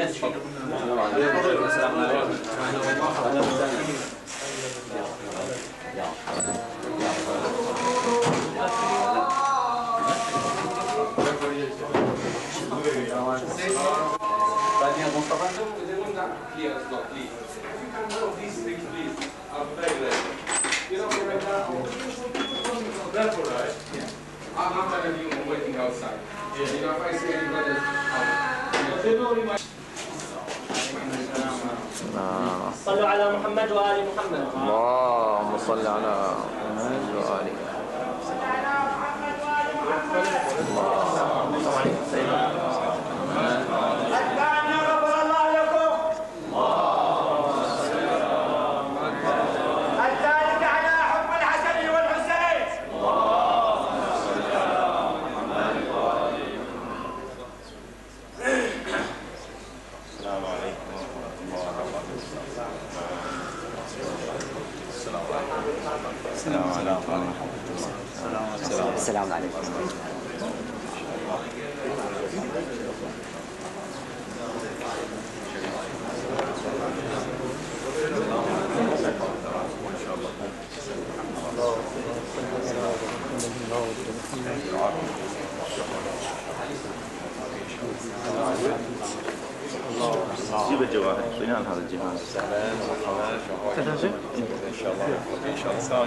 صلوا على محمد وآل محمد. اللهم صل على محمد وآل محمد. السلام عليكم. جيب الجواهر صيان هذا الجهاز. سلام مرحبا. ان شاء الله ان شاء الله.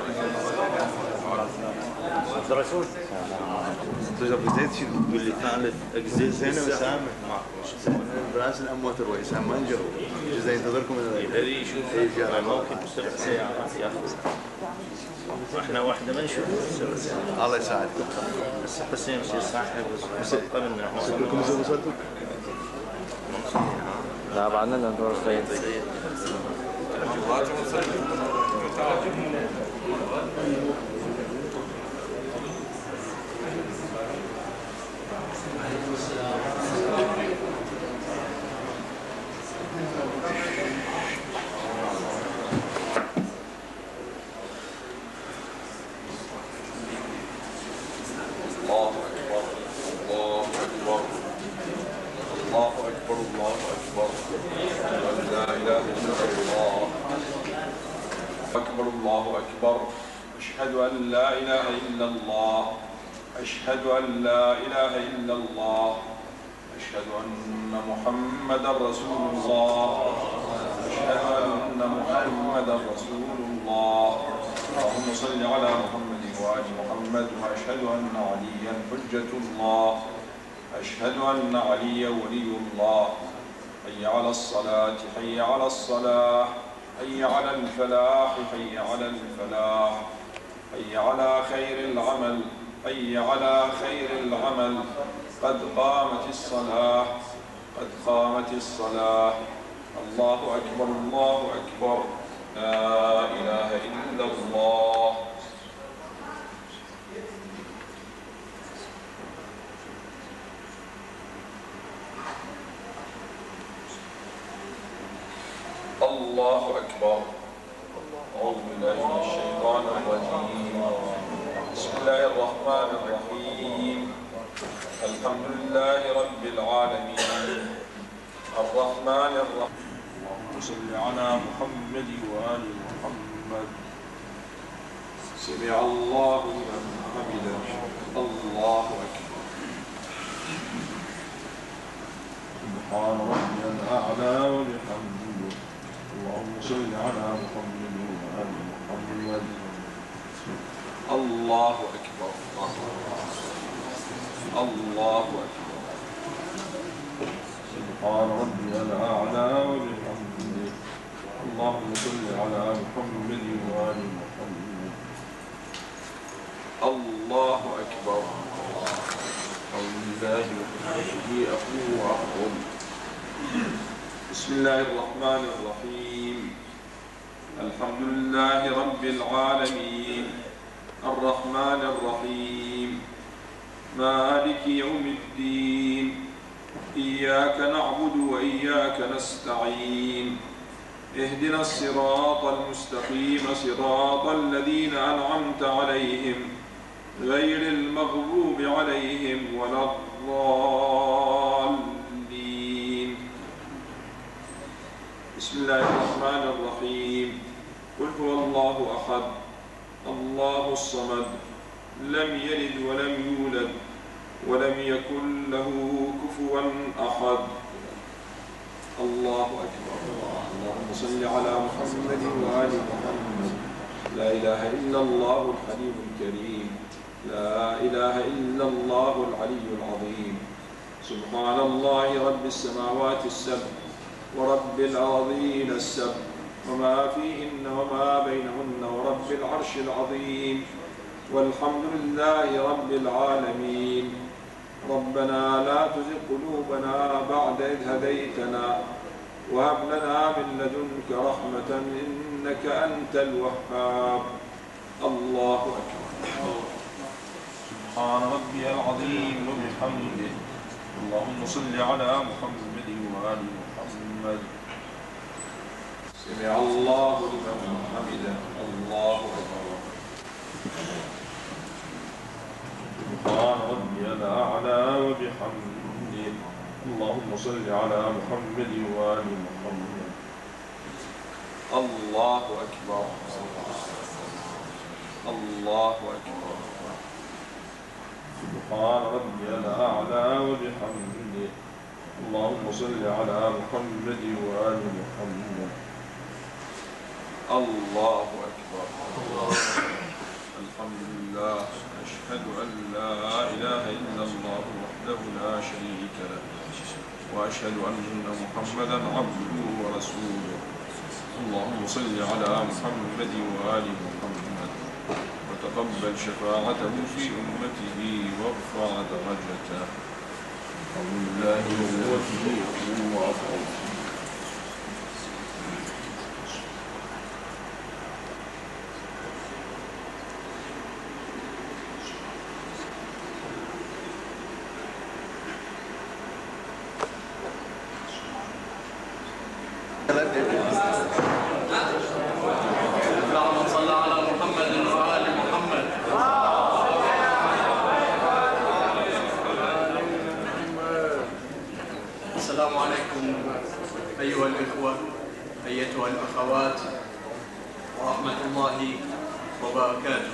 درسون تجرب زيت شو تقول لي ثالث اجزاء زينه وسامح ما براس الاموات الرئيسان ما نجرب جزء ينتظركم هذه شوف ممكن سبع سيارات ياخذ احنا واحده ما نشوف الله يساعدك بس حسين شيء صاحب قبلنا لكم زي وصلتوا لا بعدنا ندور صيد أشهد أن لا إله إلا الله أشهد أن لا إله إلا الله أشهد أن محمدا رسول الله أشهد أن محمدا رسول الله اللهم صل على محمد وآل محمد وأشهد أن عليا حجة الله أشهد أن عليا ولي الله حي على الصلاة حي على الصلاة حي على الفلاح حي على الفلاح حي على خير العمل حي على خير العمل قد قامت الصلاة قد قامت الصلاة الله أكبر الله أكبر لا إله إلا الله الله أكبر أعوذ بالله من الشيطان الرجيم بسم الله الرحمن الرحيم الحمد لله رب العالمين الرحمن الرحيم اللهم صل على محمد وآل محمد سمع الله لمن حمده الله أكبر سبحان ربي الأعلى وبحمده اللهم صل على محمد وآل محمد الله أكبر الله أكبر سبحان ربي الأعلى وبحمده اللهم صل على محمد وآل محمد الله أكبر أعوذ بالله وحده أقول وأقول بسم الله الرحمن الرحيم الحمد لله رب العالمين الرحمن الرحيم مالك يوم الدين إياك نعبد وإياك نستعين اهدنا الصراط المستقيم صراط الذين أنعمت عليهم غير المغضوب عليهم ولا الضالين بسم الله الرحمن الرحيم. قل هو الله أحد الله الصمد لم يلد ولم يولد ولم يكن له كفوا أحد. الله أكبر. اللهم صل على محمد وآل محمد. لا إله إلا الله الحليم الكريم. لا إله إلا الله العلي العظيم. سبحان الله رب السماوات السبع ورب الأراضين السبع وما فيهن وما بينهن ورب العرش العظيم والحمد لله رب العالمين. ربنا لا تزغ قلوبنا بعد إذ هديتنا وهب لنا من لدنك رحمة إنك أنت الوهاب. الله أكبر. سبحان ربي العظيم وبحمده. اللهم صل على محمد وآل محمد. سمع الله لمن حمده. الله أكبر. سبحان ربي الأعلى وبحمده. اللهم صل على محمد وآل محمد. الله أكبر. الله أكبر. سبحان ربي الأعلى وبحمده. اللهم صل على محمد وآل محمد. الله أكبر. الحمد لله. أشهد أن لا إله إلا الله وحده لا شريك له وأشهد أن محمدا عبده ورسوله. اللهم صل على محمد وآل محمد وتقبل شفاعته في أمته وارفع درجته. الحمد لله وقوته وعظمته. اللهم صل على محمد وآل محمد. السلام عليكم أيها الإخوة أيتها الأخوات ورحمة الله وبركاته.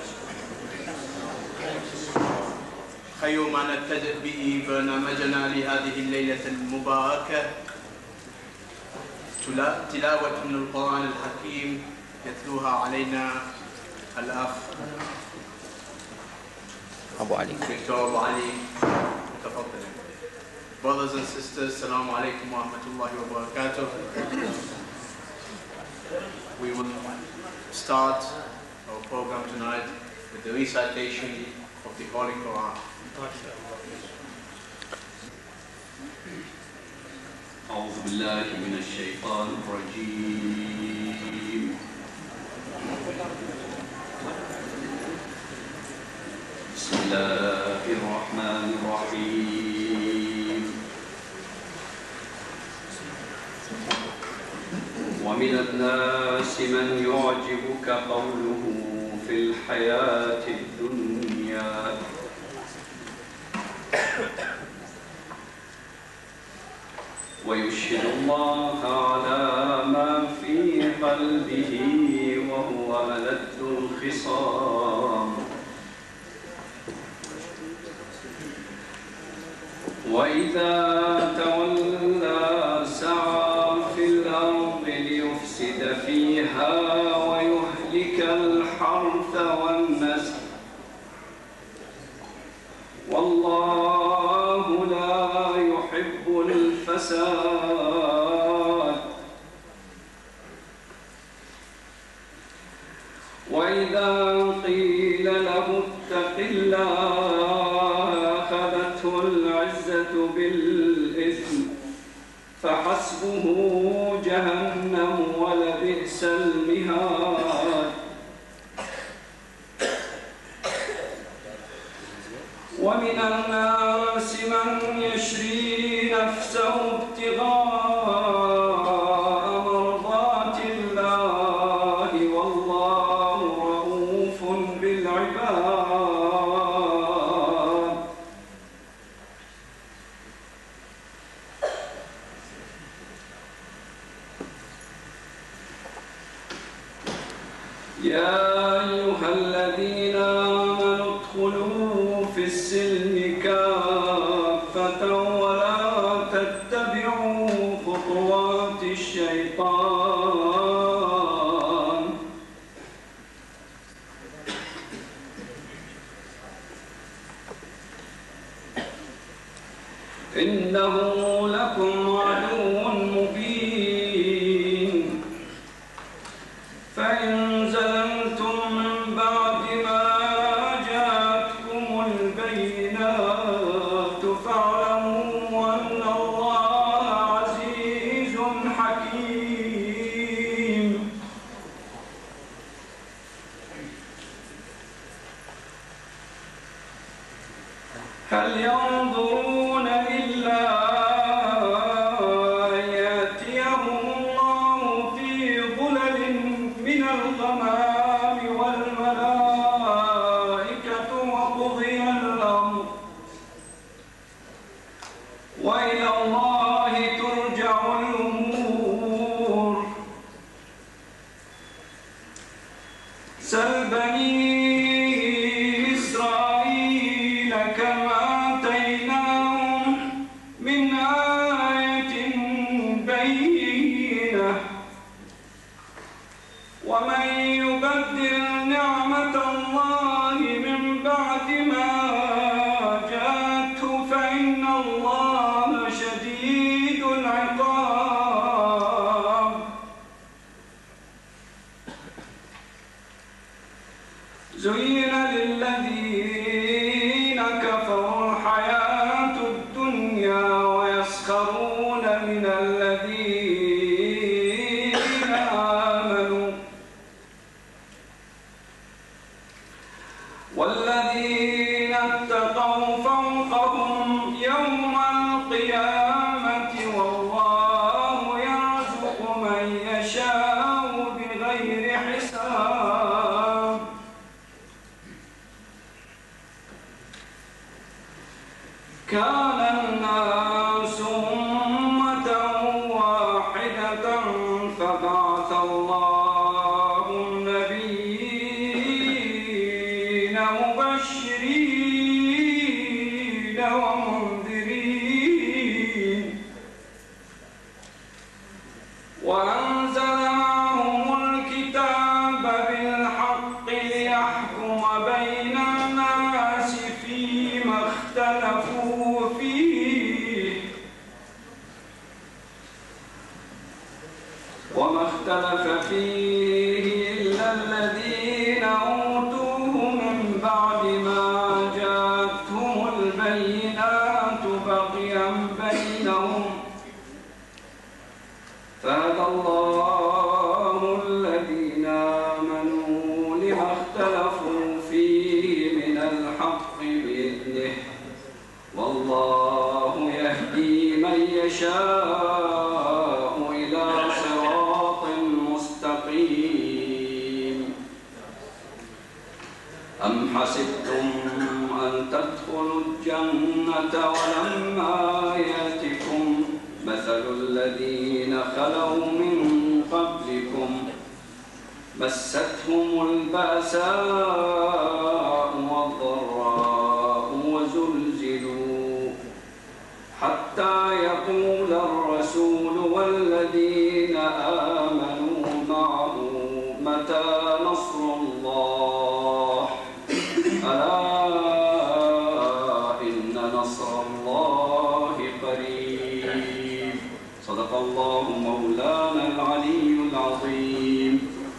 خير ما نبتدئ به برنامجنا لهذه الليلة المباركة تلاوة من القرآن الحكيم يتلوها علينا الأخ أبو علي. دكتور أبو علي. تفضل. Brothers and sisters, Assalamu alaikum wa rahmatullahi wa barakatuh. We will start our program tonight with the recitation of the Holy Quran. أعوذ بالله من الشيطان الرجيم. بسم الله الرحمن الرحيم. ومن الناس من يعجبك قوله في الحياة الدنيا ويشهد الله على ما في قلبه وهو ألد الخصام. وإذا تولى سعى في الأرض ليفسد فيها ويهلك الحرث والنسل والله لا يحب الفساد. وإذا قيل له اتق الله أخذته العزة بالإثم فحسبه جهنم ولبئس المهاد. ومن الناس من يشري نفسه ابتغاء مرضات الله والله رؤوف بالعباد. أيها الذين آمنوا ادخلوا في السلم كافة ولا تتبعوا خطوات الشيطان إنه لكم عدو مبين فإن زللتم من بعد ما جاءتكم البينات فاعلموا أن الله عزيز حكيم هل ينظرون إلا أن يأتيهم الله في ظلل من الغمام والملائكة وقضي الأمر وإلى الله ترجع الأمور سل بني إسرائيل كم آتيناهم من آية بينة ومن يبدل نعمة الله من بعد ما جاءته فإن الله شديد العقاب زين للذين كفروا الحياة الدنيا ويسخرون من الذين آمنوا والذين اتقوا فوقهم يوم القيامة والله يرزق من يشاء بغير حساب كان الناس أمة واحدة فبعث الله النبيين مبشرين ومنذرين وأنزل معهم الكتاب بالحق ليحكم بين الناس فيما اختلفوا فيه وما اختلف فيه إلا الذين أوتوه من بعد ما جاءتهم البينات بغيا بينهم فهدى الله الذين آمنوا لما اختلفوا فيه من الحق بإذنه والله يهدي من يشاء إلى صراط مستقيم أم حسبتم أن تدخلوا الجنة ولما يأتكم مثل الذين خلوا من قبلكم مستهم البأساء والضراء وزلزلوا حتى يقول الرسول والذين آمنوا معه متى نصر الله ألا إن نصر الله قريب صدق الله مولانا العلي العظيم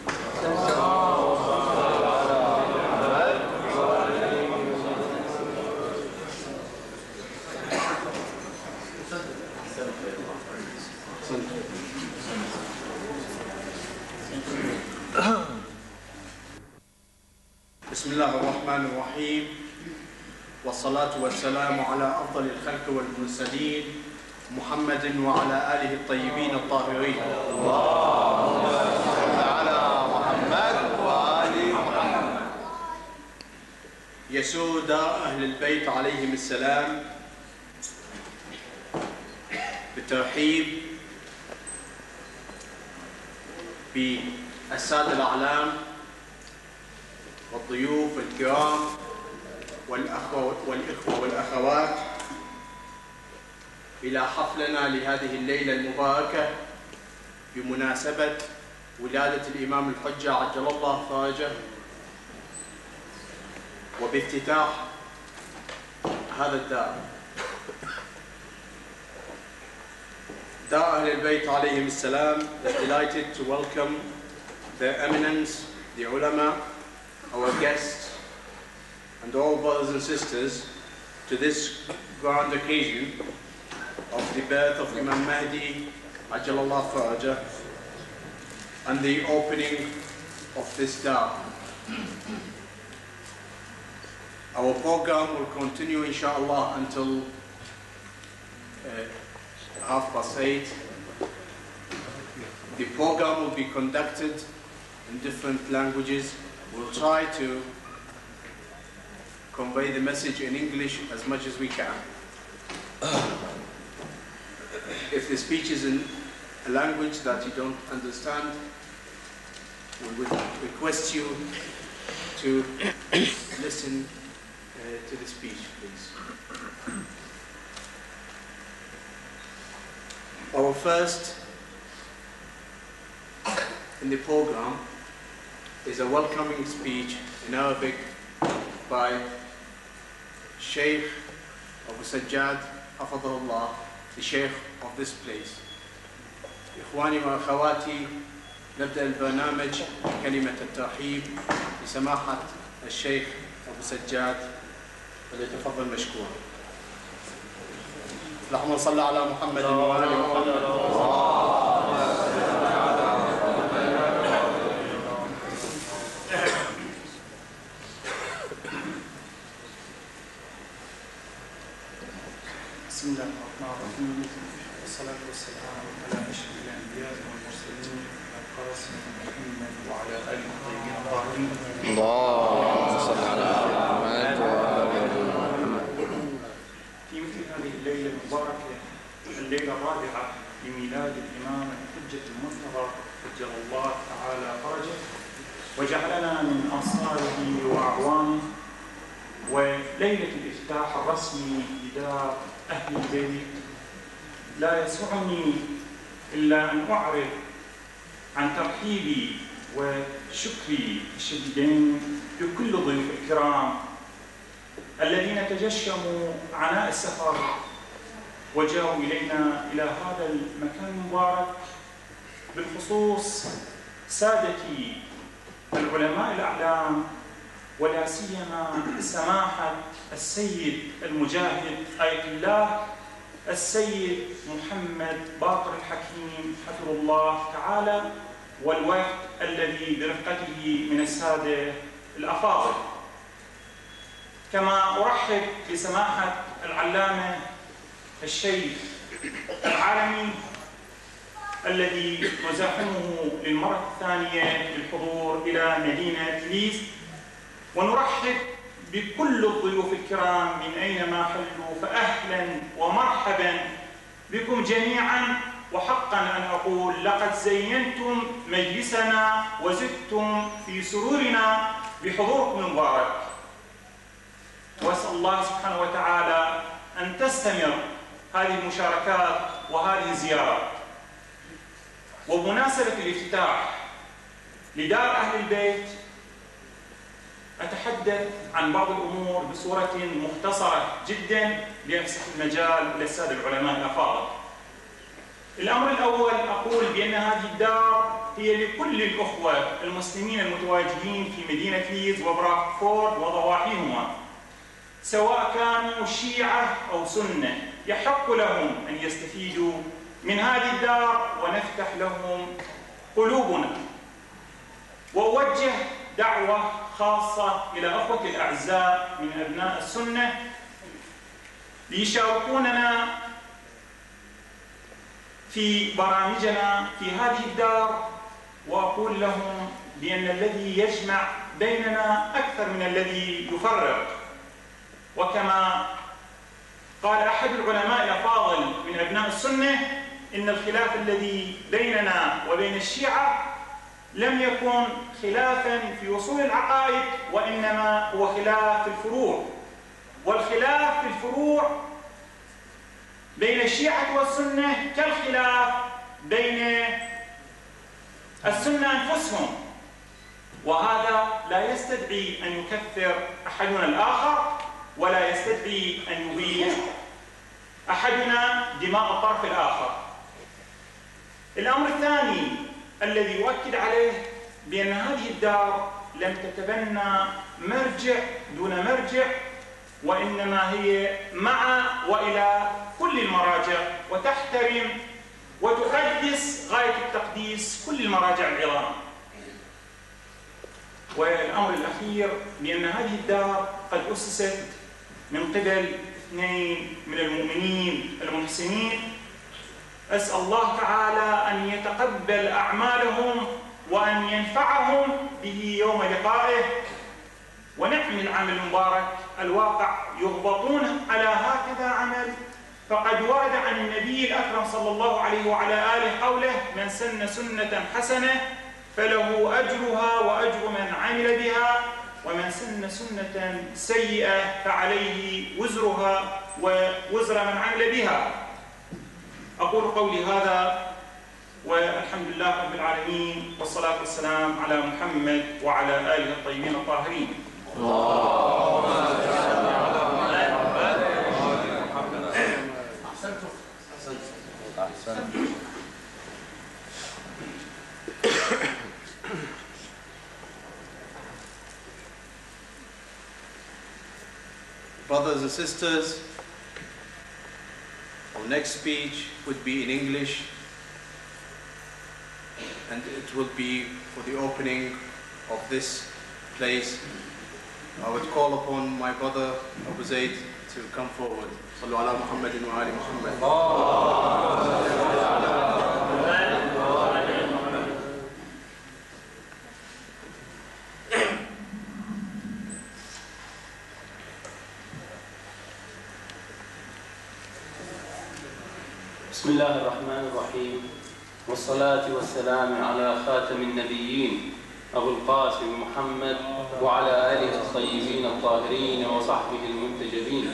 بسم الله الرحمن الرحيم والصلاة والسلام على أفضل الخلق والمرسلين محمد وعلى آله الطيبين الطاهرين. اللهم صل على محمد وآل محمد. يسوع دار أهل البيت عليهم السلام بالترحيب بالسادة الأعلام والضيوف الكرام والأخوة والأخوات إلى حفلنا لهذه الليلة المباركة بمناسبة ولادة الإمام الحجة عجل الله فرجه، وبافتتاح هذا الدار. Dar Ahlulbayt alayhim salam is delighted to welcome their eminence, the Ulama, our guests, and all brothers and sisters to this grand occasion of the birth of Imam Mahdi, Ajalallah Faraja, and the opening of this dar. Our program will continue, inshallah, until 8:30. The program will be conducted in different languages. We'll try to convey the message in English as much as we can. If the speech is in a language that you don't understand, we would request you to listen to the speech, please. Our first in the program is a welcoming speech in Arabic by Sheikh Abu Sajjad, Hafadhahullah, the Sheikh of this place. إخواني وأخواتي، نبدأ البرنامج بكلمة الترحيب بسماحة الشيخ أبو سجاد، فليتفضل مشكورا. اللهم صل على محمد وآل محمد. بسم الله الرحمن الرحيم، والصلاة والسلام على أشرف الأنبياء والمرسلين القاسم محمد وعلى آله الطيبين الطاهرين. اللهم صل على محمد وآل محمد. في مثل هذه الليلة المباركة، الليلة الرابعة لميلاد الإمام الحجة المنتظر عجل الله تعالى فرجه وجعلنا من أنصاره وأعوانه، وليلة الافتتاح الرسمي لدار أهل البيت، لا يسعني إلا أن أعرض عن ترحيبي وشكري الشديدين لكل ضيوف الكرام الذين تجشموا عناء السفر وجاءوا إلينا إلى هذا المكان المبارك، بالخصوص سادتي العلماء الأعلام، ولا سيما سماحة السيد المجاهد آية الله السيد محمد باقر الحكيم حفظه الله تعالى، والوفد الذي برفقته من السادة الأفاضل. كما أرحب بسماحة العلامة الشيخ العالمي الذي نزاحمه للمرة الثانية للحضور إلى مدينة ليدز، ونرحب بكل الضيوف الكرام من أينما حلوا، فأهلا ومرحبا بكم جميعا. وحقا أن أقول لقد زينتم مجلسنا وزدتم في سرورنا بحضوركم المبارك، وأسأل الله سبحانه وتعالى أن تستمر هذه المشاركات وهذه الزيارات. وبمناسبة الافتتاح لدار أهل البيت أتحدث عن بعض الأمور بصورة مختصرة جدا ليفسح المجال للسادة العلماء الأفاضل. الأمر الأول، أقول بأن هذه الدار هي لكل الأخوة المسلمين المتواجدين في مدينة ليدز وبراكفورد وضواحيهما، سواء كانوا شيعة أو سنة، يحق لهم أن يستفيدوا من هذه الدار ونفتح لهم قلوبنا. وأوجه دعوة خاصة إلى أخوتي الأعزاء من أبناء السنة ليشاركوننا في برامجنا في هذه الدار، وأقول لهم بأن الذي يجمع بيننا أكثر من الذي يفرق. وكما قال أحد العلماء الأفاضل من أبناء السنة إن الخلاف الذي بيننا وبين الشيعة لم يكن خلافا في أصول العقائد، وإنما هو خلاف في الفروع. والخلاف في الفروع بين الشيعة والسنة كالخلاف بين السنة أنفسهم، وهذا لا يستدعي أن يكفر أحدنا الآخر، ولا يستدعي أن يبيح أحدنا دماء الطرف الآخر. الأمر الثاني الذي يؤكد عليه بأن هذه الدار لم تتبنى مرجع دون مرجع، وإنما هي مع وإلى كل المراجع، وتحترم وتقدس غاية التقديس كل المراجع العظام. والأمر الأخير بأن هذه الدار قد أسست من قبل 2 من المؤمنين المحسنين، أسأل الله تعالى أن يتقبل أعمالهم وأن ينفعهم به يوم لقائه. ونعم العمل المبارك، الواقع يغبطون على هكذا عمل، فقد ورد عن النبي الأكرم صلى الله عليه وعلى آله قوله: من سن سنة حسنة فله أجرها وأجر من عمل بها، ومن سن سنة سيئة فعليه وزرها ووزر من عمل بها. أقول قولي هذا والحمد لله رب العالمين، والصلاة والسلام على محمد وعلى آله الطيبين الطاهرين. Brothers and sisters, our next speech would be in English, and it will be for the opening of this place. I would call upon my brother Abu Shareef to come forward. Sallu ala Muhammadin wa ali Muhammad. بسم الله الرحمن الرحيم، والصلاة والسلام على خاتم النبيين أبو القاسم محمد وعلى آله الطيبين الطاهرين وصحبه المنتجبين.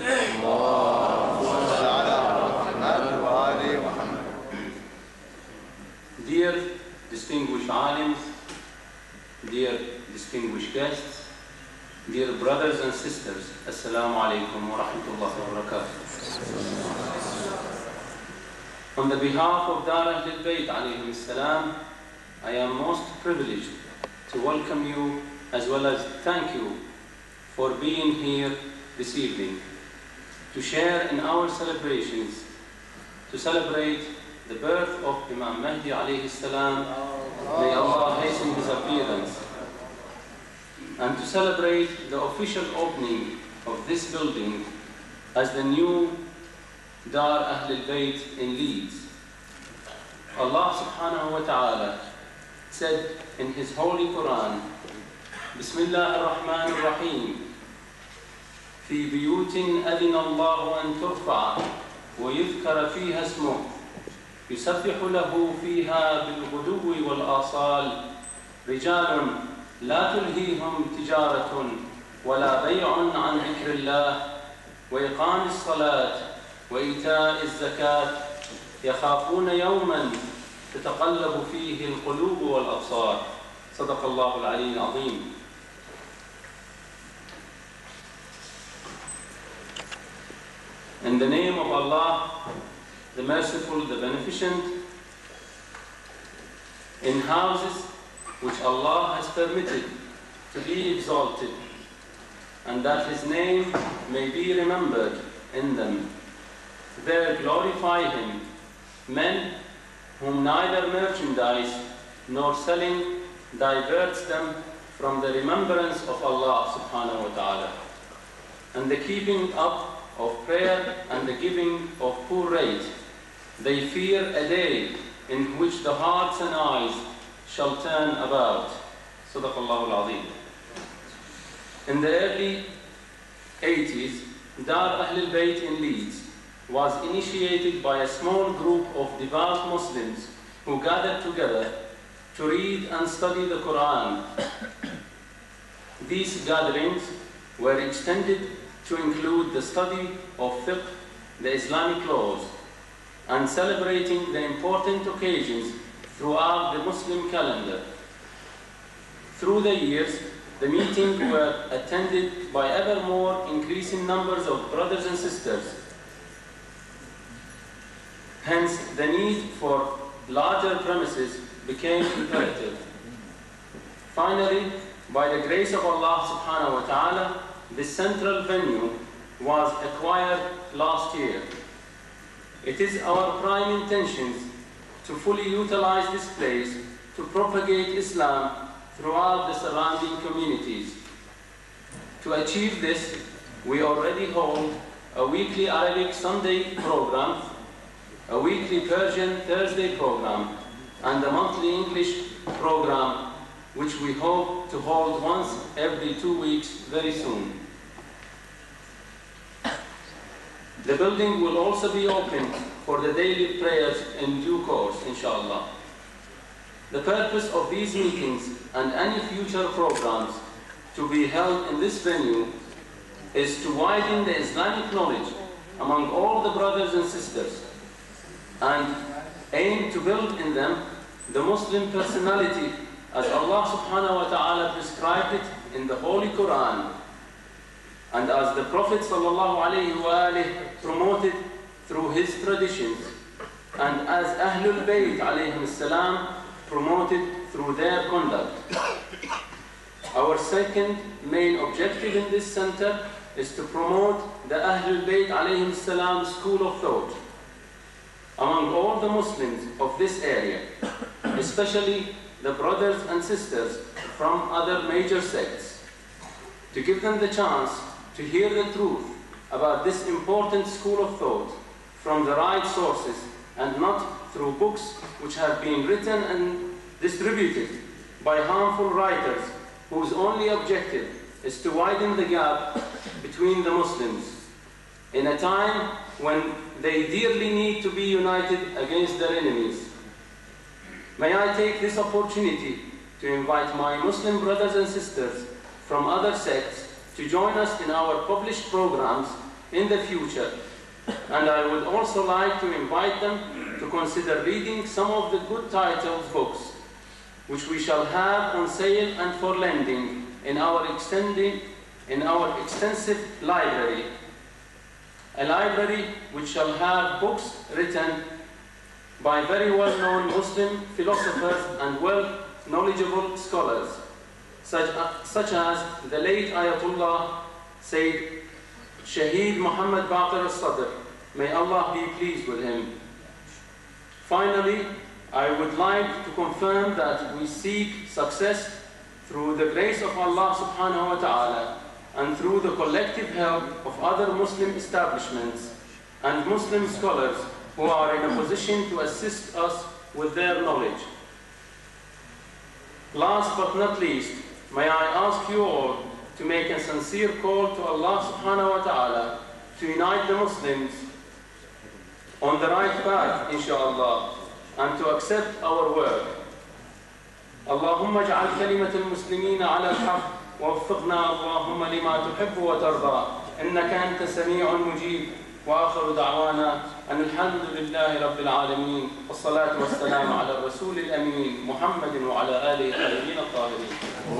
Dear distinguished alims, dear distinguished guests, dear brothers and sisters, Assalamu alaikum wa rahmatullahi wa barakatuh. On the behalf of Dar Ahlulbayt alayhim salam, I am most privileged to welcome you as well as thank you for being here this evening to share in our celebrations, to celebrate the birth of Imam Mahdi alayhi salam, may Allah hasten his appearance, and to celebrate the official opening of this building as the new Dar Ahlulbayt in Leeds. Allah subhanahu wa ta'ala said in his holy Quran, Bismillah ar-Rahman ar-Rahim, في بيوت أذن الله أن ترفع ويذكر فيها اسمه يسبح له فيها بالغدو والآصال رجال لا تلهيهم تجارة ولا بيع عن ذكر الله وإقام الصلاة وإيتاء الزكاة يخافون يوما تتقلب فيه القلوب والأبصار. صدق الله العلي العظيم. In the name of Allah, the Merciful, the Beneficent, in houses which Allah has permitted to be exalted, and that His name may be remembered in them, there glorify Him, men whom neither merchandise nor selling diverts them from the remembrance of Allah subhanahu wa ta'ala, and the keeping up of prayer and the giving of poor rate. They fear a day in which the hearts and eyes shall turn about. Sadaqallahu al-Azim. In the early 80s, Dar Ahlulbayt in Leeds was initiated by a small group of devout Muslims who gathered together to read and study the Quran. These gatherings were extended to include the study of fiqh, the Islamic laws, and celebrating the important occasions throughout the Muslim calendar. Through the years, the meetings were attended by ever more increasing numbers of brothers and sisters. Hence, the need for larger premises became imperative. Finally, by the grace of Allah subhanahu wa ta'ala, this central venue was acquired last year. It is our prime intention to fully utilize this place to propagate Islam throughout the surrounding communities. To achieve this, we already hold a weekly Arabic Sunday program, a weekly Persian Thursday program, and a monthly English program, which we hope to hold once every 2 weeks very soon. The building will also be open for the daily prayers in due course, inshallah. The purpose of these meetings and any future programs to be held in this venue is to widen the Islamic knowledge among all the brothers and sisters and aim to build in them the Muslim personality as Allah subhanahu wa ta'ala prescribed it in the Holy Quran and as the Prophet sallallahu alayhi wa promoted through his traditions and as Ahlulbayt alayhim salam promoted through their conduct. Our second main objective in this center is to promote the Ahlulbayt alayhim salam school of thought among all the Muslims of this area, especially the brothers and sisters from other major sects, to give them the chance to hear the truth about this important school of thought from the right sources and not through books which have been written and distributed by harmful writers whose only objective is to widen the gap between the Muslims in a time when they dearly need to be united against their enemies. May I take this opportunity to invite my Muslim brothers and sisters from other sects to join us in our published programs in the future. And I would also like to invite them to consider reading some of the good titles books which we shall have on sale and for lending in our extensive library. A library which shall have books written by very well-known Muslim philosophers and well-knowledgeable scholars, such as the late Ayatollah Sayyid Shaheed Muhammad Baqer al-Sadr. May Allah be pleased with him. Finally, I would like to confirm that we seek success through the grace of Allah subhanahu wa ta'ala and through the collective help of other Muslim establishments and Muslim scholars who are in a position to assist us with their knowledge. Last but not least, may I ask you all to make a sincere call to Allah subhanahu wa ta'ala to unite the Muslims on the right path, inshallah, and to accept our work. Allahumma ja'al kalimat al-muslimina ala al-haq ووفقنا اللهم لما تحب وترضى إنك أنت السميع المجيب وآخر دعوانا أن الحمد لله رب العالمين والصلاة والسلام على الرسول الأمين محمد وعلى آله الطيبين الطاهرين.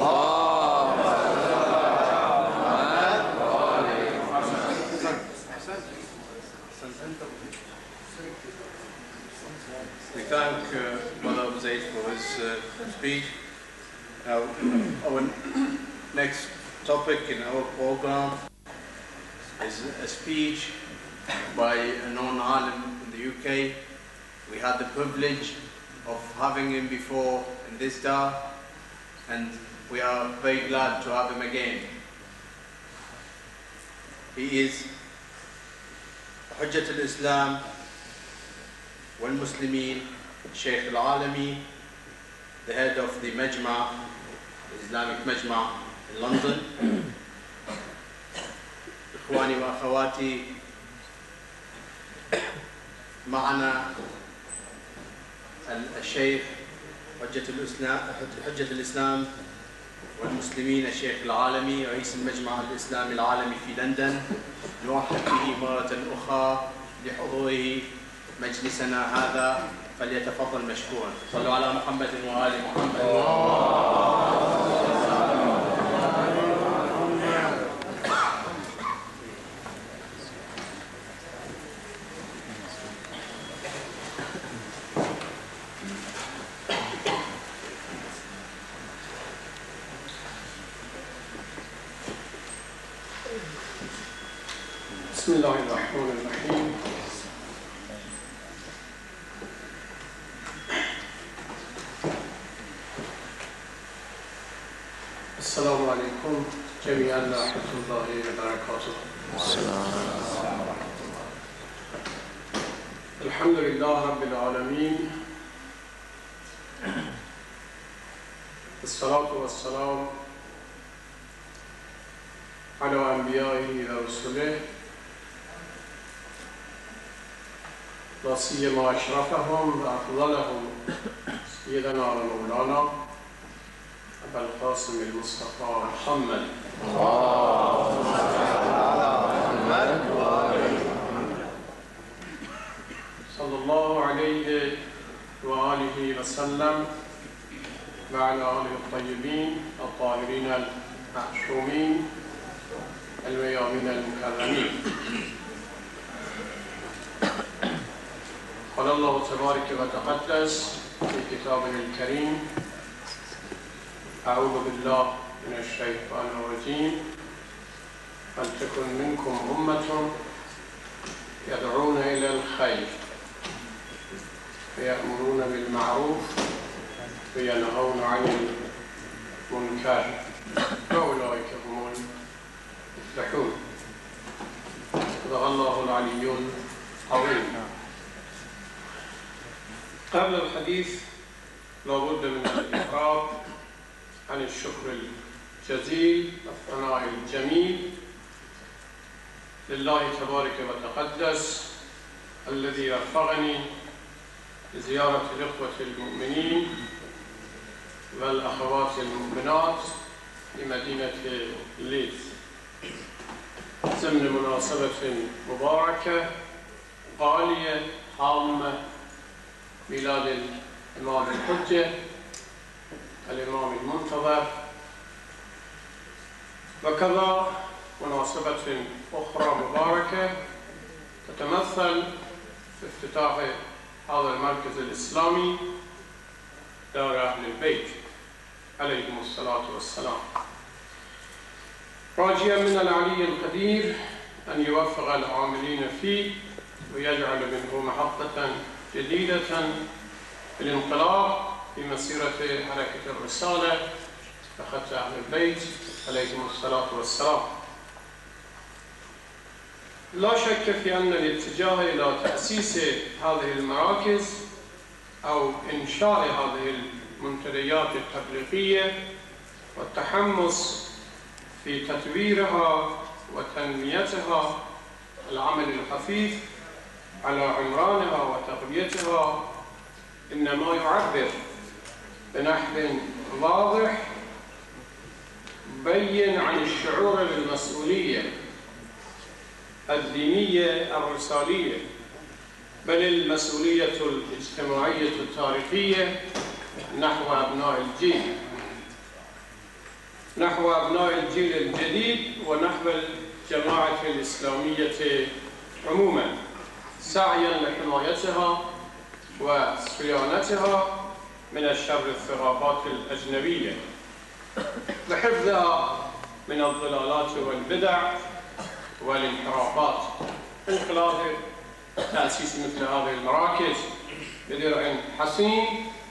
We thank Brother Zaid for his speech. Now, our next topic in our program is a speech by a known alim in the UK. We had the privilege of having him before in this Dar, and we are very glad to have him again. He is Hujjat al-Islam wal-Muslimin, Sheikh Al-Alami, the head of the Majma', the Islamic Majma' in London. إخواني وأخواتي، معنا الشيخ حجة الإسلام والمسلمين الشيخ العالمي رئيس المجمع الإسلامي العالمي في لندن، نرحب به مرة أخرى لحضوره مجلسنا هذا، فليتفضل مشكورا. صلوا على محمد وآل محمد. بسم الله الرحمن الرحيم. السلام عليكم جميعا ورحمة الله وبركاته. الحمد لله رب العالمين، الصلاة والسلام على أنبيائه ورسله، لا سيما أشرفهم وأفضلهم سيدنا ومولانا أبا القاسم المصطفى محمد. صلى الله عليه وآله وسلم وعلى آله الطيبين الطاهرين المعصومين الميامين المكرمين. قال الله تبارك وتقدس في كتابه الكريم: أعوذ بالله من الشيطان الرجيم، ولتكن منكم أمة يدعون إلى الخير ويأمرون بالمعروف وينهون عن المنكر وأولئك هم المفلحون. صدق الله العلي العظيم. قبل الحديث لابد من الإفراد عن الشكر الجزيل والثناء الجميل لله تبارك وتقدس الذي وفقني لزيارة الإخوة المؤمنين والأخوات المؤمنات في مدينة ليدز ضمن مناسبة مباركة غالية عامة، ميلاد الإمام الحجة الإمام المنتظر، وكذا مناسبة أخرى مباركة تتمثل في افتتاح هذا المركز الإسلامي دار أهل البيت عليهم الصلاة والسلام، راجيا من العلي القدير أن يوفق العاملين فيه ويجعل منه محطة جديدة في الانطلاق في مسيرة حركة الرسالة وخط أهل البيت عليهم الصلاة والسلام. لا شك في أن الاتجاه إلى تأسيس هذه المراكز أو إنشاء هذه المنتديات التبليغية والتحمس في تطويرها وتنميتها، العمل الحثيث على عمرانها وتقويتها، إنما يعبر بنحو واضح بين عن الشعور بالمسؤولية الدينية الرسالية، بل المسؤولية الاجتماعية التاريخية نحو أبناء الجيل، نحو أبناء الجيل الجديد ونحو الجماعة الإسلامية عموما، سعيا لحمايتها وصيانتها من الشر الثقافات الأجنبية، وحفظها من الضلالات والبدع والانحرافات، من خلال تأسيس مثل هذه المراكز بدرع حسين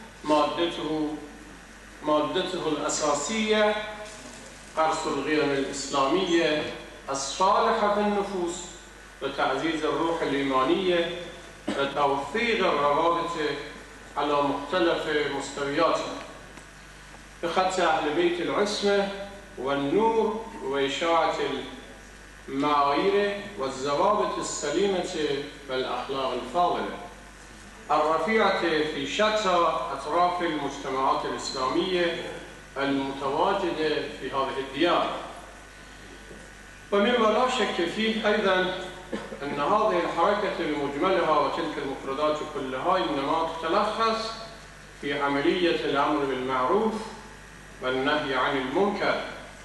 مادته الأساسية قرص القيم الإسلامية الصالحة في النفوس وتعزيز الروح الإيمانية وتوثيق الروابط على مختلف مستوياتها بخط أهل بيت العصمة والنور وإشاعة المعايير والضوابط السليمة والأخلاق الفاضلة. الرفيعة في شتى أطراف المجتمعات الإسلامية المتواجدة في هذه الديار. ومما لا شك فيه أيضا أن هذه الحركة بمجملها وتلك المفردات كلها إنما تتلخص في عملية الأمر بالمعروف والنهي عن المنكر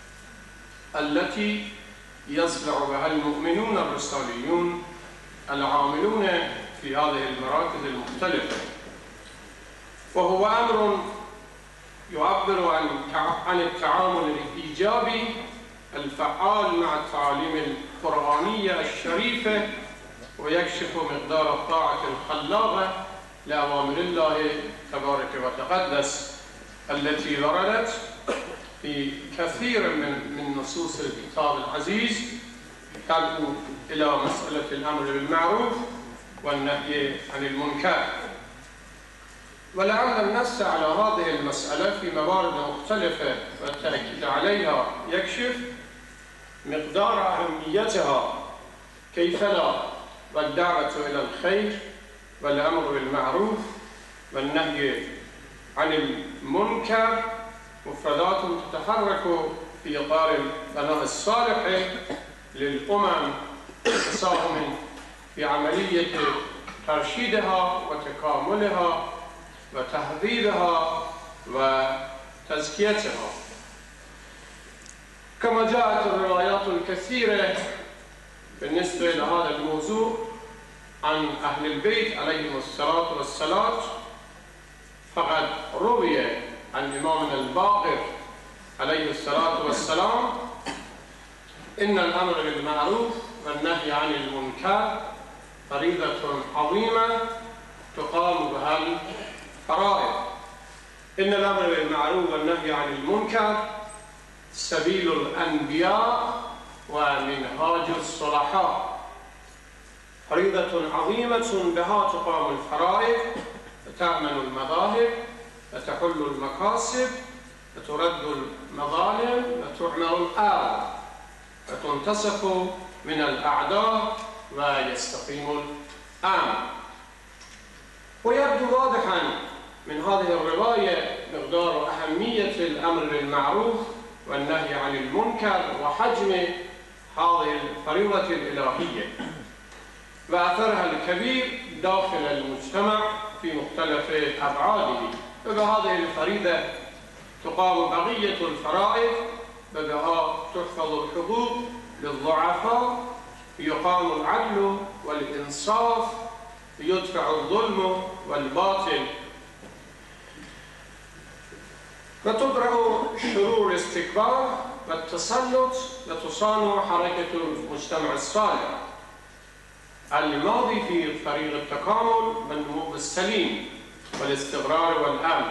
التي يصلح بها المؤمنون الرساليون العاملون في هذه المراكز المختلفة، وهو أمر يعبر عن التعامل الإيجابي الفعال مع التعاليم القرآنية الشريفة، ويكشف مقدار الطاعة الخلاقة لأوامر الله تبارك وتقدس التي وردت في كثير من نصوص الكتاب العزيز تدعو إلى مسألة الأمر بالمعروف والنهي عن المنكر. ولعل النص على هذه المسألة في موارد مختلفة والتأكيد عليها يكشف مقدار أهميتها، كيف لا، والدعوة إلى الخير والأمر بالمعروف والنهي عن المنكر مفردات تتحرك في إطار البناء الصالح للأمم تساهم في عملية ترشيدها وتكاملها وتهذيبها وتزكيتها. كما جاءت الروايات الكثيرة بالنسبة لهذا الموضوع عن أهل البيت عليهم الصلاة والسلام، فقد روي عن إمامنا الباقر عليه الصلاة والسلام إن الأمر بالمعروف والنهي عن المنكر فريضة عظيمة تقام بها الفرائض. إن الأمر بالمعروف والنهي عن المنكر سبيل الأنبياء ومنهاج الصلحاء، فريضة عظيمة بها تقام الفرائض وتأمن المذاهب وتحل المكاسب وترد المظالم وتعمر الأرض وتنتصف من الأعداء ويستقيم الأمن. ويبدو واضحا من هذه الرواية مقدار أهمية الأمر بالمعروف والنهي عن المنكر وحجم هذه الفريضة الإلهية وأثرها الكبير داخل المجتمع في مختلف أبعاده. وبهذه الفريضة تقام بقية الفرائض، وبها تحفظ الحقوق للضعفاء، يقام العدل والإنصاف، يدفع الظلم والباطل، وتبرأ شرور الاستكبار والتسلط، وتصان حركة المجتمع الصالح الماضي في طريق التكامل والنمو السليم والاستقرار والأمن.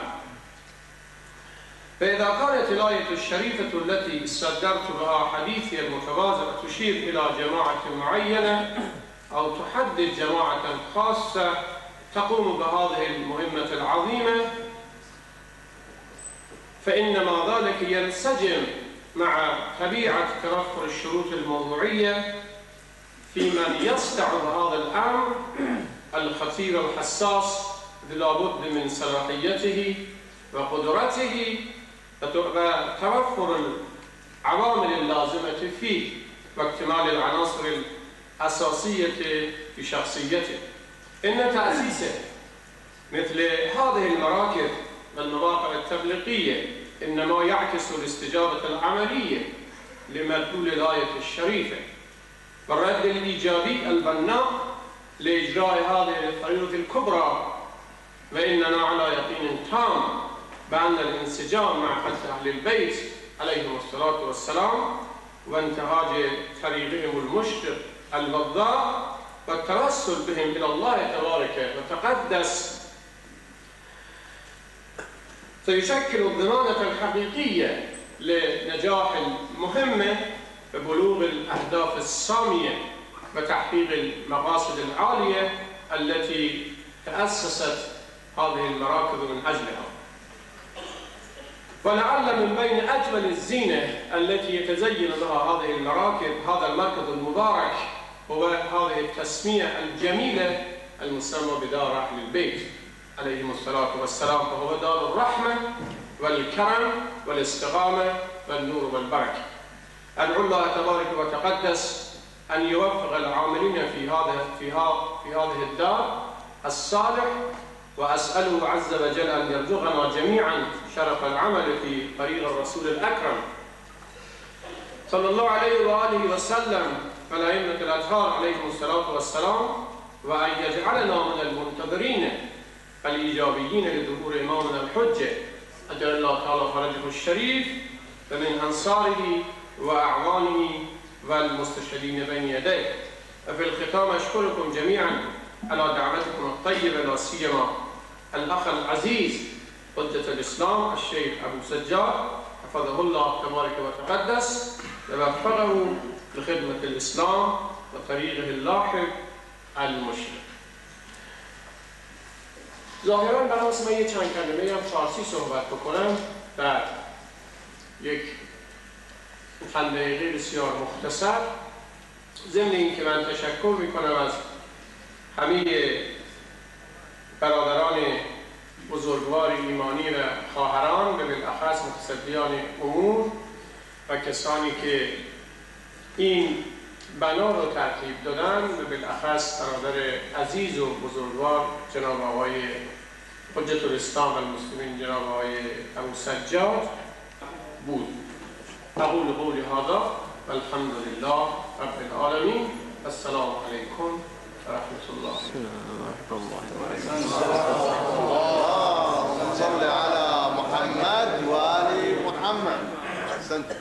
فإذا كانت الآية الشريفة التي صدرت بها حديثي المتواضع تشير إلى جماعة معينة أو تحدد جماعة خاصة تقوم بهذه المهمة العظيمة، فإنما ذلك ينسجم مع طبيعة توفر الشروط الموضوعية في من يصدع بهذا الأمر الخطير الحساس لا بد من صلاحيته وقدرته وتوفر العوامل اللازمة فيه واكتمال العناصر الأساسية في شخصيته. إن تأسيسه مثل هذه المراكز والمواقع التبليغية إنما يعكس الاستجابة العملية لمدلول الآية الشريفة والرد الإيجابي البناء لإجراء هذه الفريضة الكبرى. وإننا على يقين تام بأن الانسجام مع أهل البيت عليهم الصلاة والسلام وانتهاج طريقهم المشرق الوضاء والتوسل بهم إلى الله تبارك وتقدس سيشكل الضمانة الحقيقية لنجاح المهمة ببلوغ الأهداف السامية وتحقيق المقاصد العالية التي تأسست هذه المراكز من أجلها. ولعل من بين أجمل الزينة التي يتزين بها هذه المراكز هذا المركز المبارك هو هذه التسمية الجميلة المسمى بدار أهل البيت عليهم الصلاة والسلام، فهو دار الرحمة والكرم والاستقامة والنور والبركة. أدعو الله تبارك وتقدس أن يوفق العاملين في هذه الدار الصالح، وأسأله عز وجل أن يرزقنا جميعا شرف العمل في طريق الرسول الأكرم صلى الله عليه وآله وسلم والأئمة الأطهار عليهم الصلاة والسلام، وأن يجعلنا من المنتظرين الإيجابيين لظهور إمامنا الحجة أجل الله تعالى فرجه الشريف، ومن أنصاره وأعوانه والمستشهدين بين يديه. وفي الختام أشكركم جميعا على دعوتكم الطيبة، لا سيما الأخ العزيز حجة الإسلام الشيخ أبو سجاد حفظه الله تبارك وتقدس ووفقه لخدمة الإسلام وطريقه اللاحق المشرق. ظاهراً برای اسم یه چند کلمه هم فارسی صحبت بکنم و یک چند دقیقه بسیار مختصر، ضمن این که من تشکر میکنم از همه برادران بزرگوار ایمانی و خواهران و بالاخص متصدیان امور و کسانی که این بنا رو ترتیب دادن و بالاخص برادر عزیز و بزرگوار جناب آقای حجة الاسلام والمسلمین جناب آقای ابو سجاد بود. اقول قولی هذا والحمد لله رب العالمین. السلام علیکم و رحمت الله. اللهم صل على محمد وآل محمد. احسنتم.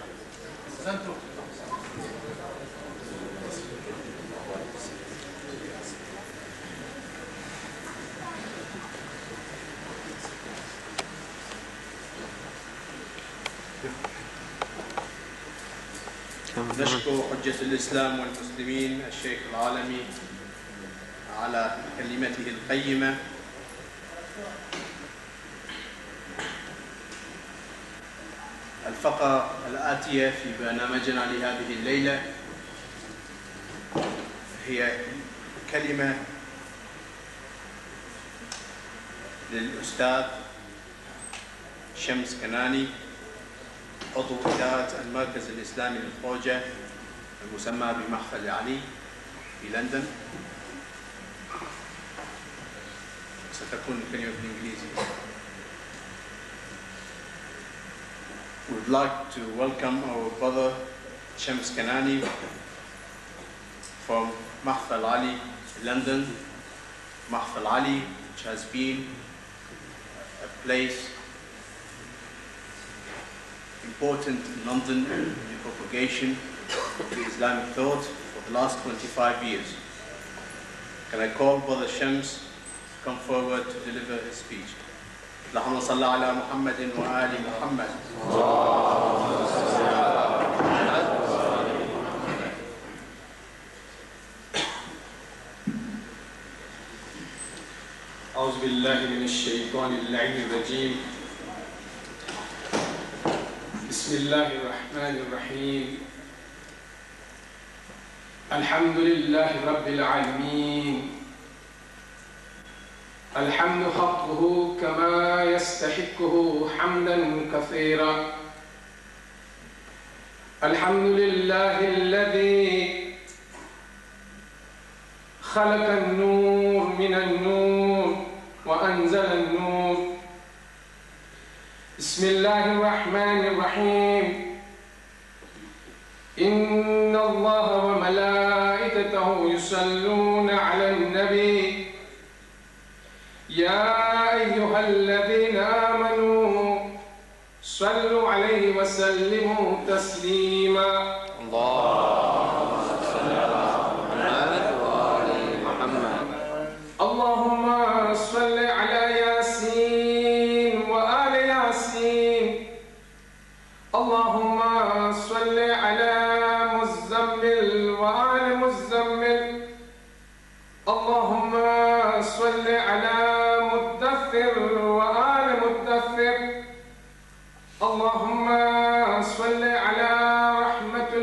نشكر حجة الإسلام والمسلمين الشيخ العالمي على كلمته القيمة. الفقرة الآتية في برنامجنا لهذه الليلة هي كلمة للأستاذ شمس كناني عضو إدارة المركز الإسلامي للخوجة المسمى بمحفل علي في لندن. ستكون الكلمة بالإنجليزي. We would like to welcome our brother Shams Kanani from Mahfal Ali, London. Mahfal Ali, which has been a place important in London in the propagation of the Islamic thought for the last 25 years. Can I call Brother Shams to come forward to deliver his speech? اللهم صل على محمد وآل محمد. أعوذ بالله من الشيطان اللعين الرجيم. بسم الله الرحمن الرحيم. الحمد لله رب العالمين. الحمد حقه كما يستحقه حمدا كثيرا. الحمد لله الذي خلق النور من النور وأنزل النور. بسم الله الرحمن الرحيم. إن الله وملائكته يصلون على النبي يا أيها الذين آمنوا صلوا عليه وسلموا تسليما. اللهم صل على محمد وآل محمد. اللهم صل على ياسين وآل ياسين. اللهم صل على مزمل وآل مزمل. اللهم صل على مدثر وآل مدثر. اللهم صل على رحمة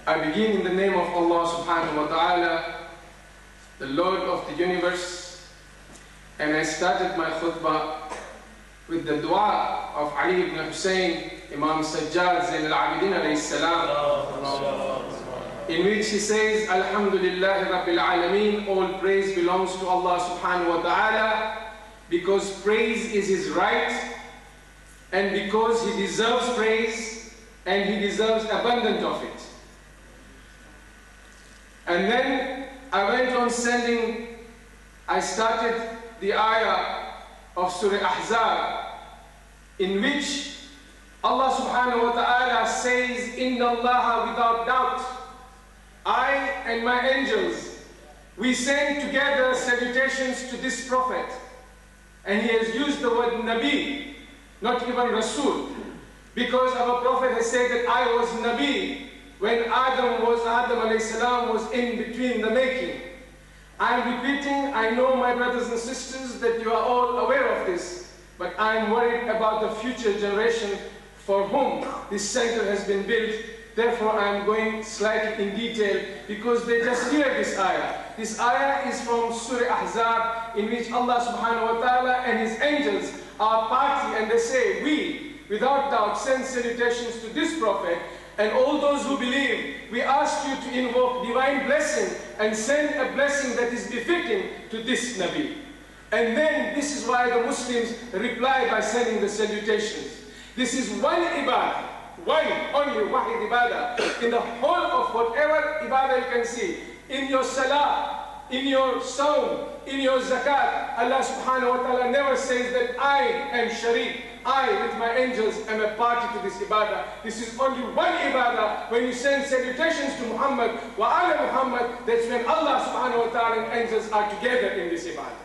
I begin in the name of Allah subhanahu wa ta'ala, the Lord of the universe, and I started my khutbah with the dua of Ali ibn Hussein, Imam Sajjad Zain al-Abidin alayhi salam, in which he says, Alhamdulillah Rabbil Alameen, all praise belongs to Allah subhanahu wa ta'ala, because praise is his right, and because he deserves praise, and he deserves abundant of it. And then I went on I started the ayah of Surah Ahzab, in which Allah subhanahu wa ta'ala says, Inna Allah, without doubt, I and my angels, we send together salutations to this prophet. And he has used the word Nabi, not even Rasul, because our prophet has said that I was Nabi when Adam alayhi salam was in between the making. I am repeating, I know my brothers and sisters that you are all aware of this, but I am worried about the future generation for whom this center has been built. Therefore, I am going slightly in detail because they just hear this ayah. This ayah is from Surah Ahzab, in which Allah subhanahu wa ta'ala and his angels are party, and they say, we, without doubt, send salutations to this prophet, and all those who believe, we ask you to invoke divine blessing and send a blessing that is befitting to this Nabi. And then this is why the Muslims reply by sending the salutations. This is one ibadah, one, only wahid ibadah, in the whole of whatever ibadah you can see. In your salah, in your sawm, in your zakat, Allah subhanahu wa ta'ala never says that I am shareef. I, with my angels, am a party to this ibadah. This is only one ibadah. When you send salutations to Muhammad, wa ala Muhammad, that's when Allah subhanahu wa ta'ala and angels are together in this ibadah.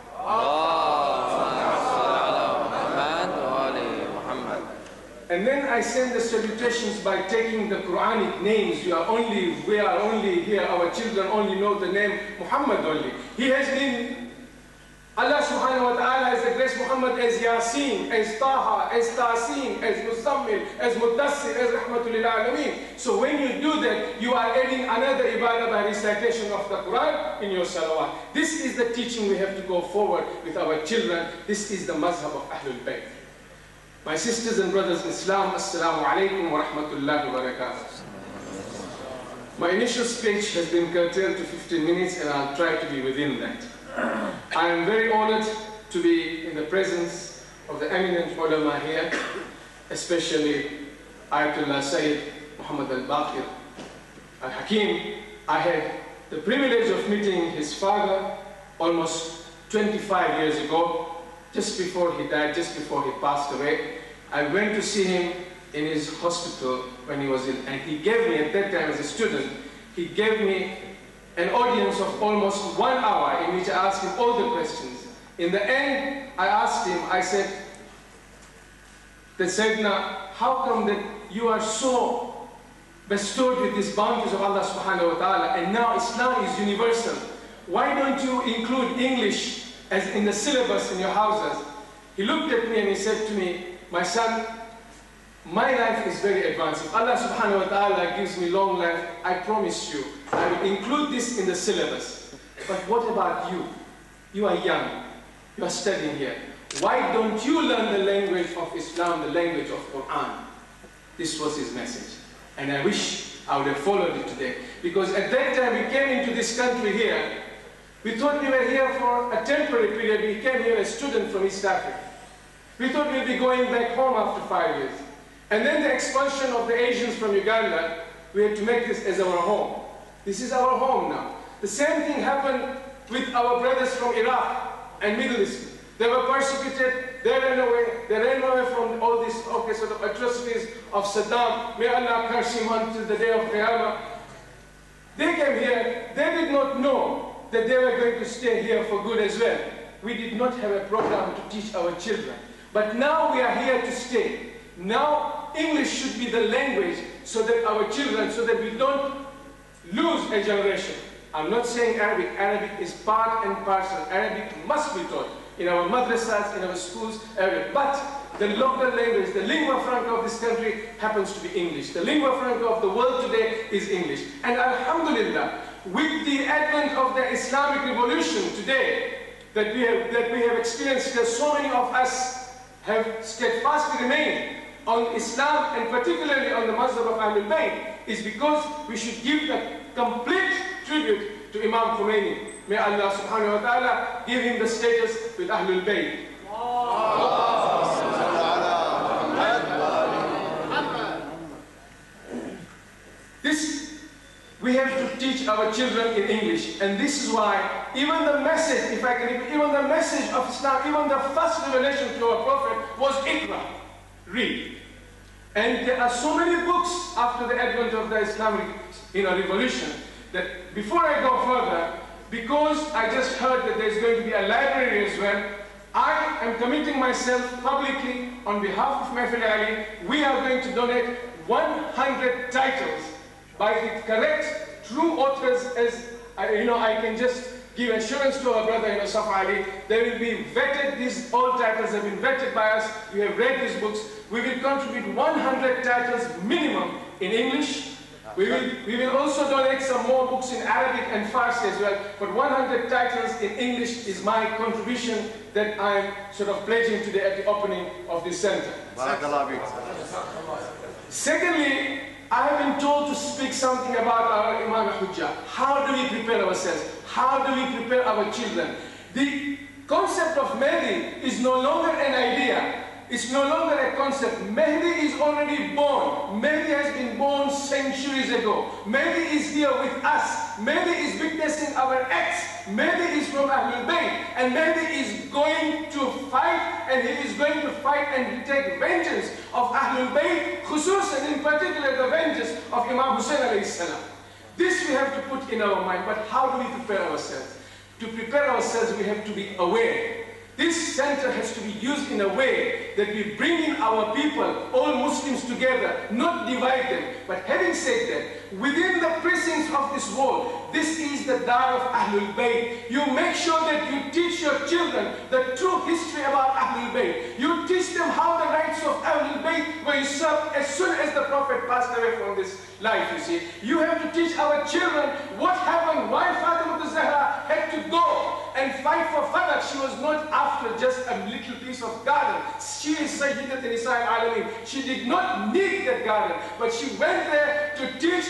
And then I send the salutations by taking the Quranic names. We are only here, our children only know the name Muhammad only. He has been, Allah subhanahu wa ta'ala has addressed Muhammad as Yasin, as Taha, as Tasin, as Muzammil, as Mudassir, as Rahmatul lil Alameen. So when you do that, you are adding another ibadah by recitation of the Quran in your salawat. This is the teaching we have to go forward with our children. This is the mazhab of Ahlul Bayt. My sisters and brothers in Islam, Assalamu alaikum wa rahmatullahi wa barakatuh. My initial speech has been curtailed to 15 minutes, and I'll try to be within that. I am very honored to be in the presence of the eminent ulama here, especially Ayatollah Sayyid Muhammad Al-Baqer, Al-Hakim. I had the privilege of meeting his father almost 25 years ago, just before he died, just before he passed away. I went to see him in his hospital when he was in, and he gave me, at that time as a student, he gave me an audience of almost 1 hour in which I asked him all the questions. In the end, I asked him, I said, Sayyidina, how come that you are so bestowed with these bounties of Allah subhanahu wa ta'ala, and now Islam is universal? Why don't you include English as in the syllabus in your houses? He looked at me and he said to me, my son, my life is very advanced. If Allah subhanahu wa ta'ala gives me long life, I promise you, I will include this in the syllabus. But what about you? You are young, you are studying here. Why don't you learn the language of Islam, the language of Quran? This was his message. And I wish I would have followed it today. Because at that time we came into this country here, we thought we were here for a temporary period. We came here as students from East Africa. We thought we'd be going back home after 5 years. And then the expulsion of the Asians from Uganda, we had to make this as our home. This is our home now. The same thing happened with our brothers from Iraq and Middle East. They were persecuted, they ran away from all these sort of atrocities of Saddam. May Allah curse him until the day of Qiyamah. They came here, they did not know that they were going to stay here for good as well. We did not have a program to teach our children. But now we are here to stay. Now English should be the language so that our children, so that we don't lose a generation. I'm not saying Arabic. Arabic is part and parcel. Arabic must be taught in our madrasas, in our schools, Arabic. But the local language, the lingua franca of this country happens to be English. The lingua franca of the world today is English. And alhamdulillah, with the advent of the Islamic revolution today that we have experienced, that so many of us have steadfastly remained on Islam and particularly on the mazhab of Ahlulbayt, is because we should give the complete tribute to Imam Khomeini. May Allah subhanahu wa ta'ala give him the status with Ahlulbayt. This, we have to teach our children in English, and this is why even the message, if I can, even the message of Islam, even the first revelation to our Prophet was Iqra, read. And there are so many books after the advent of the Islamic revolution that before I go further, because I just heard that there's going to be a library as well, I am committing myself publicly on behalf of Mahfil Ali. We are going to donate 100 titles by the correct, true authors, as I can just give assurance to our brother Safa Ali. They will be vetted. These all titles have been vetted by us. We have read these books. We will contribute 100 titles minimum in English. We will also donate some more books in Arabic and Farsi as well. But 100 titles in English is my contribution that I am sort of pledging today at the opening of this center. Secondly, I have been told to speak something about our Imam Hujjah. How do we prepare ourselves? How do we prepare our children? The concept of Mahdi is no longer an idea. It's no longer a concept. Mahdi is already born. Mahdi has been born centuries ago. Mahdi is here with us. Mahdi is witnessing our acts. Mahdi is from Ahlulbayt. And Mahdi is going to fight, and he is going to fight and take vengeance of Ahlulbayt, khususan in particular the vengeance of Imam Hussein alayhi salam. This we have to put in our mind. But how do we prepare ourselves? To prepare ourselves, we have to be aware. This center has to be used in a way that we bring in our people, all Muslims together, not divide them. But having said that, within the precincts of this wall, this is the Dar of Ahlulbayt. You make sure that you teach your children the true history about Ahlulbayt. You teach them how the rights of Ahlulbayt were usurped as soon as the Prophet passed away from this life, you see. You have to teach our children what happened, why Fatima al-Zahra had to go and fight for Fadak. She was not after just a little piece of garden. She is Sayyidat al-Alamin. She did not need that garden, but she went there to teach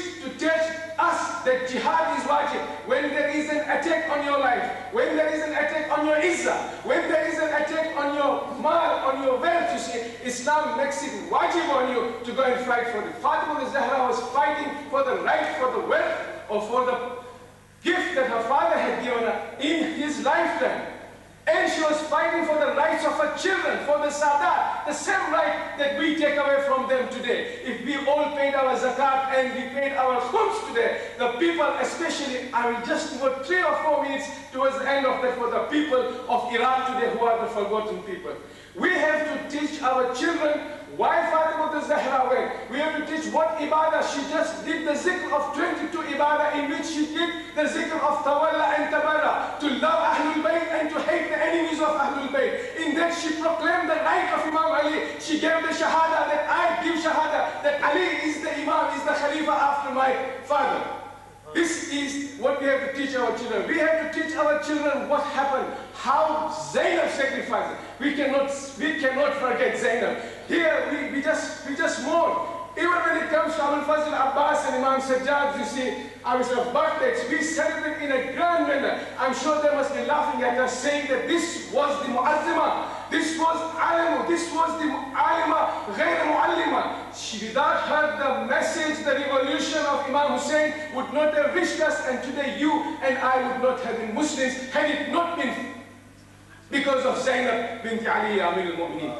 us that jihad is wajib. When there is an attack on your life, when there is an attack on your izzah, when there is an attack on your mal, on your wealth, you see, Islam makes it wajib on you to go and fight for it. Fatima al-Zahra was fighting for the right, for the wealth, or for the gift that her father had given her in his lifetime. And she was fighting for the rights of her children, for the sadat, the same right that we take away from them today. If we all paid our zakat and we paid our khums today, the people, especially, I will just put 3 or 4 minutes towards the end of that for the people of Iraq today who are the forgotten people. We have to teach our children why Fatima al-Zahra went. We have to teach what ibadah. She just did the zikr of 22 ibadah in which she did the zikr of tawalla and tabarra, to love Ahlul Bayt and to hate the enemies of Ahlul Bayt. In that she proclaimed the right of Imam Ali. She gave the shahada that I give shahada that Ali is the Imam, is the Khalifa after my father. This is what we have to teach our children. We have to teach our children what happened, how Zainab sacrificed. We cannot forget Zainab. Here we just mourn. Even when it comes to Abul Fazl Abbas and Imam Sajjad, you see, our birthdays, we celebrate in a grand manner. I'm sure they must be laughing at us, saying that this was the Mu'azzima, this was Alimu, this was the Alima, Ghayr Mu'allima. Without her, the message, the revolution of Imam Hussein would not have reached us, and today you and I would not have been Muslims had it not been because of Zainab bint Ali Amir al-Mu'mineen.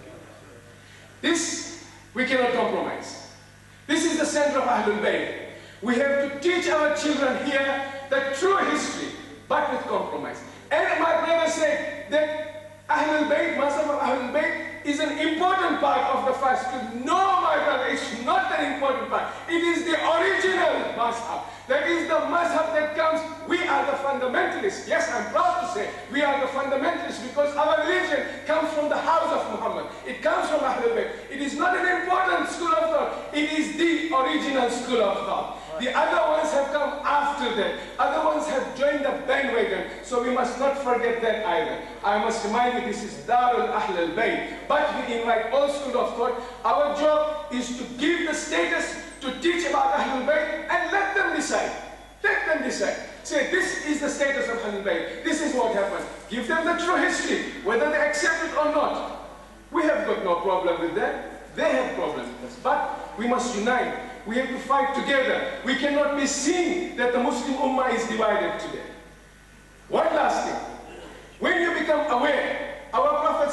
This we cannot compromise. This is the center of Ahlul Bayt. We have to teach our children here the true history, but with compromise. And my brother said that Ahlul Bayt, Mazhab of Ahlul Bayt, is an important part of the fast. No my brother, it's not an important part. It is the original mazhab. That is the mazhab that comes. We are the fundamentalists. Yes, I'm proud to say we are the fundamentalists because our religion comes from the house of Muhammad. It comes from Ahlul Bayt. It is not an important school of thought. It is the original school of thought. The other ones have come after that. Other ones have joined the bandwagon. So we must not forget that either. I must remind you, this is Dar Ahlulbayt. But we invite all schools of thought. Our job is to give the status, to teach about Ahlul Bayt, and let them decide. Let them decide. Say, this is the status of Ahlul Bayt. This is what happened. Give them the true history, whether they accept it or not. We have got no problem with that. They have problems with us. But we must unite. We have to fight together. We cannot be seen that the Muslim Ummah is divided today. One last thing. When you become aware, our Prophet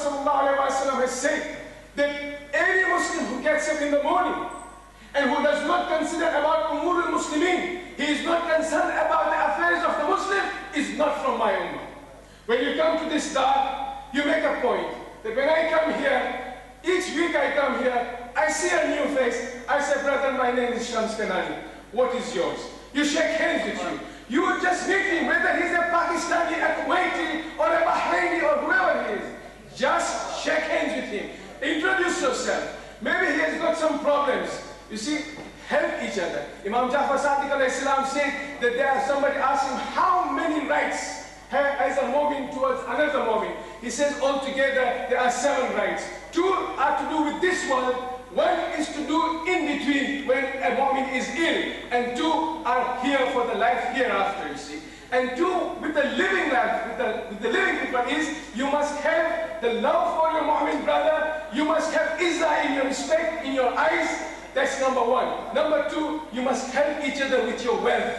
ﷺ has said that any Muslim who gets up in the morning and who does not consider about Umur al-Muslimin, he is not concerned about the affairs of the Muslim, is not from my Ummah. When you come to this Dar, you make a point that when I come here, each week I come here, I see a new face. I say, brother, my name is Shams Kanani. What is yours? You shake hands with you. You will just meet him, whether he's a Pakistani, a Kuwaiti, or a Bahraini, or whoever he is. Just shake hands with him. Introduce yourself. Maybe he has got some problems. You see, help each other. Imam Jafar Sadiq al-Islam said that there are somebody asked him how many rights has a mu'min towards another mu'min. He says altogether there are 7 rights. 2 are to do with this world. 1 is to do in between when a mu'min is ill, and 2 are here for the life hereafter, you see. And 2 with the living life, with the living people is you must have the love for your mu'min brother, you must have izzah in your respect, in your eyes. That's number 1. Number 2, you must help each other with your wealth.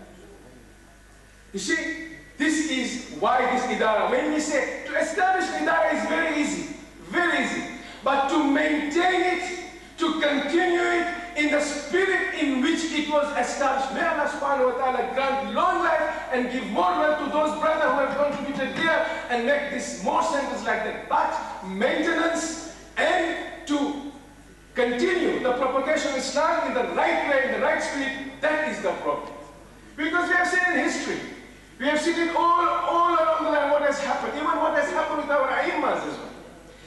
You see, this is why this idara, when we say to establish idara is very easy, very easy. But to maintain it, to continue it in the spirit in which it was established. May Allah subhanahu wa ta'ala grant long life and give more wealth to those brothers who have contributed here and make this more centers like that. But maintenance and to continue the propagation of Islam in the right way, in the right spirit, that is the problem. Because we have seen in history, we have seen it all around the land what has happened, even what has happened with our Aimmas as well.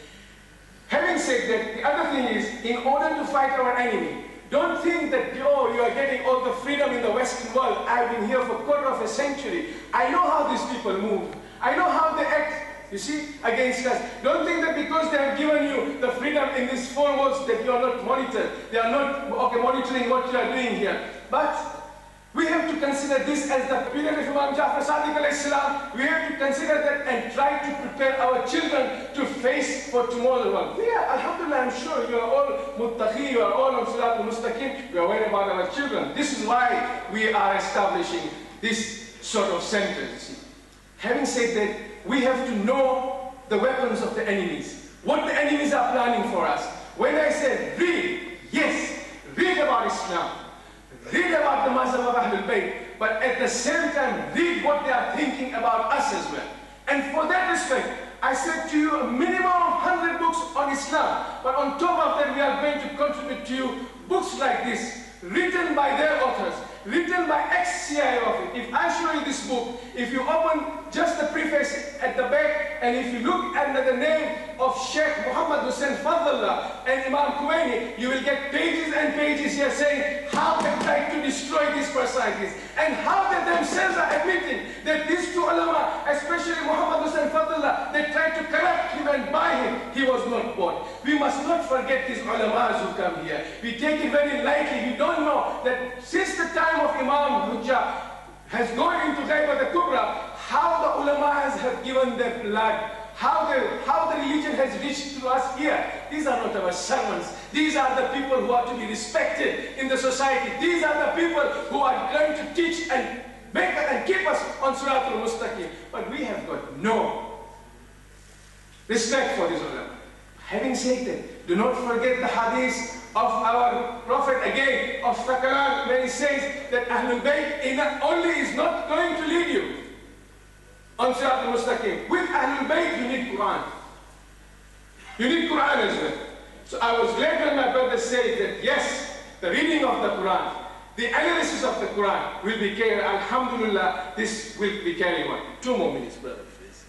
Having said that, the other thing is, in order to fight our enemy, don't think that, oh, you are getting all the freedom in the Western world. I've been here for a quarter of a century. I know how these people move. I know how they act, you see, against us. Don't think that because they have given you the freedom in these 4 walls that you are not monitored. They are not monitoring what you are doing here. But we have to consider this as the period of Imam Jafar Sadiq al-Islam. We have to consider that and try to prepare our children to face for tomorrow world. Yeah, alhamdulillah, I'm sure you are all muttaqi, you are all on Sirat al-Mustaqim. We are worried about our children. This is why we are establishing this sort of centers. Having said that, we have to know the weapons of the enemies. What the enemies are planning for us. When I say read, yes, read about Islam. Read about the mazhab of Ahlul Bayt, but at the same time, read what they are thinking about us as well. And for that respect, I said to you a minimum of 100 books on Islam, but on top of that, we are going to contribute to you books like this, written by their authors, written by ex-CIA of it. If I show you this book, if you open just the preface at the back, and if you look under the name of Sheikh Muhammad and Imam Khomeini, you will get pages and pages here saying how they tried to destroy these personalities, and how they themselves are admitting that these 2 ulama, especially Muhammad they tried to corrupt him and buy him. He was not born. We must not forget these ulamas who come here. We take it very lightly. We don't know that since the time of Imam Hujjah has gone into Ghaiba the Kubra, how the ulamas have given their blood, how the religion has reached to us here. These are not our servants. These are the people who are to be respected in the society. These are the people who are going to teach and make us and keep us on Sirat al-Mustaqim. But we have got no respect for these ulama. Having said that, do not forget the hadith of our Prophet again, of Thakalan, when he says that Ahlul Bayt only is not going to lead you on Sirat al-Mustaqim. With Ahlul Bayt, you need Quran. You need Quran as well. So I was glad when my brother said that yes, the reading of the Quran, the analysis of the Quran will be carried. Alhamdulillah, this will be carried on. 2 more minutes, brother, please.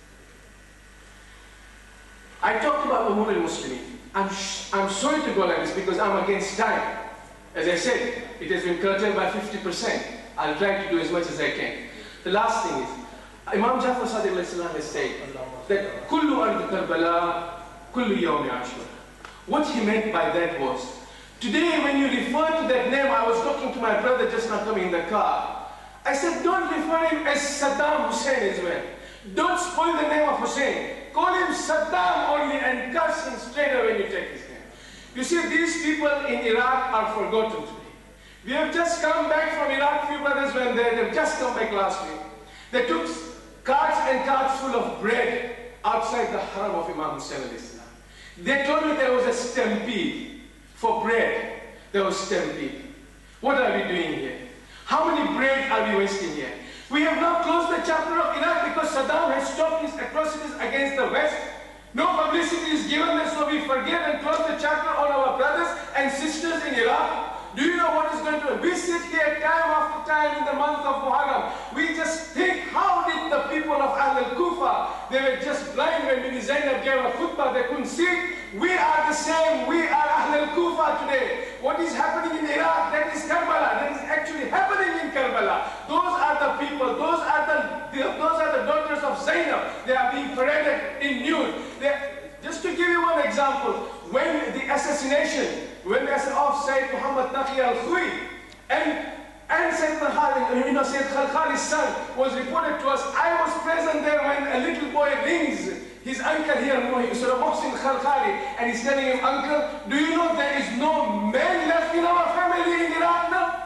I talked about Umur al-Muslimin. I'm sorry to go like this because I'm against time. As I said, it has been curtailed by 50%. I'll try to do as much as I can. The last thing is, Imam Jafar Sadiq has said that Kullu ardu Karbala, Kullu yawmi Ashura. What he meant by that was, today when you refer to that name, I was talking to my brother just now coming in the car. I said, don't refer him as Saddam Hussein as well. Don't spoil the name of Hussein. Call him Saddam only and curse him straight away when you take his name. You see, these people in Iraq are forgotten today. We have just come back from Iraq, few brothers went there, they've just come back last week. They took carts and carts full of bread outside the haram of Imam Hussein al-Islam. They told me there was a stampede for bread. There was stampede. What are we doing here? How many bread are we wasting here? We have now closed the chapter of Iraq because Saddam has stopped his atrocities against the West. No publicity is given, so we forget and close the chapter on our brothers and sisters in Iraq. Do you know what is going to happen? We sit here time after time in the month of Muharram. We just think, how did the people of Al-Kufa, they were just blind when Bibi Zainab gave a khutbah, they couldn't see it. We are the same, we are Al-Kufa today. What is happening in Iraq, that is Karbala, that is actually happening in Karbala. Those are the people, those are the daughters of Zainab. They are being paraded in nude. Just to give you one example, when the assassination of Sayyid Muhammad al-Khuwi and Sayyid Khali's son was reported to us, I was present there when a little boy rings his uncle here, Mohsin Khalkhali, and he's telling him, uncle, do you know there is no man left in our family in Iraq now?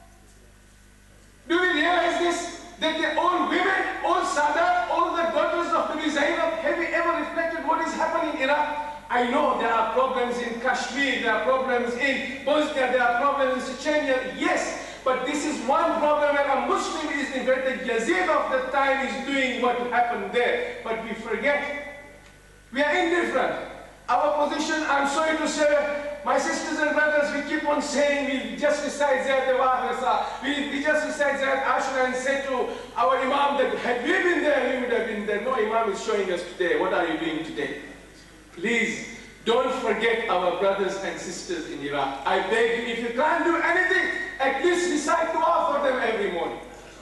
Do we realize this? That they're all women, all Sadat, all the daughters of Bibi Zainab. Have you ever reflected what is happening in Iraq? I know there are problems in Kashmir, there are problems in Bosnia, there are problems in Chechnya, yes, but this is one problem where a Muslim is in fact the Yazid of the time is doing what happened there, but we forget. We are indifferent. Our position, I'm sorry to say, my sisters and brothers, we keep on saying we just recite Zayat al-Wahrasa, we just recite Zayat Ashura and say to our Imam that had we been there, we would have been there. No Imam is showing us today. What are you doing today? Please, don't forget our brothers and sisters in Iraq. I beg you, if you can't do anything, at least recite dua for them every morning.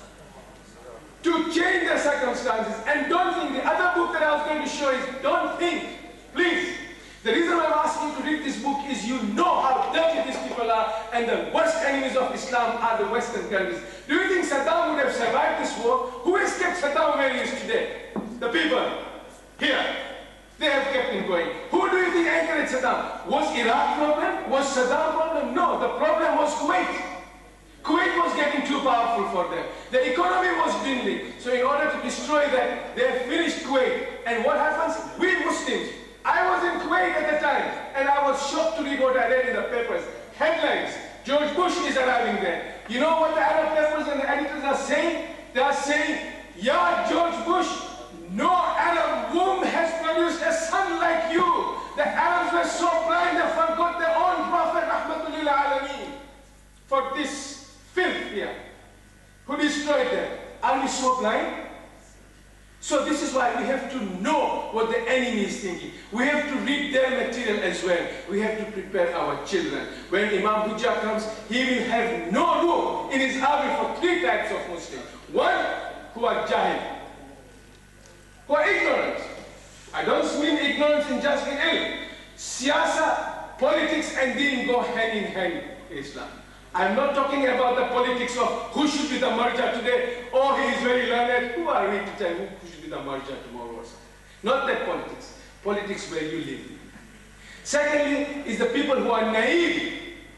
To change their circumstances. And don't think, the other book that I was going to show is, don't think, please. The reason I'm asking you to read this book is you know how dirty these people are and the worst enemies of Islam are the Western countries. Do you think Saddam would have survived this war? Who has kept Saddam where he is today? The people here. They have kept him going. Who do you think anchored Saddam? Was Iraq problem? Was Saddam problem? No, the problem was Kuwait. Kuwait was getting too powerful for them. The economy was dwindling. So in order to destroy that, they finished Kuwait. And what happens? We Muslims. I was in Kuwait at the time, and I was shocked to read what I read in the papers. Headlines, George Bush is arriving there. You know what the Arab papers and the editors are saying? They are saying, yeah, George Bush, no Arab womb has produced a son like you. The Arabs were so blind they forgot their own prophet, Rahmatullah Alameen, for this filth here. Who destroyed them? Are we so blind? So this is why we have to know what the enemy is thinking. We have to read their material as well. We have to prepare our children. When Imam Hujjah comes, he will have no room in his army for 3 types of Muslims. One, who are jahil, who are ignorant. I don't mean ignorance in just in ilm. Siyasa, politics and deen go hand in hand in Islam. I'm not talking about the politics of who should be the marja today. Oh, he is very learned. Who are we to tell who should be the marja tomorrow or something? Not that politics. Politics where you live. Secondly, is the people who are naive.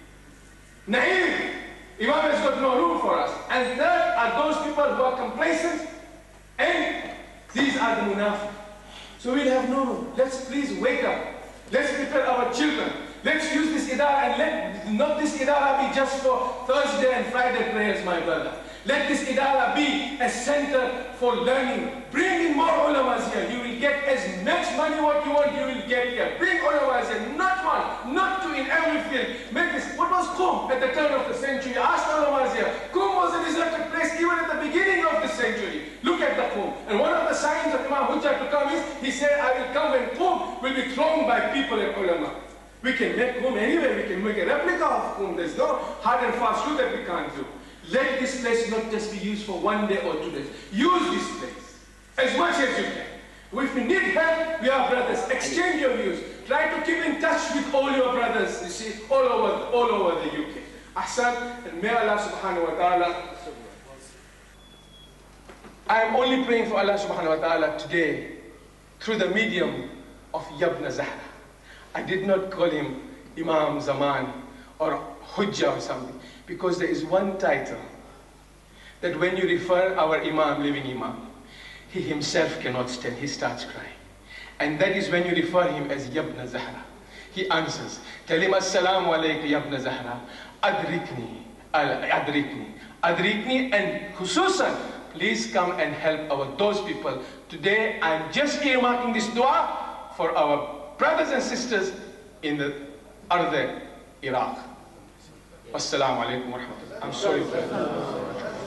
Naive. Imam has got no room for us. And third are those people who are complacent. And these are the munafiq. So we'll have no room. Let's please wake up. Let's prepare our children. Let's use this idara and not this idara be just for Thursday and Friday prayers, my brother. Let this idara be a center for learning. Bring in more ulamas here. You will get as much money what you want, you will get here. Bring ulamas here, not one, not two in every field. Make this, what was Qum at the turn of the century? Ask ulamas here. Qum was a deserted place even at the beginning of the century. Look at the Qum. And one of the signs of Imam Hujjah to come is, he said, I will come when Qum will be thrown by people and ulama. We can make Qum anyway, we can make a replica of Qum. There's no hard and fast rule that we can't do. Let this place not just be used for 1 day or 2 days. Use this place as much as you can. If you need help, we are brothers. Exchange your views. Try to keep in touch with all your brothers, you see, all over the UK. Ahsan, and may Allah subhanahu wa ta'ala. I am only praying for Allah subhanahu wa ta'ala today through the medium of Yabna Zahra. I did not call him Imam Zaman or Hujjah or something, because there is one title that when you refer our Imam, living Imam, he himself cannot stand, he starts crying. And that is when you refer him as Yabna Zahra. He answers, tell him, Assalamu alaikum Yabna Zahra, Adrikni, Adrikni, and khususan, please come and help those people. Today, I'm just earmarking this dua for our brothers and sisters in the other Iraq. Assalamu alaikum wa rahmatullah. I'm sorry for that.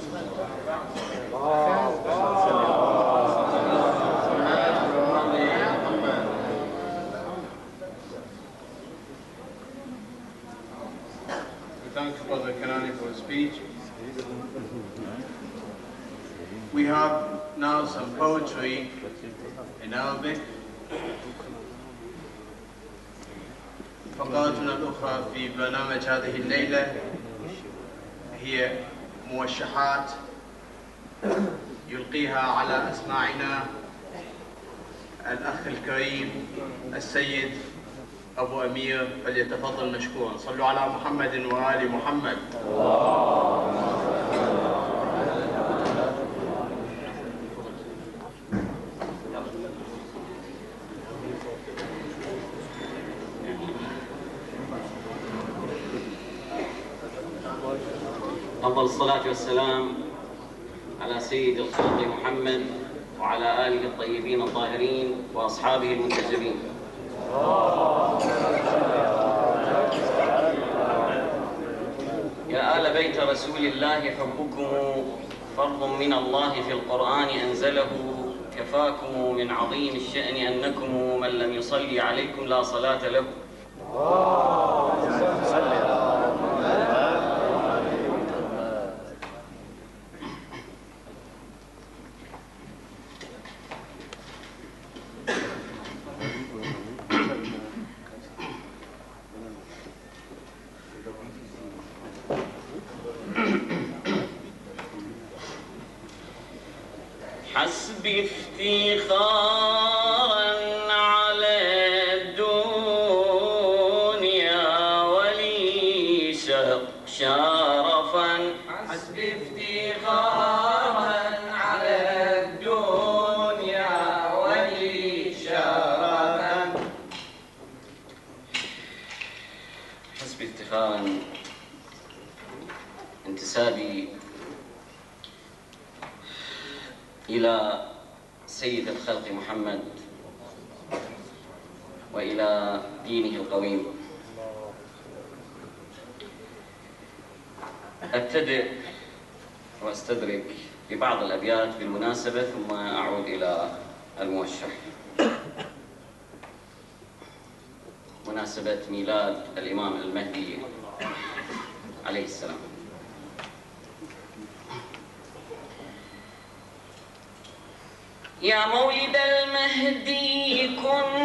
We thank Brother Kanani for his speech. We have now some poetry in Arabic. فقراتنا الأخرى في برنامج هذه الليلة هي موشحات يلقيها على أسماعنا الأخ الكريم السيد أبو أمير، فليتفضل مشكورا. صلوا على محمد وآل محمد. أفضل الصلاة والسلام على سيد الخلق محمد وعلى آله الطيبين الطاهرين وأصحابه المنتجبين. يا آل بيت رسول الله حبكم فرض من الله في القرآن أنزله، كفاكم من عظيم الشأن أنكم من لم يصلي عليكم لا صلاة له. حسبي افتخارا على الدنيا ولي شرفا، حسبي افتخارا على الدنيا ولي شرفا، حسبي افتخارا انتسابي إلى سيد الخلق محمد وإلى دينه القويم. أبتدئ وأستدرك ببعض الأبيات بالمناسبة ثم أعود إلى الموشح. مناسبة ميلاد الإمام المهدي عليه السلام. يا مولد المهدي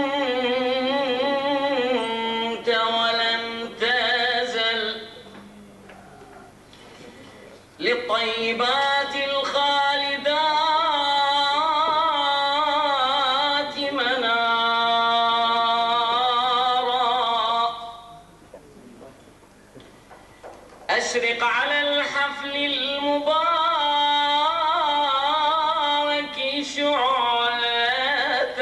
كنت ولم تزل للطيبات الخالدات منارا، أشرق على الحفل المبارك شعلة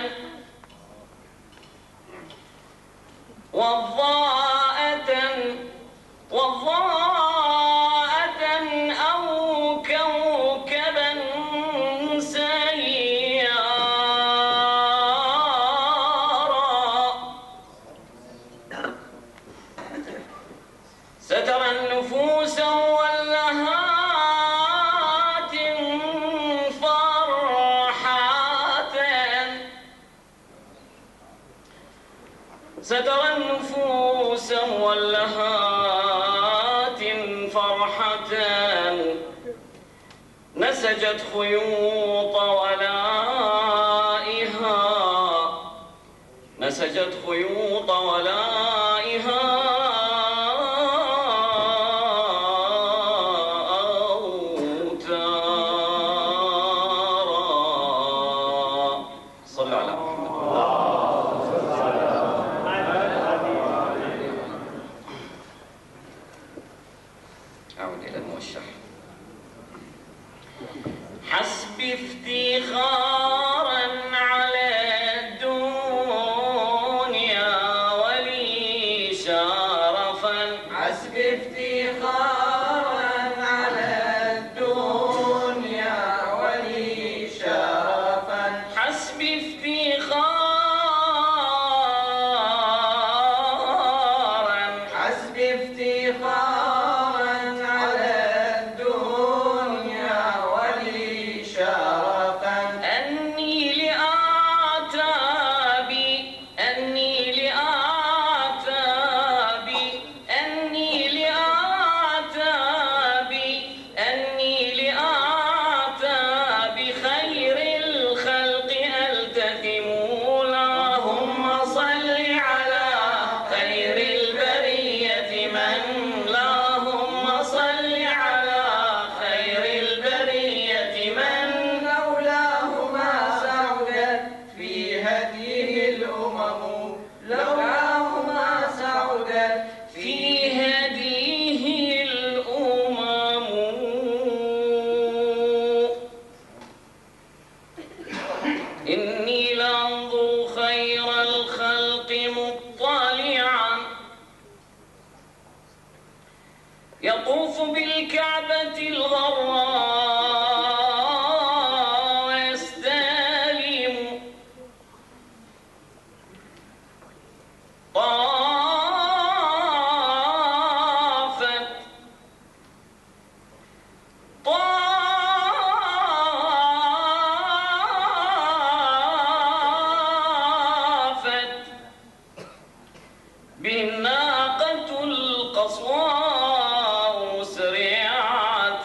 وضاءة فرحة نسجت خيوط ولائها، نسجت خيوط ولائها أوتارا. صلى على محمد. أعود إلى الموشح. حسبي افتخارا على الدنيا ولي شرفا، حسبي افتخارا على الدنيا ولي شرفا، حسبي افتخارا، حسبي افتخارا على الدنيا ولي شرفا، أني لأعتابي، أني لأعتابي، أني لأعتابي، أني لأعتابي خير الخلق ألتزم. اللهم صل على خير البرية من، اللهم صل على خير البرية من لولاه ما سعدت في هديه الأمم، لولاه ما سعدت في هديه الأمم. إني لأنظر خير الخلق مطلعا يطوف بالكعبة الغراء ويستلم طافت طافت بالناقة القصواء مسرعة،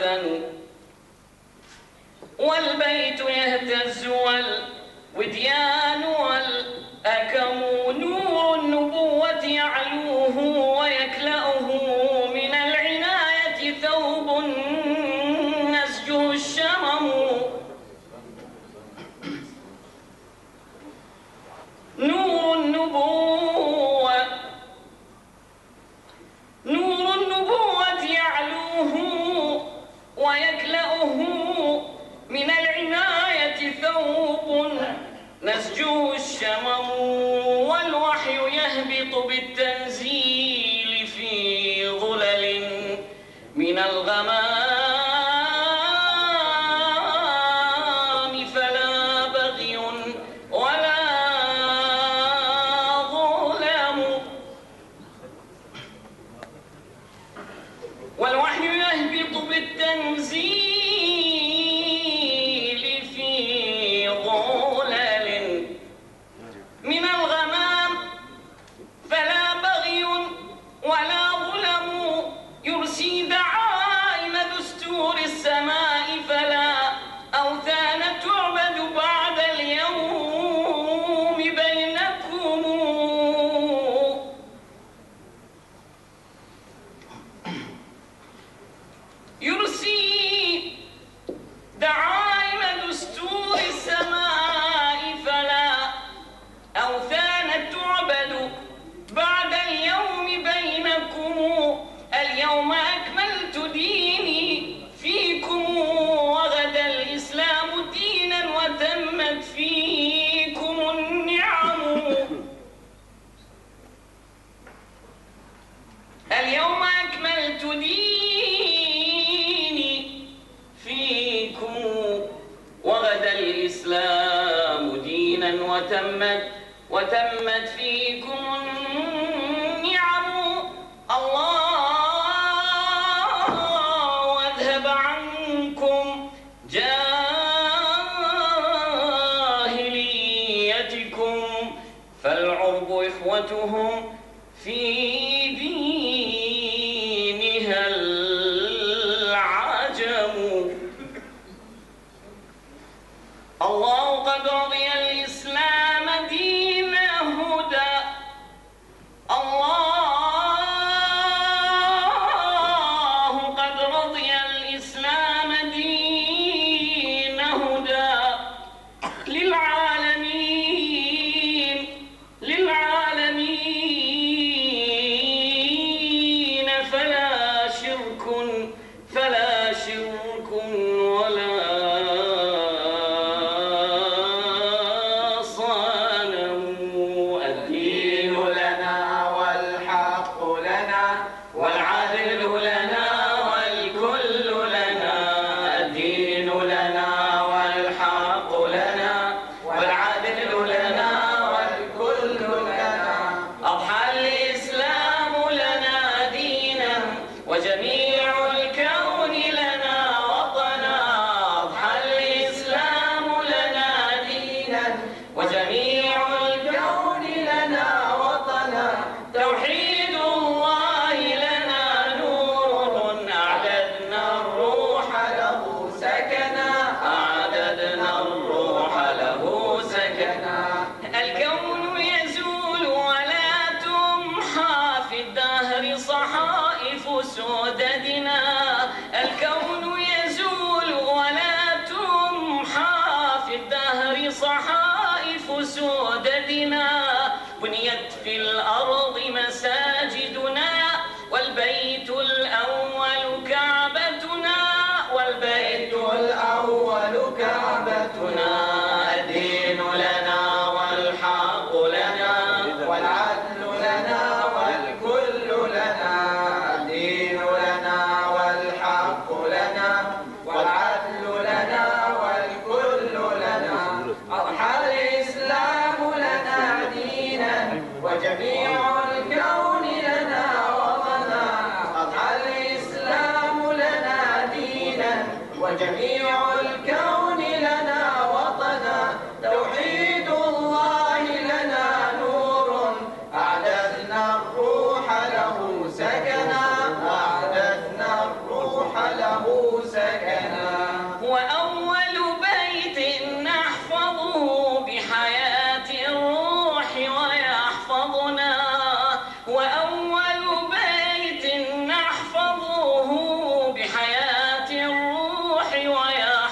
والبيت يهتز والوديان والأكم، نور النبوة يعلوه ويكلأه من العناية ثوب نسجه الشمم، نور النبوة، نور النبوة يعلوه ويكلأه من العناية ثوب نسجه الشمم، والوحي يهبط بالتنزيل في ظلل من الغمام، فلا بغي ولا ظلم، والوحي يهبط بالتنزيل في ظلل من الغمام، فلا بغي ولا ظلم، يرسي دعائم دستور السماء، فلا أوثان تعبد بعد اليوم بينكم. يرسي دعائم دستور السماء، فلا أوثان تعبد بعد اليوم بينكم. اليوم أكملت ديني فيكم، وغدا الإسلام دينا وتمت فيكم النعم. اليوم أكملت ديني فيكم، وغدا الإسلام دينا وتمت فيكم النعم. الله أذهب عنكم جاهليتكم، فالعرب إخوتهم في دينها الله قد رضي الإسلام دين هدى الله قد رضي الإسلام دين هدى للعالمين فلا شرك ولا صنم. الدين لنا والحق لنا والعدل لنا والكل لنا. الدين لنا والحق لنا والعدل لنا والكل لنا. أضحى الإسلام لنا دينا وجميع الكون لنا وطنا. أضحى الإسلام لنا دينا وجميع الكون لنا وطنا. توحيد الله لنا نور أعددنا الروح له سكنا. أعددنا الروح له سكنا. الكون يزول ولا تمحى في الدهر صحائف سوددنا. الكون يزول ولا تمحى في الدهر صحائف سوددنا. بنيت في الأرض مساجدنا والبيت الأول كعبتنا. والبيت الأول كعبتنا. الدين لنا والحق لنا والعدل لنا والكل لنا. الدين لنا والحق لنا والعدل لنا والكل لنا. أضحى الإسلام لنا دينا وجميع الكون لنا وطنا. أضحى الإسلام لنا دينا وجميع الكون لنا وطنا. توحيد الله لنا نور أعددنا الروح له سكنا. أعددنا الروح له سكنا. وأول بيت نحفظه بحياة الروح ويحفظنا. وأول بيت نحفظه بحياة الروح ويحفظنا.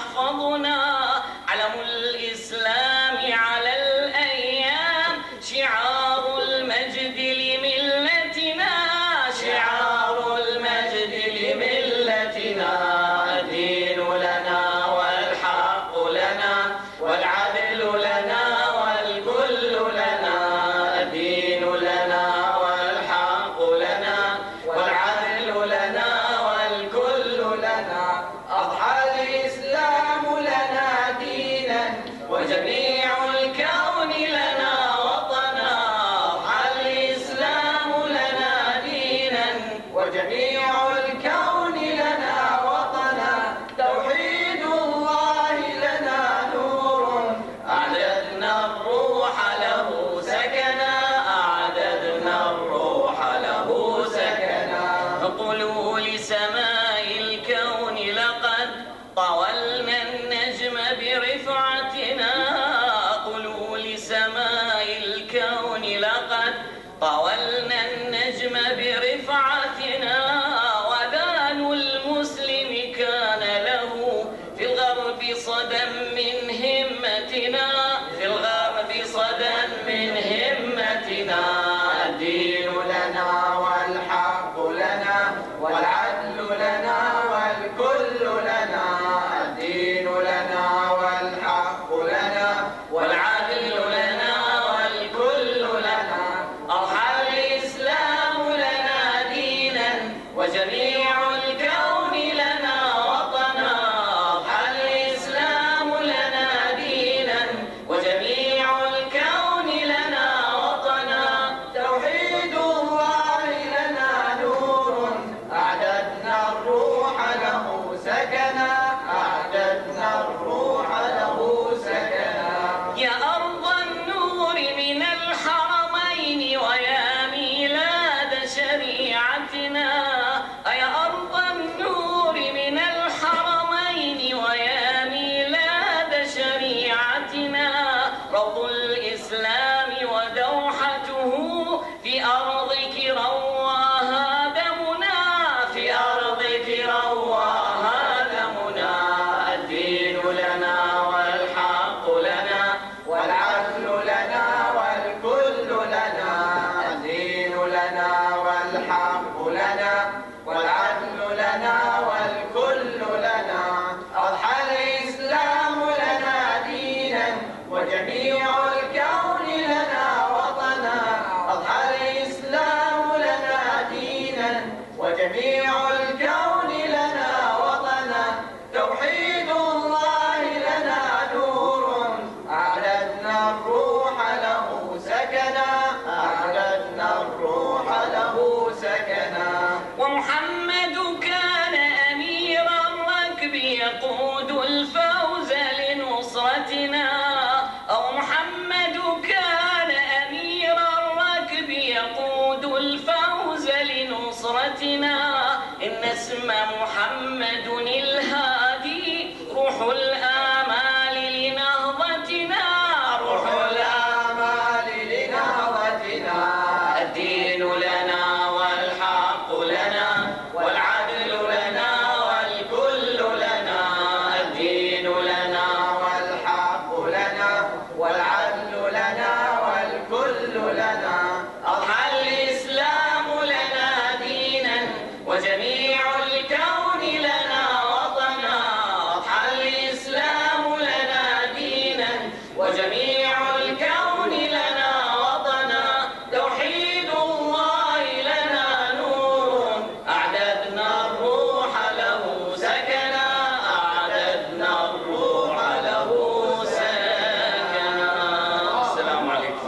الهادي روح الآمال لنهضتنا، روح الآمال لنهضتنا. الدين لنا والحق لنا والعدل لنا والكل لنا. الدين لنا والحق لنا والعدل لنا والكل لنا. أضحى الإسلام لنا دينا وجميع الكون لنا وطنا. أضحى الإسلام لنا دينا وجميع الكون لنا وطنا. توحيد الله لنا نور أعددنا الروح له سكنا. أعددنا الروح له سكنا. السلام عليكم.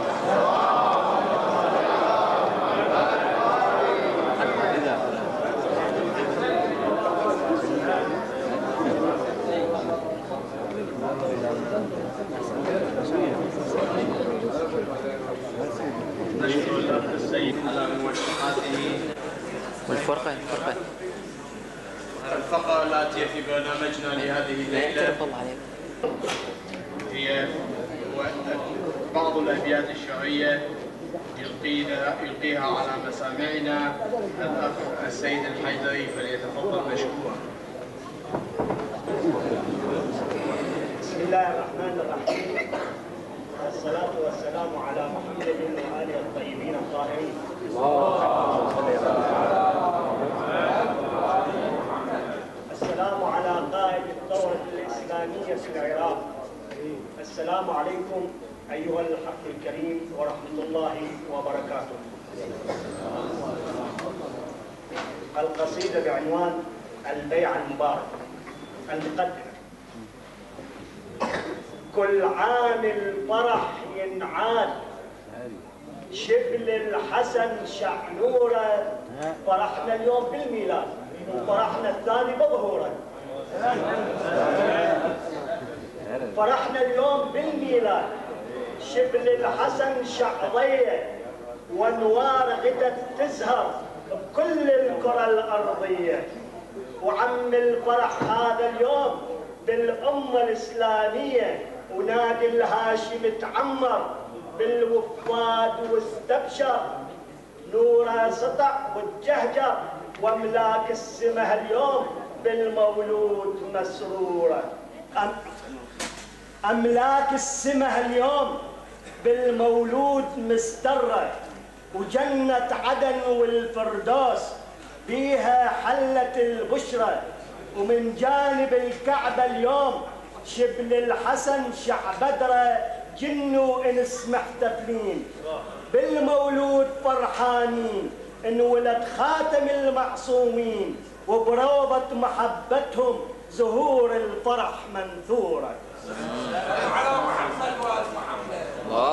نشكر الأخ السيد على موافقته. والفرقة الفقرة التي في برنامجنا لهذه الليلة هي بعض الأبيات الشعرية يلقيها على مسامعنا الأخ السيد الحيدري، فليتفضل مشكورا. بسم الله الرحمن الرحيم، والصلاة والسلام على محمد وآله الطيبين الطاهرين. السلام على قائد الثورة الإسلامية في العراق. السلام عليكم أيها الحق الكريم ورحمة الله وبركاته. القصيدة بعنوان البيع المبارك. المقدمة: كل عام الفرح ينعاد، شبل الحسن شعنورة. فرحنا اليوم بالميلاد وفرحنا الثاني بظهوره. فرحنا اليوم بالميلاد، شبل الحسن شعضية وانوار غدت تزهر بكل الكرة الأرضية. وعم الفرح هذا اليوم بالأمة الإسلامية، ونادي الهاشم تعمر بالوفاد واستبشر. نوره سطع والجهجر واملاك السمه اليوم بالمولود مسروره. املاك السمه اليوم بالمولود مستره، وجنة عدن والفردوس بيها حلت البشرة. ومن جانب الكعبة اليوم شبل الحسن شعبدرة، جن وإنس محتفلين بالمولود فرحانين. انولد خاتم المعصومين، وبروضة محبتهم زهور الفرح منثورة. على محمد وآل محمد.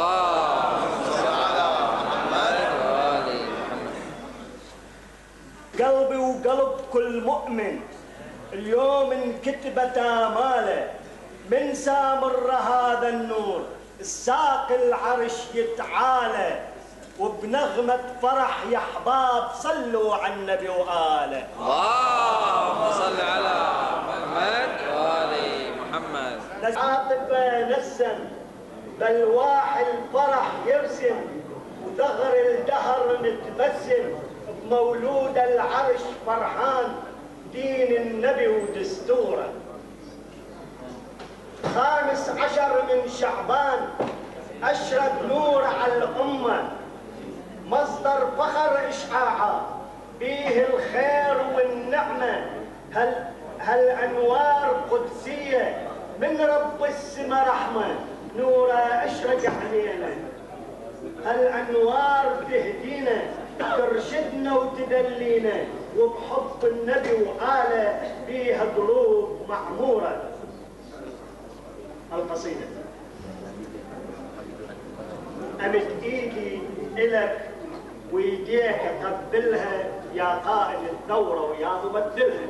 قلبي وقلب كل مؤمن اليوم انكتبت آماله، من سامر هذا النور الساق العرش يتعالى. وبنغمة فرح يا احباب صلوا على النبي وآله. اللهم صل على محمد وآل محمد. عاطفة نسم بلواح الفرح يرسم، وثغر الدهر متبسم بمولود العرش فرحان. دين النبي ودستوره 15 من شعبان أشرق نور على الأمة، مصدر فخر إشعاعه بيه الخير والنعمة. هالأنوار قدسية من رب السما رحمة، نوره أشرق علينا. هالأنوار تهدينا ترشدنا وتدلينا، وبحب النبي وآله بيها قلوب معمورة. القصيدة: أمد إيدي إلك ويديك قبلها يا قائد الثورة ويا مبدلها.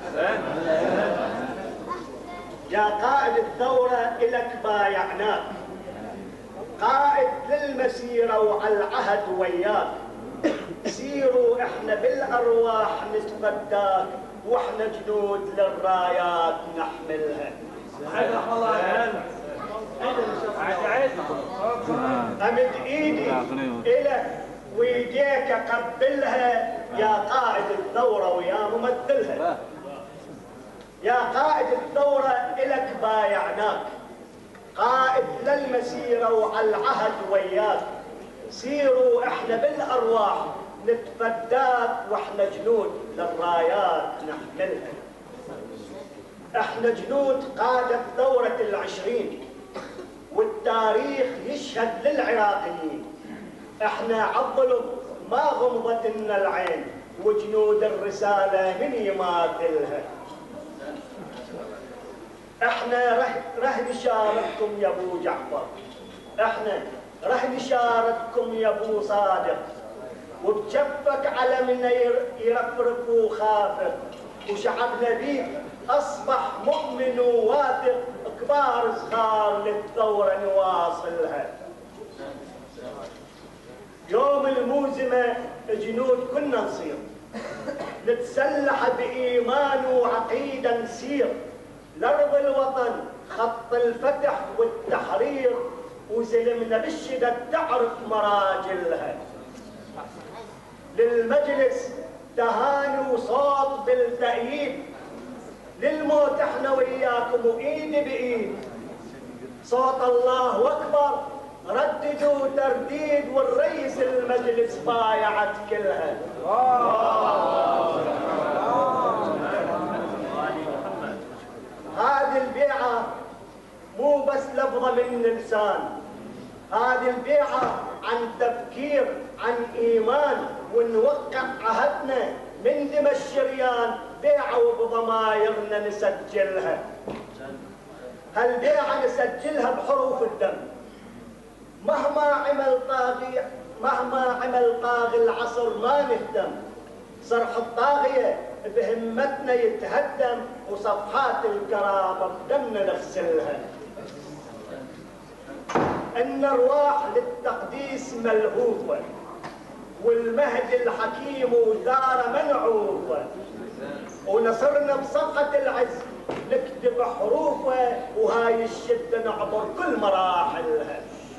يا قائد الثورة إلك بايعناك، قائد للمسيرة وعلى العهد وياك. سيروا احنا بالأرواح نتفداك، واحنا جنود للرايات نحملها. امد ايدي الك ويديك اقبلها يا قائد الثوره ويا ممثلها. يا قائد الثوره الك بايعناك، قائد للمسيره وعلى العهد وياك. سيروا احنا بالارواح نتفداك واحنا جنود للرايات نحملها. احنا جنود قادة ثورة العشرين والتاريخ يشهد للعراقيين. احنا عالظلم ما غمضت لنا العين وجنود الرسالة من يماثلها. احنا رح نشارككم يا ابو جعفر، احنا رح نشارككم يا ابو صادق، وبجفك علمنا يرفرف وخافق، وشعبنا بيك اصبح مؤمن وواثق، كبار صغار للثوره نواصلها. يوم الموزمه جنود كنا نصير، نتسلح بايمان وعقيده نسير لارض الوطن خط الفتح والتحرير، وزلمنا بالشدة تعرف مراجلها. للمجلس تهاني وصوت بالتأييد، للموت احنا وياكم وايد بايد. صوت الله اكبر رددوا ترديد، والرئيس المجلس بايعت كلها. هذه البيعة مو بس لفظة من لسان، هذه البيعة عن تفكير، عن إيمان، ونوقع عهدنا من دم الشريان، بيعة وبضمايرنا نسجلها. هالبيعة نسجلها بحروف الدم، مهما عمل طاغي العصر ما نهتم. صرح الطاغية بهمتنا يتهدم، وصفحات الكرامة بدمنا نغسلها. ان ارواح للتقديس ملهوفة، والمهدي الحكيم ودار منعوفة، ونصرنا بصفحة العز نكتب حروفه، وهاي الشدة نعبر كل مراحلها.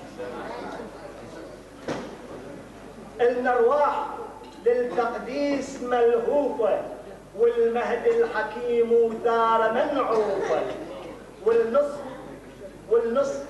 ان ارواح للتقديس ملهوفة، والمهدي الحكيم ودار منعوفة، والنصر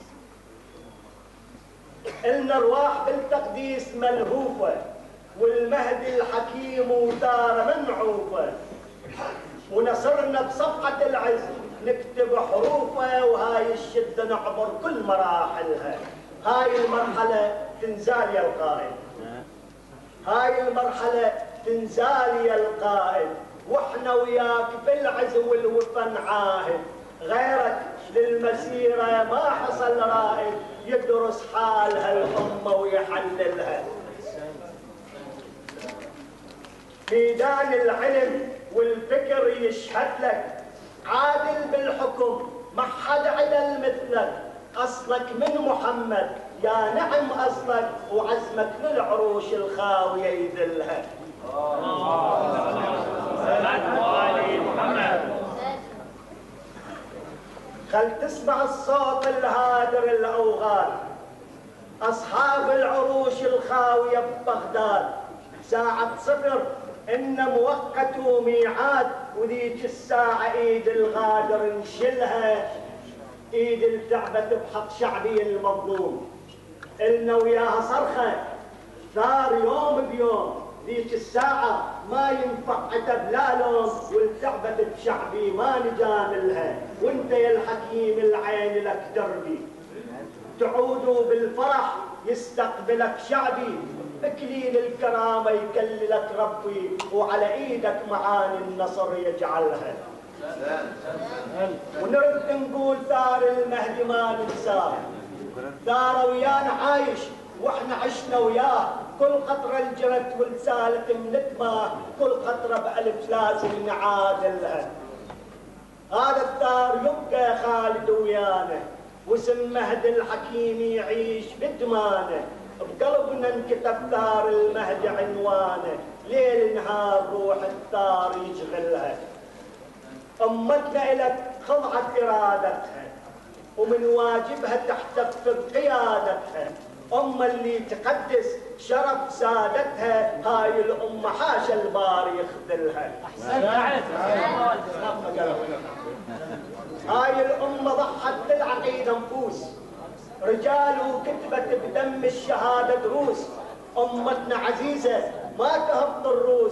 إن أرواح بالتقديس ملهوفة، والمهدي الحكيم ودار منعوفة، ونصرنا بصفحة العز نكتب حروفه، وهاي الشدة نعبر كل مراحلها. هاي المرحلة تنزال يا القائد، هاي المرحلة تنزال يا القائد، واحنا وياك بالعز والوفا نعاهد. غيرك للمسيرة ما حصل رائد، يدرس حال هالأمة ويحللها. ميدان العلم والفكر يشهد لك، عادل بالحكم ما حد عدل مثلك. أصلك من محمد يا نعم أصلك، وعزمك للعروش الخاوية يذلها. خل تسمع الصوت الهادر الأوغاد، أصحاب العروش الخاوية ببغداد. ساعة صفر إن مؤقت وميعاد، وذيك الساعة إيد الغادر نشلها، إيد التعبت بحق شعبي المظلوم. إلنا وياها صرخة ثار يوم بيوم، ذيك الساعة ما ينفع عتب لا لوم، والتعبت بشعبي ما نجاملها. وانت يا الحكيم العين لك دربي، تعودوا بالفرح يستقبلك شعبي. اكليل الكرامة يكللك ربي، وعلى ايدك معاني النصر يجعلها. ونرد نقول ثار المهدي ما ننساه، ثار ويانا عايش واحنا عشنا وياه. كل قطرة الجرت ولسالت منتماه، كل قطرة بألف لازم نعادلها. هذا الثار يبقى خالد ويانا، واسم مهدي الحكيم يعيش بدمانه. بقلبنا انكتب ثار المهدي عنوانه، ليل نهار روح الثار يشغلها. أمتنا إلك خضعت إرادتها ومن واجبها تحتفظ قيادتها. أمة اللي تقدس شرف سادتها، هاي الأمة حاشا الباري يخذلها. هاي الأمة ضحت بالعقيدة نفوس، رجال وكتبت بدم الشهادة دروس. أمتنا عزيزة ما تهبط الروس،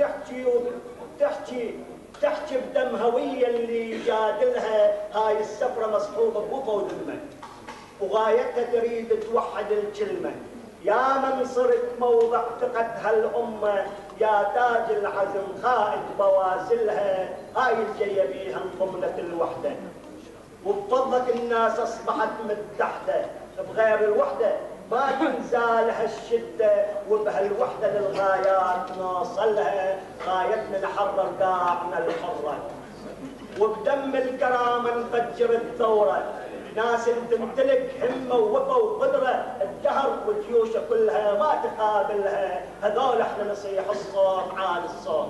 تحكي بدم هوية اللي يجادلها. هاي السفرة مصحوبة بوفا ودمة وغايتها تريد توحد الكلمة. يا من صرت موضع ثقة هالأمة، يا تاج العزم قائد بواسلها. هاي الجاية بيها انضمت الوحدة، وبفضلك الناس أصبحت متحدة. بغير الوحدة ما تنزالها الشدة، وبهالوحدة للغايات نوصلها. غايتنا نحرر داعنا الحرة، وبدم الكرامة نفجر الثورة. ناس تمتلك همة ووفا وقدرة، الدهر والجيوش كلها ما تقابلها. هذول احنا نصيح الصوت عال الصوت.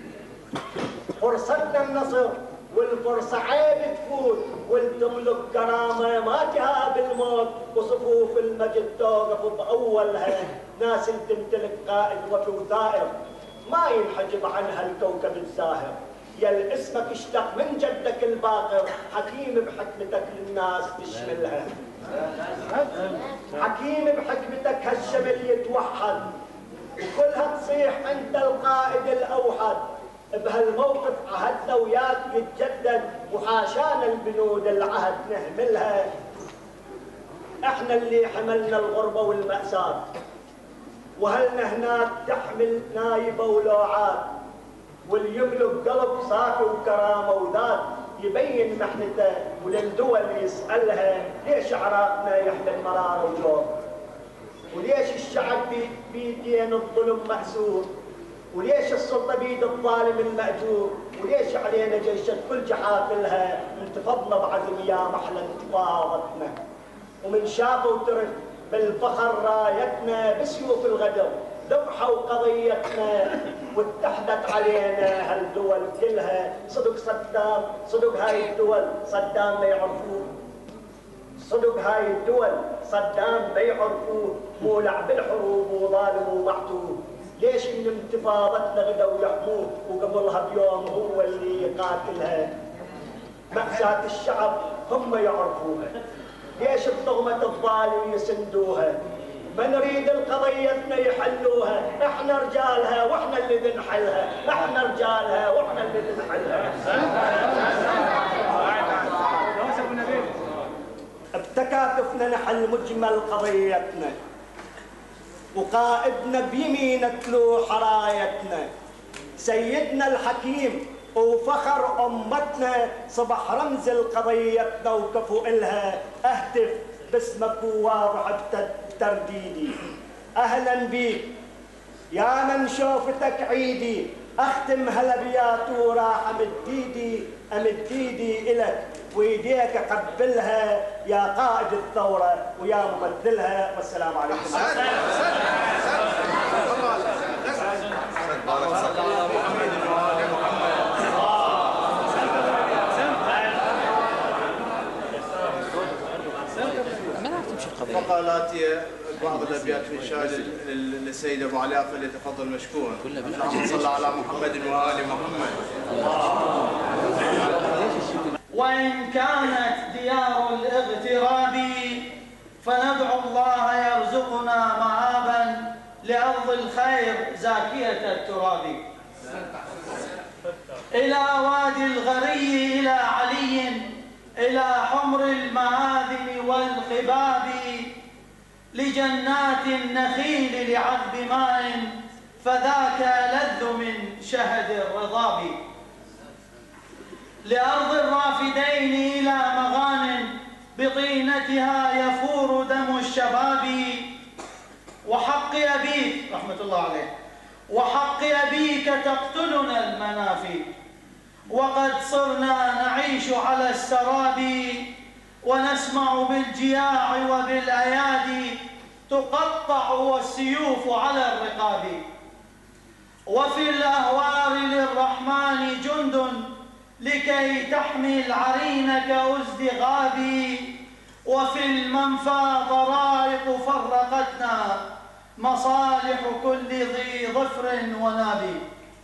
فرصتنا النصر والفرصة عيب تفوت، والتملك كرامة ما تهاب الموت. وصفوف المجد توقف بأولها. ناس تمتلك قائد وفي وثائر ما ينحجب عنها الكوكب الزاهر. يا اسمك اشتق من جدك الباقر، حكيم بحكمتك للناس تشملها. حكيم بحكمتك هالشمل يتوحد، وكلها تصيح انت القائد الاوحد. بهالموقف عهدنا وياك يتجدد، وحاشانا البنود العهد نهملها. احنا اللي حملنا الغربة والمأساة، وهلنا هناك تحمل نايبة ولوعات. واللي يملك قلب صافي وكرامة وذات يبين محنته، وللدول يسألها ليش عراقنا يحمل مرارة وجور، وليش الشعب بيدين الظلم مأسور، وليش السلطة بيد الظالم المأجور، وليش علينا جيشة كل جحافلها. انتفضنا بعزم يا محلى انتفاضتنا، ومن شاف وترك بالفخر رايتنا. بسيوف الغدر ذبحوا قضيتنا، واتحدت علينا هالدول كلها. صدق صدام، صدق هاي الدول صدام ما يعرفوه، صدق هاي الدول صدام ما يعرفوه. مولع بالحروب وظالم ومعتوه، ليش من انتفاضتنا غدوا يحموه، وقبلها بيوم هو اللي يقاتلها. مأساة الشعب هم يعرفوها، ليش بطغمة الظالم يسندوها. ما نريد القضيتنا يحلوها، احنا رجالها واحنا اللي نحلها، احنا رجالها واحنا اللي نحلها. بتكاتفنا نحل مجمل قضيتنا، وقائدنا بيمين تلو حرايتنا. سيدنا الحكيم وفخر أمتنا، صبح رمز القضيتنا وكفو إلها. أهتف باسمك وواضح بترديدي، أهلا بيك يا من شوفتك عيدي. أختم هالأبيات وراح أمد إيدي إلك، ويديك أقبلها يا قائد الثورة ويا ممثلها. والسلام عليكم. فقالات بعض الابيات من شاهد للسيد ابو علي، فليتفضل مشكورا. اللهم صل على محمد وال محمد. وإن كانت ديار الاغتراب، فندعو الله يرزقنا مآبا لأرض الخير زاكية التراب. إلى وادي الغري، إلى علي، إلى حمر المآذن والقباب، لجنات النخيل لعذب ماء، فذاك لذ من شهد الرضاب. لأرض الرافدين، إلى مغان بطينتها يفور دم الشباب. وحق أبيك رحمة الله عليه، وحق أبيك تقتلنا المنافي، وقد صرنا نعيش على السراب، ونسمع بالجياع وبالأيادي تقطع والسيوف على الرقاب. وفي الأهوار للرحمن جند لكي تحمل عرينك ازدغابي، وفي المنفى طرائق فرقتنا مصالح كل ذي ظفر ونابي.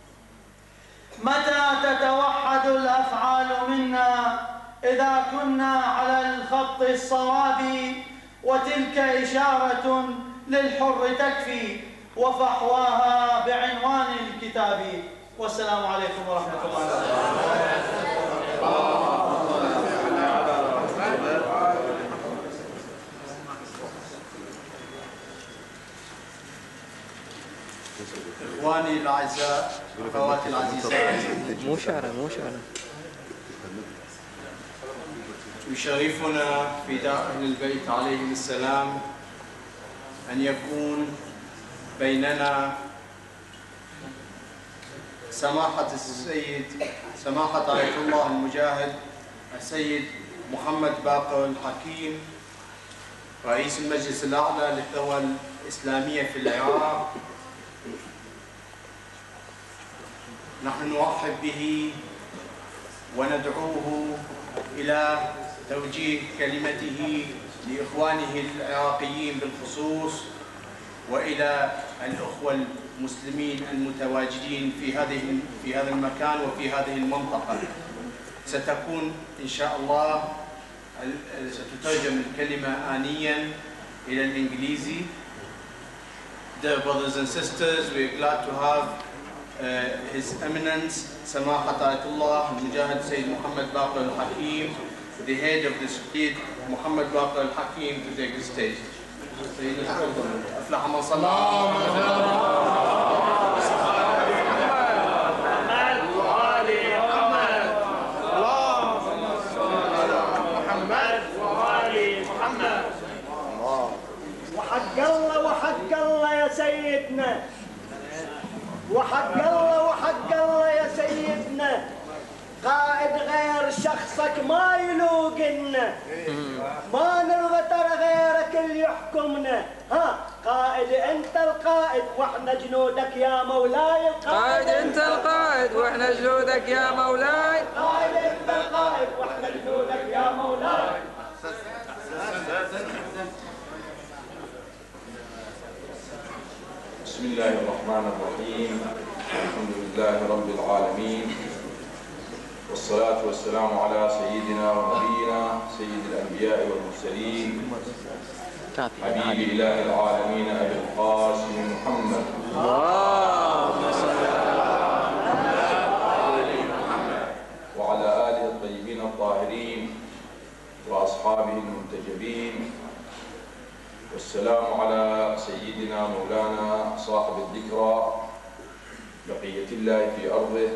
متى تتوحد الأفعال منا إذا كنا على الخط الصواب، وتلك إشارة للحر تكفي وفحواها بعنوان الكتاب. والسلام عليكم ورحمة الله وبركاته. إخواني الأعزاء، أخواتي العزيزات، مو شعره يشرفنا في دار أهل البيت عليهم السلام أن يكون بيننا سماحة السيد سماحة آية الله المجاهد السيد محمد باقر الحكيم، رئيس المجلس الأعلى للثورة الإسلامية في العراق. نحن نرحب به وندعوه إلى توجيه كلمته لإخوانه العراقيين بالخصوص، وإلى الأخوة المسلمين المتواجدين في هذا المكان وفي هذه المنطقة. ستكون إن شاء الله ستترجم الكلمة آنيا إلى الإنجليزي. Dear brothers and sisters, we are glad to have His Eminence سماحة آية الله المجاهد سيد محمد باقر الحكيم, the head of the Sayyid Muhammad Baqer Al-Hakim, to take the stage. أفلح من صلى وحق الله يا سيدنا، وحق الله يا سيدنا، قائد غير شخصك ما يلوقنا، ما نرضى ترى غيرك اللي يحكمنا. ها قائد انت القائد واحنا جنودك يا مولاي. قائد انت القائد واحنا جنودك يا مولاي. قائد انت القائد واحنا جنودك يا مولاي. بسم الله الرحمن الرحيم. الحمد لله رب العالمين، والصلاة والسلام على سيدنا ونبينا سيد الأنبياء والمرسلين حبيب إله العالمين أبي القاسم محمد وعلى آله الطيبين الطاهرين وأصحابه المنتجبين، والسلام على سيدنا مولانا صاحب الذكرى بقية الله في أرضه،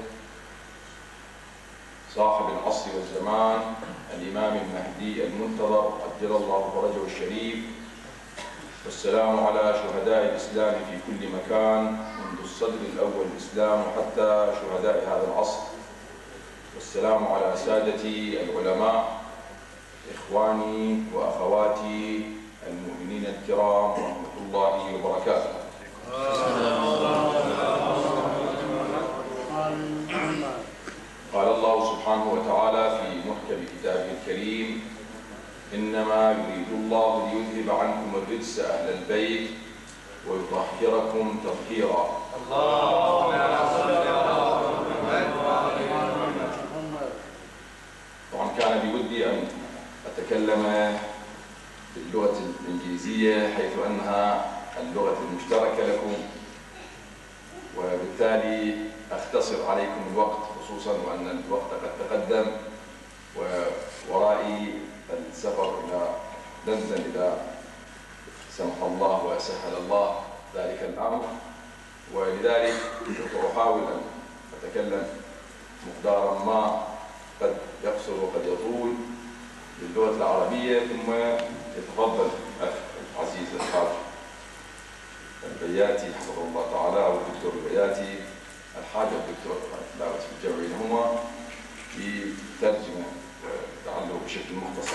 صاحب العصر والزمان، الإمام المهدي المنتظر عجل الله فرجه الشريف، والسلام على شهداء الإسلام في كل مكان منذ الصدر الأول الإسلام وحتى شهداء هذا العصر، والسلام على سادتي العلماء، إخواني وأخواتي المؤمنين الكرام ورحمة الله وبركاته. قال الله سبحانه وتعالى في محكم كتابه الكريم: إنما يريد الله ليذهب عنكم الرجس أهل البيت ويطهركم تطهيرا. طبعا كان بودي أن أتكلم باللغة الإنجليزية حيث أنها اللغة المشتركة لكم، وبالتالي أختصر عليكم الوقت، خصوصا وأن الوقت قد تقدم وورائي السفر إلى لندن إذا سمح الله وسهل الله ذلك الأمر، ولذلك أحاول أن أتكلم مقدارا ما قد يقصر وقد يطول باللغة العربية، ثم يتفضل الأخ العزيز الحاج البياتي حفظه الله تعالى والدكتور البياتي الحاج الدكتور دعوة الجمع بينهما بترجمة لعله بشكل مختصر.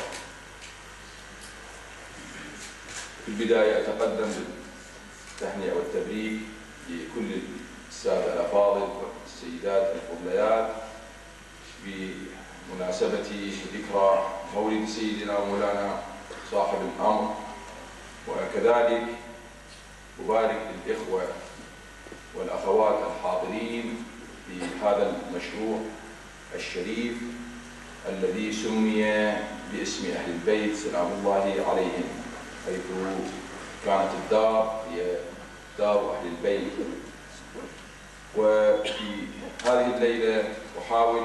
في البداية أتقدم بالتهنئة والتبريك لكل السادة الأفاضل السيدات الفضليات، بمناسبة ذكرى مولد سيدنا ومولانا صاحب الأمر، وكذلك أبارك للإخوة والأخوات الحاضرين في هذا المشروع الشريف الذي سمي باسم أهل البيت سلام الله عليهم، حيث كانت الدار هي دار أهل البيت. وفي هذه الليلة أحاول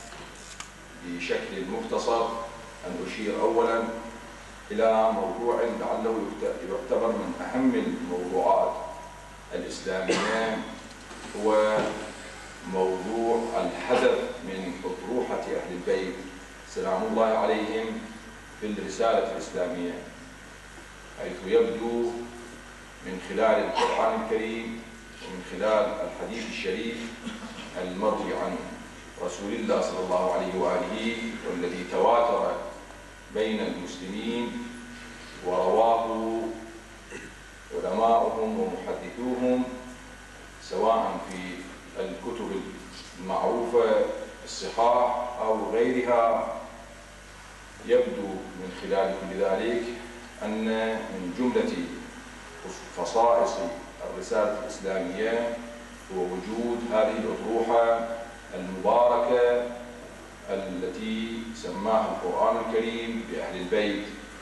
بشكل مختصر أن أشير أولا إلى موضوع لعله يعتبر من أهم الموضوعات الإسلامية، هو موضوع الهدف من أطروحة أهل البيت سلام الله عليهم في الرسالة الإسلامية، حيث يبدو من خلال القرآن الكريم ومن خلال الحديث الشريف المروي عن رسول الله صلى الله عليه وآله والذي تواتر بين المسلمين ورواه علماؤهم ومحدثوهم سواء في الكتب المعروفة الصحاح أو غيرها. يبدو من خلال كل ذلك أن من جملة خصائص الرسالة الإسلامية هو وجود هذه الأطروحة المباركة التي سماها القرآن الكريم بأهل البيت،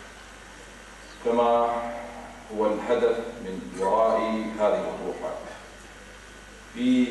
كما هو الهدف من وراء هذه الأطروحة. في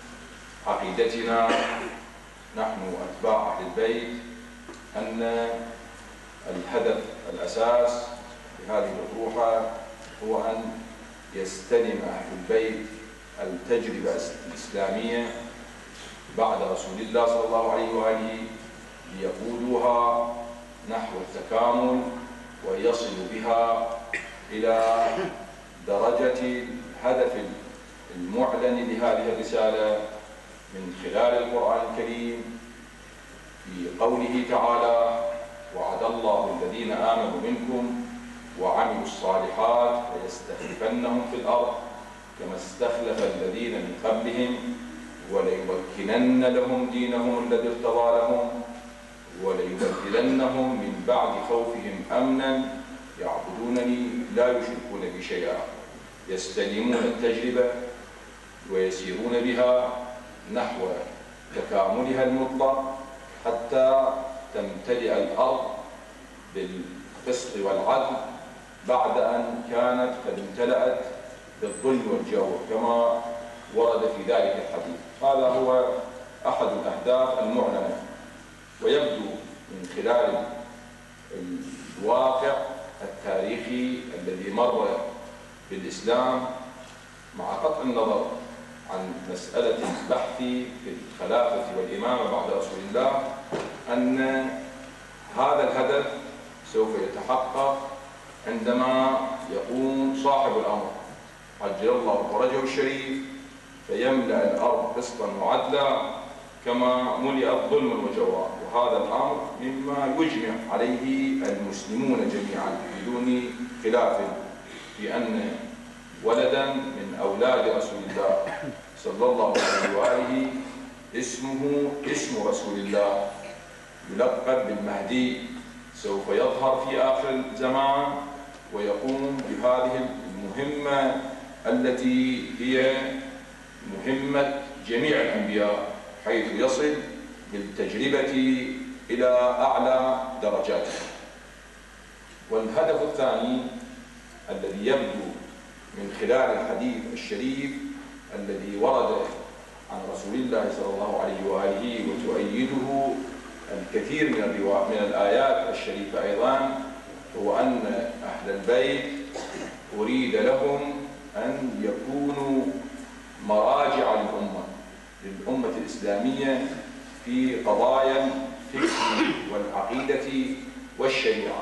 عقيدتنا نحن أتباع أهل البيت أن الهدف الأساس لهذه الأطروحة هو أن يستلم أهل البيت التجربة الإسلامية بعد رسول الله صلى الله عليه وآله ليقودوها نحو التكامل ويصلوا بها إلى درجة الهدف المعلن لهذه الرسالة من خلال القرآن الكريم في قوله تعالى: وعد الله الذين آمنوا منكم وعملوا الصالحات ليستخلفنهم في الأرض كما استخلف الذين من قبلهم وليمكنن لهم دينهم الذي ارتضى لهم وليبدلنهم من بعد خوفهم أمنا يعبدونني لا يشركون بي شيئا، يستلمون التجربة ويسيرون بها نحو تكاملها المطلق حتى تمتلئ الأرض بالقسط والعدل بعد أن كانت قد امتلأت بالظلم والجور كما ورد في ذلك الحديث. هذا هو أحد الأهداف المعلنة، ويبدو من خلال الواقع التاريخي الذي مر بالإسلام مع قطع النظر عن مسألة البحث في الخلافة والإمامة بعد رسول الله أن هذا الهدف سوف يتحقق عندما يقوم صاحب الأمر عجل الله فرجه الشريف فيملأ الأرض قسطا وعدلا كما ملئت ظلما وجورا. وهذا الأمر مما يجمع عليه المسلمون جميعا بدون خلاف في أن ولدا من أولاد رسول الله صلى الله عليه وآله اسمه اسم رسول الله يلقب بالمهدي سوف يظهر في آخر الزمان ويقوم بهذه المهمة التي هي مهمة جميع الأنبياء، حيث يصل بالتجربة إلى أعلى درجاتها. والهدف الثاني الذي يبدو من خلال الحديث الشريف الذي ورد عن رسول الله صلى الله عليه وآله وتؤيده الكثير من الآيات الشريفة أيضا، هو أن أهل البيت أريد لهم أن يكونوا مراجع للأمة الإسلامية في قضايا الفقه والعقيدة والشريعة،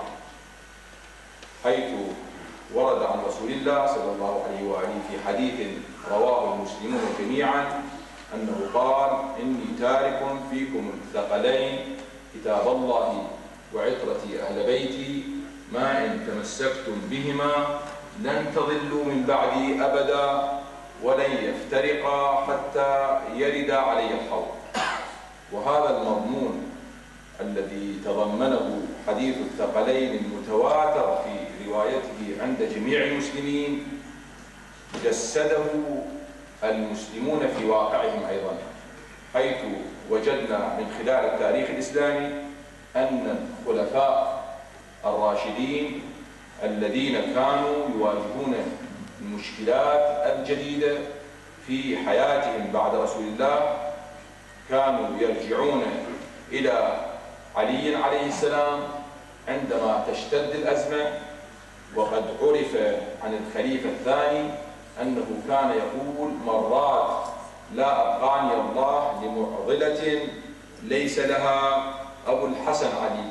حيث ورد عن رسول الله صلى الله عليه وآله في حديث رواه المسلمون جميعا أنه قال: إني تارك فيكم الثقلين كتاب الله وعطرتي أهل بيتي ما إن تمسكتم بهما لن تضلوا من بعدي أبدا ولن يفترقا حتى يرد علي الحوض. وهذا المضمون الذي تضمنه حديث الثقلين المتواتر في روايته عند جميع المسلمين جسده المسلمون في واقعهم أيضا، حيث وجدنا من خلال التاريخ الإسلامي أن الخلفاء الراشدين الذين كانوا يواجهون المشكلات الجديدة في حياتهم بعد رسول الله كانوا يرجعون إلى علي عليه السلام عندما تشتد الأزمة. وقد عرف عن الخليفة الثاني أنه كان يقول مرات: لا أبقاني الله لمعضلة ليس لها أبو الحسن علي.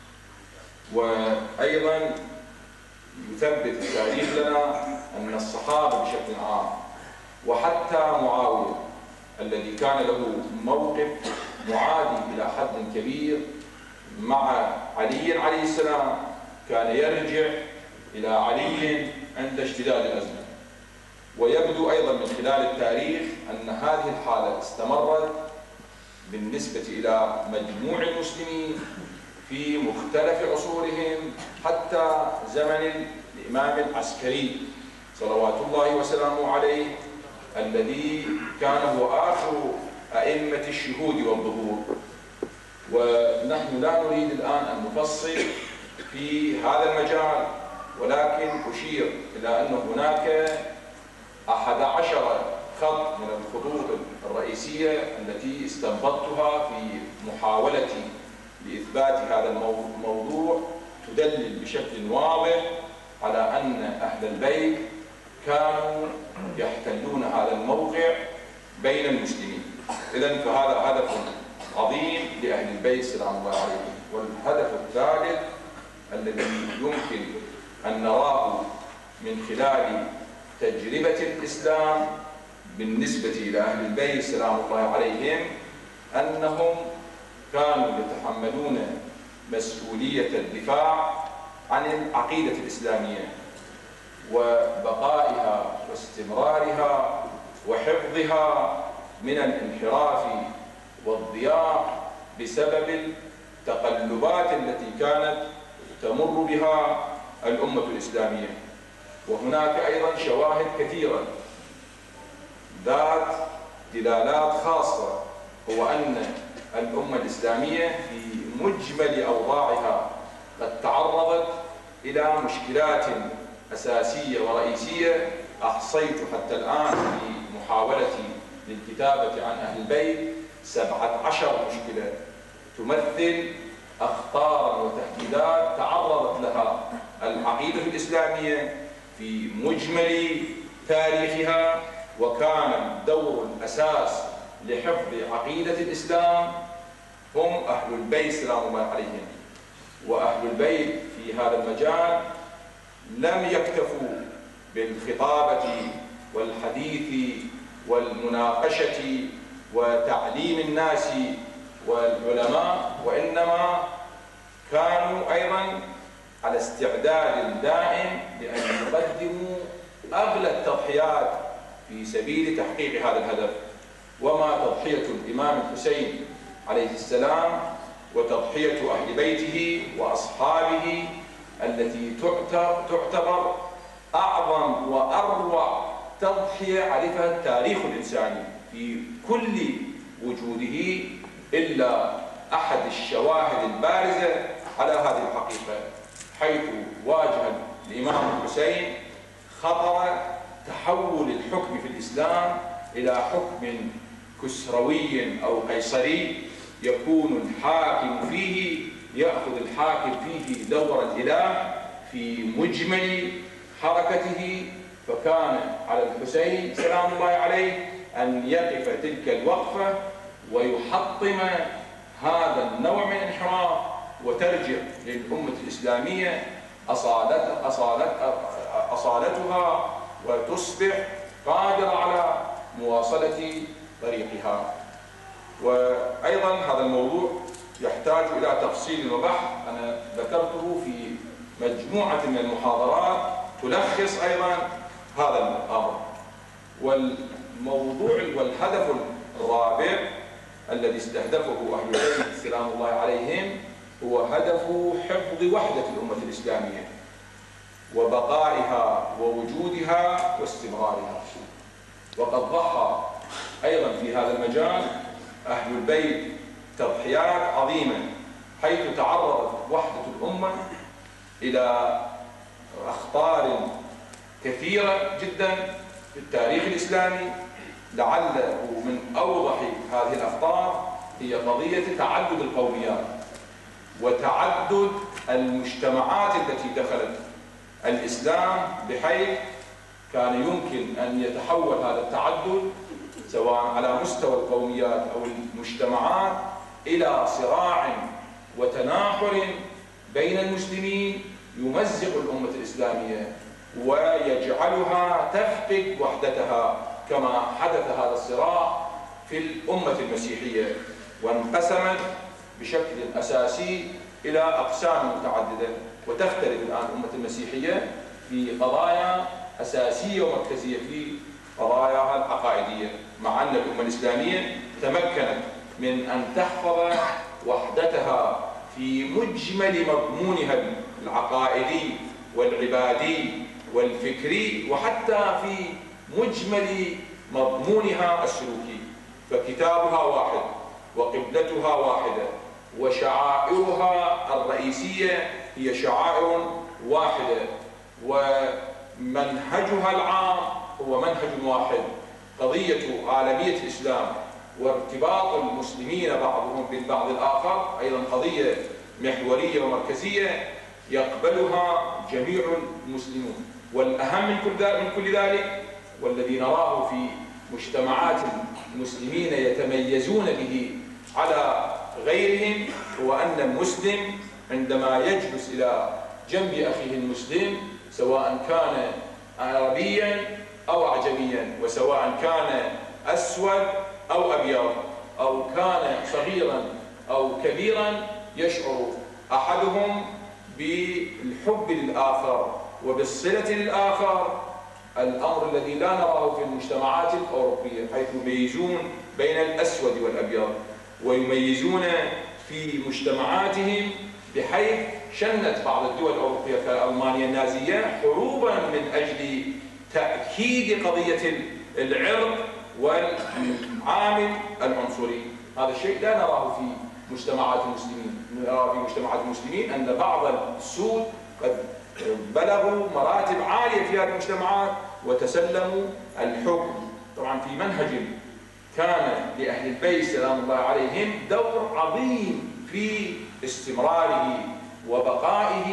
وأيضا يثبت التاريخ لنا أن الصحابة بشكل عام وحتى معاوية الذي كان له موقف معادي إلى حد كبير مع علي عليه السلام كان يرجع إلى علي عند اشتداد الأزمة. ويبدو أيضا من خلال التاريخ أن هذه الحالة استمرت بالنسبة إلى مجموع المسلمين في مختلف عصورهم حتى زمن الإمام العسكري صلوات الله وسلامه عليه الذي كان هو آخر أئمة الشهود والظهور. ونحن لا نريد الآن أن نفصل في هذا المجال، ولكن أشير إلى أن هناك 11 خط من الخطوط الرئيسية التي استنبطتها في محاولتي لإثبات هذا الموضوع تدلل بشكل واضح على أن أهل البيت كانوا يحتلون هذا الموقع بين المسلمين. إذن فهذا هدف عظيم لأهل البيت سلام الله عليهم. والهدف الثالث الذي يمكن أن نراه من خلال تجربة الإسلام بالنسبة إلى أهل البيت سلام الله عليهم أنهم كانوا يتحملون مسؤولية الدفاع عن العقيدة الإسلامية وبقائها واستمرارها وحفظها من الانحراف والضياع بسبب التقلبات التي كانت تمر بها الأمة الإسلامية. وهناك أيضا شواهد كثيرة ذات دلالات خاصة، هو أن الأمة الإسلامية في مجمل أوضاعها قد تعرضت إلى مشكلات أساسية ورئيسية أحصيت حتى الآن في محاولتي للكتابة عن أهل البيت 17 مشكلة تمثل أخطارا وتهديدات تعرضت لها العقيدة الإسلامية في مجمل تاريخها، وكان دور الأساس لحفظ عقيدة الإسلام هم أهل البيت سلام الله عليهم. وأهل البيت في هذا المجال لم يكتفوا بالخطابة والحديث والمناقشة وتعليم الناس والعلماء، وإنما كانوا أيضا على استعداد دائم لأن يقدموا أغلى التضحيات في سبيل تحقيق هذا الهدف. وما تضحية الإمام الحسين عليه السلام وتضحية أهل بيته وأصحابه التي تعتبر أعظم وأروع تضحية عرفها التاريخ الإنساني في كل وجوده إلا أحد الشواهد البارزة على هذه الحقيقة، حيث واجه الإمام الحسين خطر تحول الحكم في الإسلام إلى حكم كسروي أو قيصري يكون الحاكم فيه يأخذ الحاكم فيه دور الإله في مجمل حركته. فكان على الحسين سلام الله عليه أن يقف تلك الوقفة ويحطم هذا النوع من الانحراف وترجع للأمة الإسلامية أصالتها وتصبح قادرة على مواصلة طريقها. وأيضا هذا الموضوع يحتاج إلى تفصيل وبحث أنا ذكرته في مجموعة من المحاضرات تلخص أيضا هذا الأمر. والموضوع والهدف الرابع الذي استهدفه أهل البيت سلام الله عليهم هو هدف حفظ وحدة الأمة الإسلامية وبقائها ووجودها واستمرارها. وقد ضحى أيضا في هذا المجال أهل البيت تضحيات عظيمة، حيث تعرضت وحدة الأمة إلى أخطار كثيرة جدا في التاريخ الإسلامي. لعله من أوضح هذه الأخطار هي قضية تعدد القوميات وتعدد المجتمعات التي دخلت الإسلام، بحيث كان يمكن أن يتحول هذا التعدد سواء على مستوى القوميات أو المجتمعات إلى صراع وتناحر بين المسلمين يمزق الأمة الإسلامية ويجعلها تفقد وحدتها، كما حدث هذا الصراع في الأمة المسيحية وانقسمت بشكل أساسي إلى أقسام متعددة. وتختلف الآن الأمة المسيحية في قضايا أساسية ومركزية في قضاياها العقائدية، مع أن الأمة الإسلامية تمكنت من أن تحفظ وحدتها في مجمل مضمونها العقائدي والعبادي والفكري، وحتى في مجمل مضمونها السلوكي. فكتابها واحد وقبلتها واحدة وشعائرها الرئيسية هي شعائر واحدة ومنهجها العام هو منهج واحد. قضية عالمية الإسلام وارتباط المسلمين بعضهم بالبعض الآخر أيضا قضية محورية ومركزية يقبلها جميع المسلمون. والأهم من كل ذلك والذي نراه في مجتمعات المسلمين يتميزون به على غيرهم هو أن المسلم عندما يجلس إلى جنب أخيه المسلم، سواء كان عربيا أو أعجميا، وسواء كان أسود أو أبيض، أو كان صغيرا أو كبيرا، يشعر أحدهم بالحب للآخر وبالصلة للآخر، الأمر الذي لا نراه في المجتمعات الأوروبية، حيث يميزون بين الأسود والأبيض، ويميزون في مجتمعاتهم، بحيث شنت بعض الدول الأوروبية كألمانيا النازية حروبا من أجل تأكيد قضية العرق والعامل العنصري. هذا الشيء لا نراه في مجتمعات المسلمين. نرى في مجتمعات المسلمين أن بعض السود قد بلغوا مراتب عالية في هذه المجتمعات وتسلموا الحكم. طبعا في منهج كان لأهل البيت سلام الله عليهم دور عظيم في استمراره وبقائه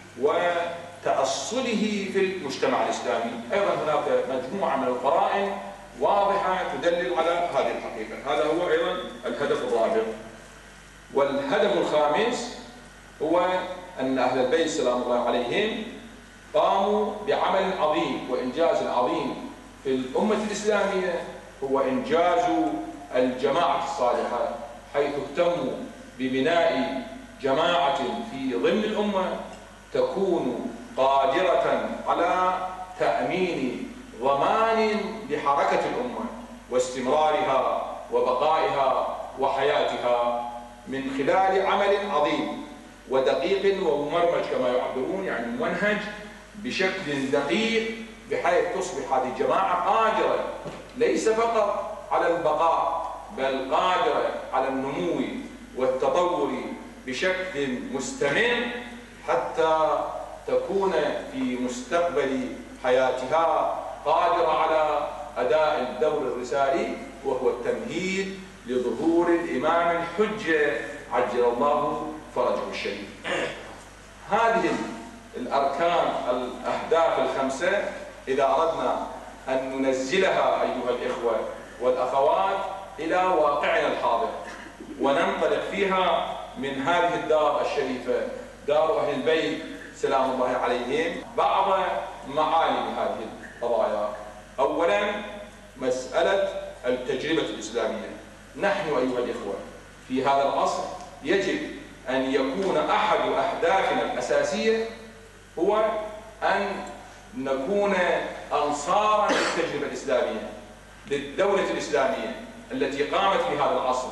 وتأصله في المجتمع الإسلامي. أيضا هناك مجموعة من القرائن واضحة تدلل على هذه الحقيقة. هذا هو أيضا الهدف الرابع. والهدف الخامس هو أن أهل البيت سلام الله عليهم قاموا بعمل عظيم وإنجاز عظيم في الأمة الإسلامية، هو إنجاز الجماعة الصالحة، حيث اهتموا ببناء جماعة في ضمن الأمة تكون قادرة على تأمين ضمان لحركة الأمة واستمرارها وبقائها وحياتها من خلال عمل عظيم ودقيق وممرمج كما يعبرون، يعني ممنهج بشكل دقيق، بحيث تصبح هذه الجماعة قادرة ليس فقط على البقاء بل قادرة على النمو والتطور بشكل مستمر، حتى تكون في مستقبل حياتها قادرة على أداء الدور الرسالي، وهو التمهيد لظهور الإمام الحجة عجل الله فرجه الشريف. هذه الأركان الأهداف الخمسة إذا أردنا أن ننزلها أيها الإخوة والأخوات إلى واقعنا الحاضر وننطلق فيها من هذه الدار الشريفة دار أهل البيت سلام الله عليهم، بعض معالم هذه القضايا. أولا مسألة التجربة الإسلامية. نحن أيها الإخوة في هذا العصر يجب أن يكون أحد أهدافنا الأساسية هو أن نكون أنصارا للتجربة الإسلامية، للدولة الإسلامية التي قامت في هذا العصر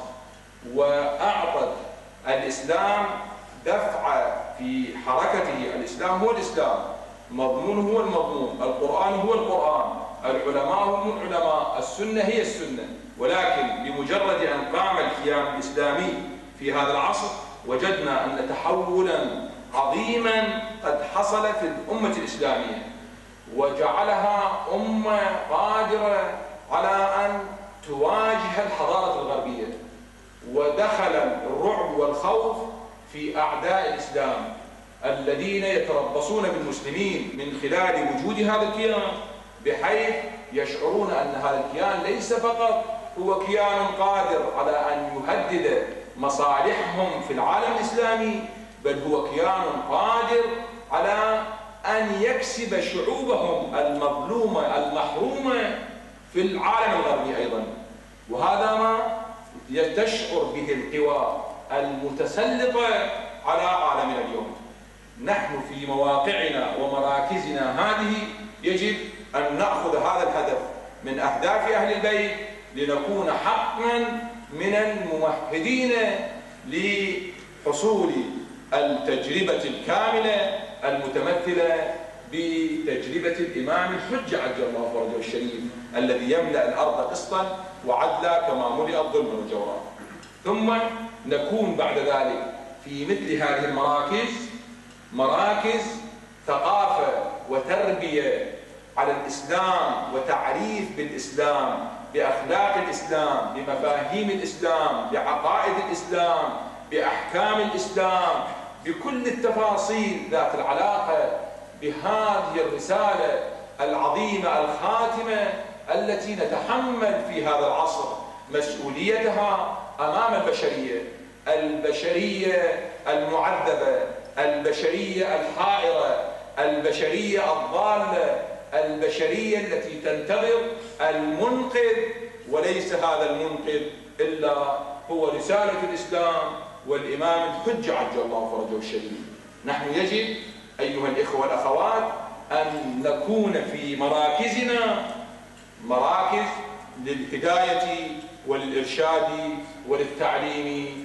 وأعطت الإسلام دفعة في حركته. الإسلام هو الإسلام، مضمونه هو المضمون، القرآن هو القرآن، العلماء هم العلماء، السنة هي السنة. ولكن بمجرد أن قام الكيان الإسلامي في هذا العصر وجدنا أن تحولا عظيما قد حصل في الأمة الإسلامية وجعلها أمة قادرة على أن تواجه الحضارة الغربية، ودخل الرعب والخوف في أعداء الإسلام الذين يتربصون بالمسلمين من خلال وجود هذا الكيان، بحيث يشعرون أن هذا الكيان ليس فقط هو كيان قادر على أن يهدد مصالحهم في العالم الإسلامي، بل هو كيان قادر على أن يكسب شعوبهم المظلومة المحرومة في العالم الغربي أيضا. وهذا ما تشعر به القوى المتسلطة على عالمنا اليوم. نحن في مواقعنا ومراكزنا هذه يجب أن نأخذ هذا الهدف من أهداف أهل البيت لنكون حقا من الممهدين لحصول التجربة الكاملة المتمثلة بتجربة الإمام الحجة عجل الله فرجه الشريف الذي يملأ الأرض قسطا وعدلا كما ملئت ظلما وجورا. ثم نكون بعد ذلك في مثل هذه المراكز مراكز ثقافة وتربية على الإسلام وتعريف بالإسلام، بأخلاق الإسلام، بمفاهيم الإسلام، بعقائد الإسلام، بأحكام الإسلام، بكل التفاصيل ذات العلاقة بهذه الرسالة العظيمة الخاتمة التي نتحمل في هذا العصر مسؤوليتها أمام البشرية، البشرية المعذبة، البشرية الحائرة، البشرية الضالة، البشرية التي تنتظر المنقذ، وليس هذا المنقذ إلا هو رسالة الإسلام والإمام الحجة عجل الله فرجه الشريف. نحن يجب أيها الإخوة والأخوات أن نكون في مراكزنا مراكز للهداية وللإرشاد وللتعليم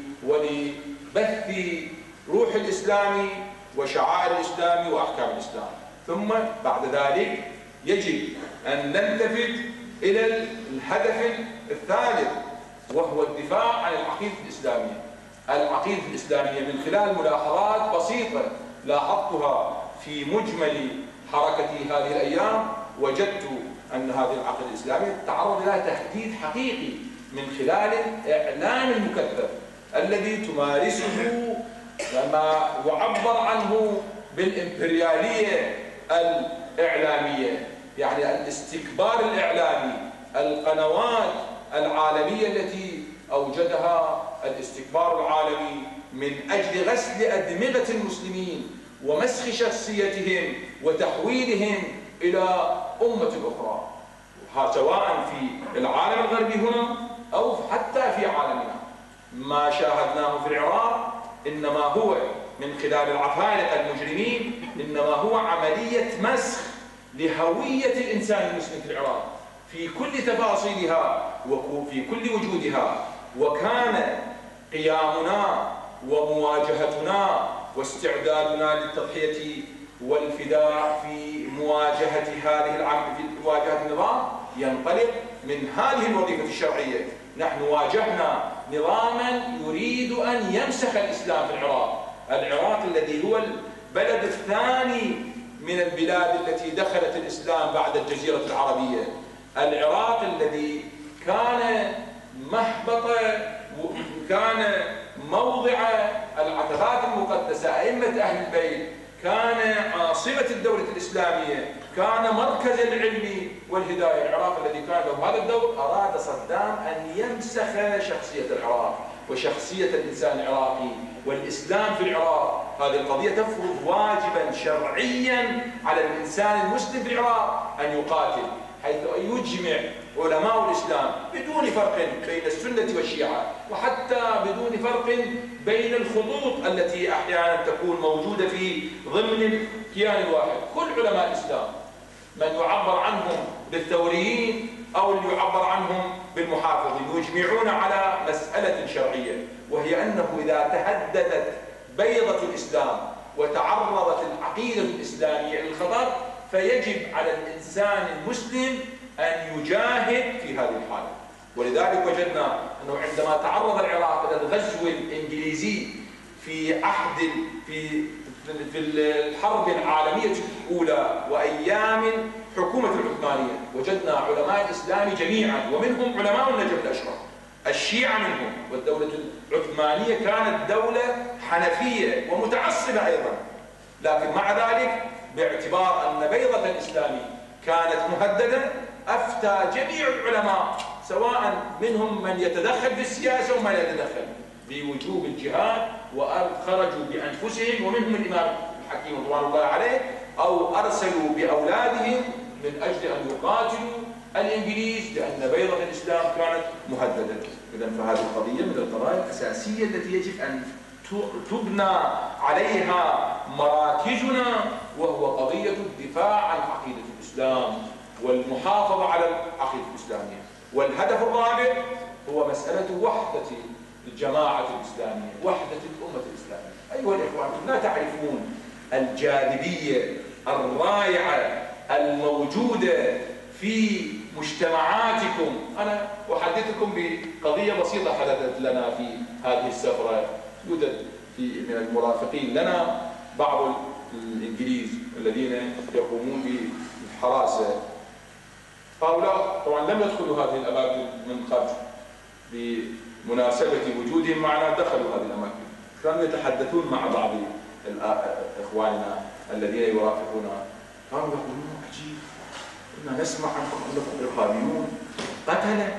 ولبث روح الإسلام وشعائر الإسلام وأحكام الإسلام. ثم بعد ذلك يجب أن نلتفت إلى الهدف الثالث، وهو الدفاع عن العقيدة الإسلامية. العقيدة الإسلامية من خلال ملاحظات بسيطة لاحظتها في مجمل حركتي هذه الأيام، وجدت أن هذه العقيدة الإسلامية تعرض إلى تهديد حقيقي من خلال الإعلام المكذب الذي تمارسه ما يعبر عنه بالإمبريالية الإعلامية، يعني الاستكبار الإعلامي، القنوات العالمية التي أوجدها الاستكبار العالمي من أجل غسل أدمغة المسلمين ومسخ شخصيتهم وتحويلهم إلى أمة أخرى، سواء في العالم الغربي هنا أو حتى في عالمنا. ما شاهدناه في العراق إنما هو من خلال العفارقة المجرمين، إنما هو عملية مسخ لهوية الإنسان المسلم في العراق في كل تفاصيلها وفي كل وجودها. وكان قيامنا ومواجهتنا واستعدادنا للتضحية والفداء في مواجهة في مواجهة النظام ينطلق من هذه الوظيفة الشرعية. نحن واجهنا نظاما يريد أن يمسخ الإسلام في العراق، العراق الذي هو البلد الثاني من البلاد التي دخلت الإسلام بعد الجزيرة العربية، العراق الذي كان مهبط، كان موضع العتبات المقدسة، أئمة أهل البيت، كان عاصمة الدولة الإسلامية، كان مركز العلم والهداية. العراق الذي كان له هذا الدور أراد صدام أن يمسخ شخصية العراق وشخصية الإنسان العراقي والإسلام في العراق. هذه القضية تفرض واجبا شرعيا على الإنسان المسلم في العراق أن يقاتل، حيث يجمع علماء الإسلام بدون فرق بين السنة والشيعة، وحتى بدون فرق بين الخطوط التي أحيانا تكون موجودة في ضمن الكيان الواحد. كل علماء الإسلام من يعبر عنهم بالثوريين أو اللي يعبر عنهم بالمحافظين، يجمعون على مسألة شرعية، وهي أنه إذا تهددت بيضة الإسلام وتعرضت العقيدة الإسلامية للخطر فيجب على الإنسان المسلم أن يجاهد في هذه الحالة. ولذلك وجدنا أنه عندما تعرض العراق إلى الغزو الإنجليزي في عهد في الحرب العالمية الأولى وأيام حكومة العثمانية، وجدنا علماء الإسلام جميعا ومنهم علماء النجف الأشرف، الشيعة منهم، والدولة العثمانية كانت دولة حنفية ومتعصبة أيضا، لكن مع ذلك باعتبار أن بيضة الإسلام كانت مهددة أفتى جميع العلماء سواء منهم من يتدخل في السياسة ومن يتدخل بوجوب الجهاد، وخرجوا بأنفسهم، ومنهم الإمام الحكيم رضوان الله عليه، أو أرسلوا بأولادهم من أجل أن يقاتلوا الإنجليز لأن بيضة الإسلام كانت مهددة. إذن فهذه القضية من القضايا الأساسية التي يجب أن تبنى عليها مراكزنا، وهو قضية الدفاع عن عقيدة الإسلام والمحافظة على العقيدة الإسلامية. والهدف الرابع هو مسألة وحدة الجماعة الإسلامية، وحدة الأمة الإسلامية. أيها الإخوان، لا تعرفون الجاذبية الرائعة الموجودة في مجتمعاتكم. أنا أحدثكم بقضية بسيطة حدثت لنا في هذه السفرة. يوجد من المرافقين لنا بعض الإنجليز الذين يقومون بالحراسة. هؤلاء طبعا لم يدخلوا هذه الأماكن من قبل، بمناسبة وجودهم معنا دخلوا هذه الأماكن. كانوا يتحدثون مع بعض إخواننا الذين يرافقونا، كانوا يقولون عجيب، كنا نسمع عنكم أنكم إرهابيون، قتلة،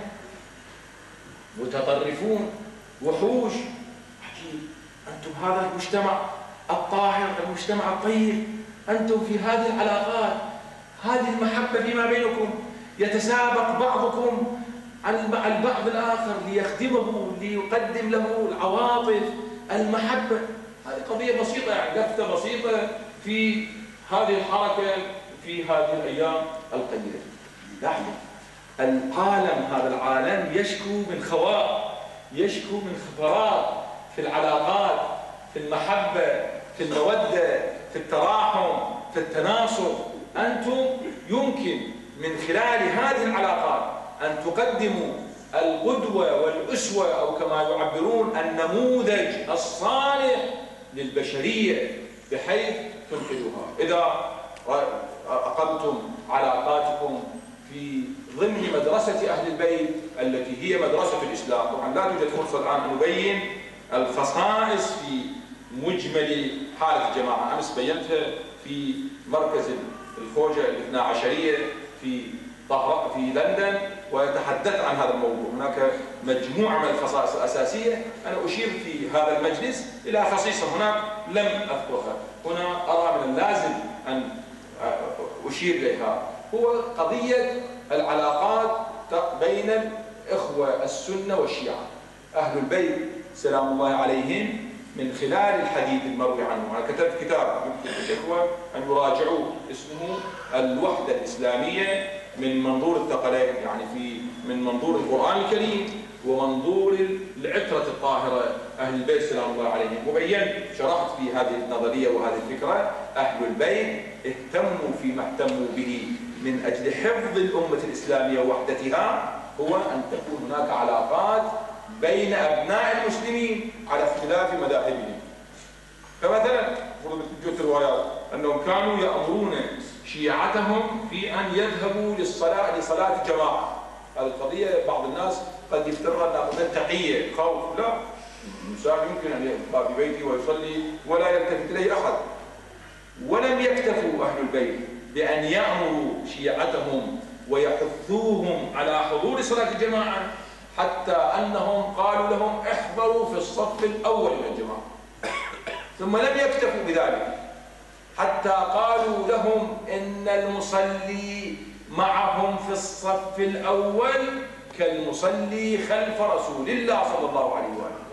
متطرفون، وحوش. عجيب، أنتم هذا المجتمع الطاهر، المجتمع الطيب، أنتم في هذه العلاقات، هذه المحبة فيما بينكم، يتسابق بعضكم البعض الآخر ليخدمه، ليقدم له العواطف، المحبة. هذه قضية بسيطة، يعني لفتة بسيطة في هذه الحركة في هذه الأيام القليلة. لاحظوا، العالم، هذا العالم يشكو من خواء، يشكو من خفرات في العلاقات، في المحبة، في المودة، في التراحم، في التناصر. أنتم يمكن من خلال هذه العلاقات أن تقدموا القدوة والأسوة، أو كما يعبرون النموذج الصالح للبشرية بحيث تنقذها. إذا أقمتم علاقاتكم في ضمن مدرسة أهل البيت التي هي مدرسة الإسلام، طبعا لا توجد فرصة الآن أن نبين الخصائص في مجمل حالة الجماعة. أمس بينتها في مركز الخوجة الاثنا عشرية في لندن، ويتحدث عن هذا الموضوع. هناك مجموعة من الخصائص الأساسية، أنا أشير في هذا المجلس إلى خصيصة هناك لم أذكرها، هنا أرى من اللازم أن أشير إليها. هو قضية العلاقات بين الإخوة السنة والشيعة. أهل البيت سلام الله عليهم من خلال الحديث المروي عنه، أنا كتبت كتاب يمكن الإخوة أن يراجعوه، اسمه الوحدة الإسلامية من منظور الثقلين، يعني من منظور القرآن الكريم ومنظور العترة الطاهرة أهل البيت سلام الله عليهم. وبينت شرحت في هذه النظرية وهذه الفكرة، أهل البيت اهتموا فيما اهتموا به من أجل حفظ الأمة الإسلامية ووحدتها، هو أن تكون هناك علاقات بين أبناء المسلمين على اختلاف مذاهبهم. فمثلا توجد روايات أنهم كانوا يأمرون شيعتهم في أن يذهبوا لصلاة الجماعة. هذه القضية بعض الناس قد يفترض أنها تقية، خوف. لا، الإنسان يمكن أن يبقى في بيته ويصلي ولا يلتفت إليه أحد. ولم يكتفوا أهل البيت بأن يأمروا شيعتهم ويحثوهم على حضور صلاة الجماعة، حتى أنهم قالوا لهم احضروا في الصف الأول من الجماعة. ثم لم يكتفوا بذلك، حتى قالوا لهم إن المصلي معهم في الصف الأول كالمصلي خلف رسول الله صلى الله عليه وآله.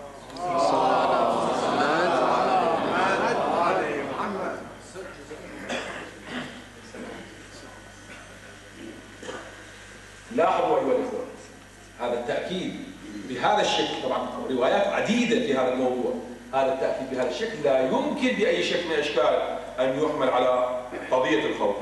لاحظوا أيها الإخوة هذا التأكيد بهذا الشكل، طبعا روايات عديدة في هذا الموضوع، هذا التأكيد بهذا الشكل لا يمكن بأي شكل من الأشكال أن يحمل على قضية الخوف.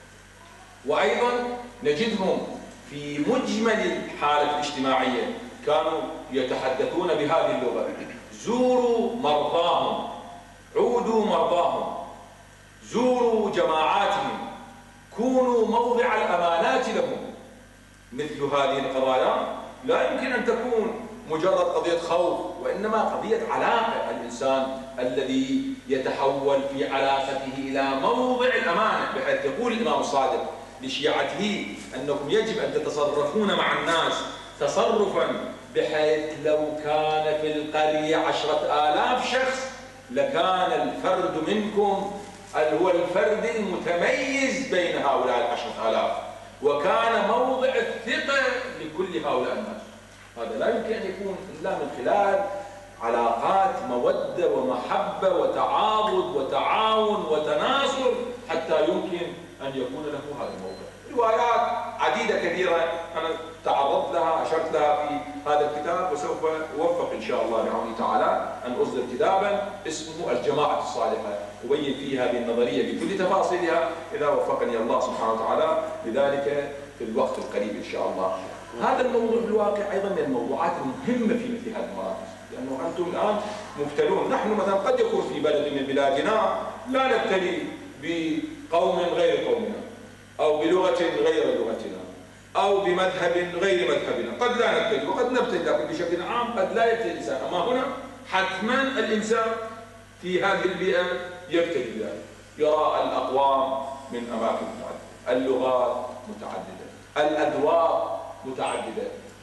وأيضا نجدهم في مجمل الحالة الاجتماعية كانوا يتحدثون بهذه اللغة: زوروا مرضاهم، عودوا مرضاهم، زوروا جماعاتهم، كونوا موضع الأمانات لهم. مثل هذه القضايا لا يمكن أن تكون مجرد قضية خوف، وإنما قضية علاقة. الإنسان الذي يتحول في علاقته إلى موضع الأمانة، بحيث يقول الإمام الصادق لشيعته أنكم يجب أن تتصرفون مع الناس تصرفا بحيث لو كان في القرية 10,000 شخص لكان الفرد منكم هو الفرد المتميز بين هؤلاء 10,000، وكان موضع الثقة لكل هؤلاء الناس. هذا لا يمكن أن يكون إلا من خلال علاقات مودة ومحبة وتعاضد وتعاون وتناصر حتى يمكن أن يكون له هذا الموضع. روايات عديدة كثيرة أنا تعرضت لها، أشرت لها في هذا الكتاب، وسوف أوفق إن شاء الله بعونه تعالى أن أصدر كتابا اسمه الجماعة الصالحة، أبين فيها هذه النظرية بكل تفاصيلها إذا وفقني الله سبحانه وتعالى لذلك في الوقت القريب إن شاء الله. هذا الموضوع في الواقع أيضا من الموضوعات المهمة في مثل هذه المراكز، لأنه أنتم الآن مبتلون. نحن مثلا قد يكون في بلد من بلادنا لا نبتلي بقوم غير قومنا، أو بلغة غير لغتنا، أو بمذهب غير مذهبنا، قد لا نبتلي وقد نبتلي، لكن بشكل عام قد لا يبتلي الإنسان. أما هنا حتما الإنسان في هذه البيئة يبتلي بذلك، يرى الأقوام من أماكن متعددة، اللغات متعددة، الأذواق متعددة،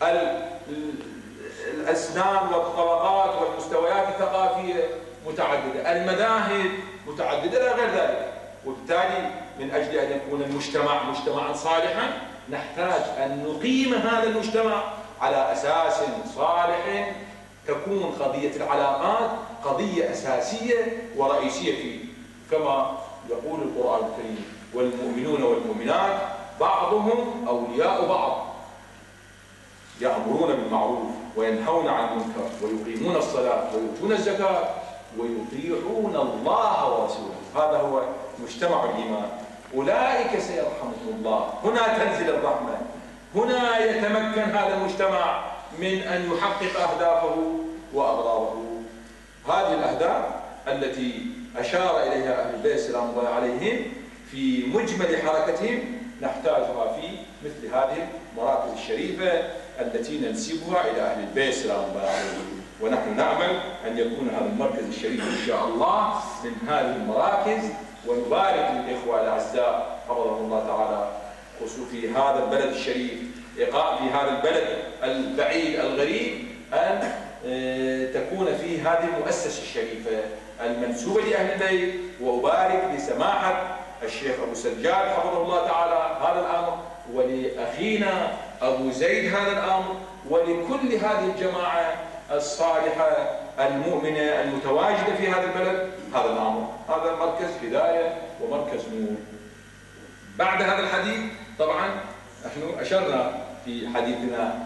الأسنان والطبقات والمستويات الثقافية متعددة، المذاهب متعددة لا غير ذلك. وبالتالي من أجل أن يكون المجتمع مجتمعا صالحا نحتاج أن نقيم هذا المجتمع على أساس صالح، تكون قضية العلاقات قضية أساسية ورئيسية فيه، كما يقول القرآن الكريم: والمؤمنون والمؤمنات بعضهم أولياء بعض يأمرون بالمعروف وينهون عن المنكر ويقيمون الصلاة ويؤتون الزكاة ويطيعون الله ورسوله. هذا هو مجتمع الإيمان، أولئك سيرحمهم الله. هنا تنزل الرحمة، هنا يتمكن هذا المجتمع من أن يحقق أهدافه وأغراضه. هذه الأهداف التي أشار إليها أهل البيت سلام الله عليهم في مجمل حركتهم نحتاجها في مثل هذه المراكز الشريفة التي ننسبها إلى أهل البيت سلام الله عليهم. ونحن نأمل أن يكون هذا المركز الشريف إن شاء الله من هذه المراكز، ونبارك للإخوة الأعزاء حفظهم الله تعالى خصوصا في هذا البلد الشريف، إقامة في هذا البلد البعيد الغريب، أن تكون فيه هذه المؤسسة الشريفة المنسوبة لأهل البيت. وأبارك لسماحة الشيخ أبو سجاد حفظه الله تعالى هذا الأمر، ولأخينا أبو زيد هذا الأمر، ولكل هذه الجماعة الصالحة المؤمنة المتواجدة في هذا البلد هذا الأمر. هذا مركز هداية ومركز نور. بعد هذا الحديث طبعا نحن أشرنا في حديثنا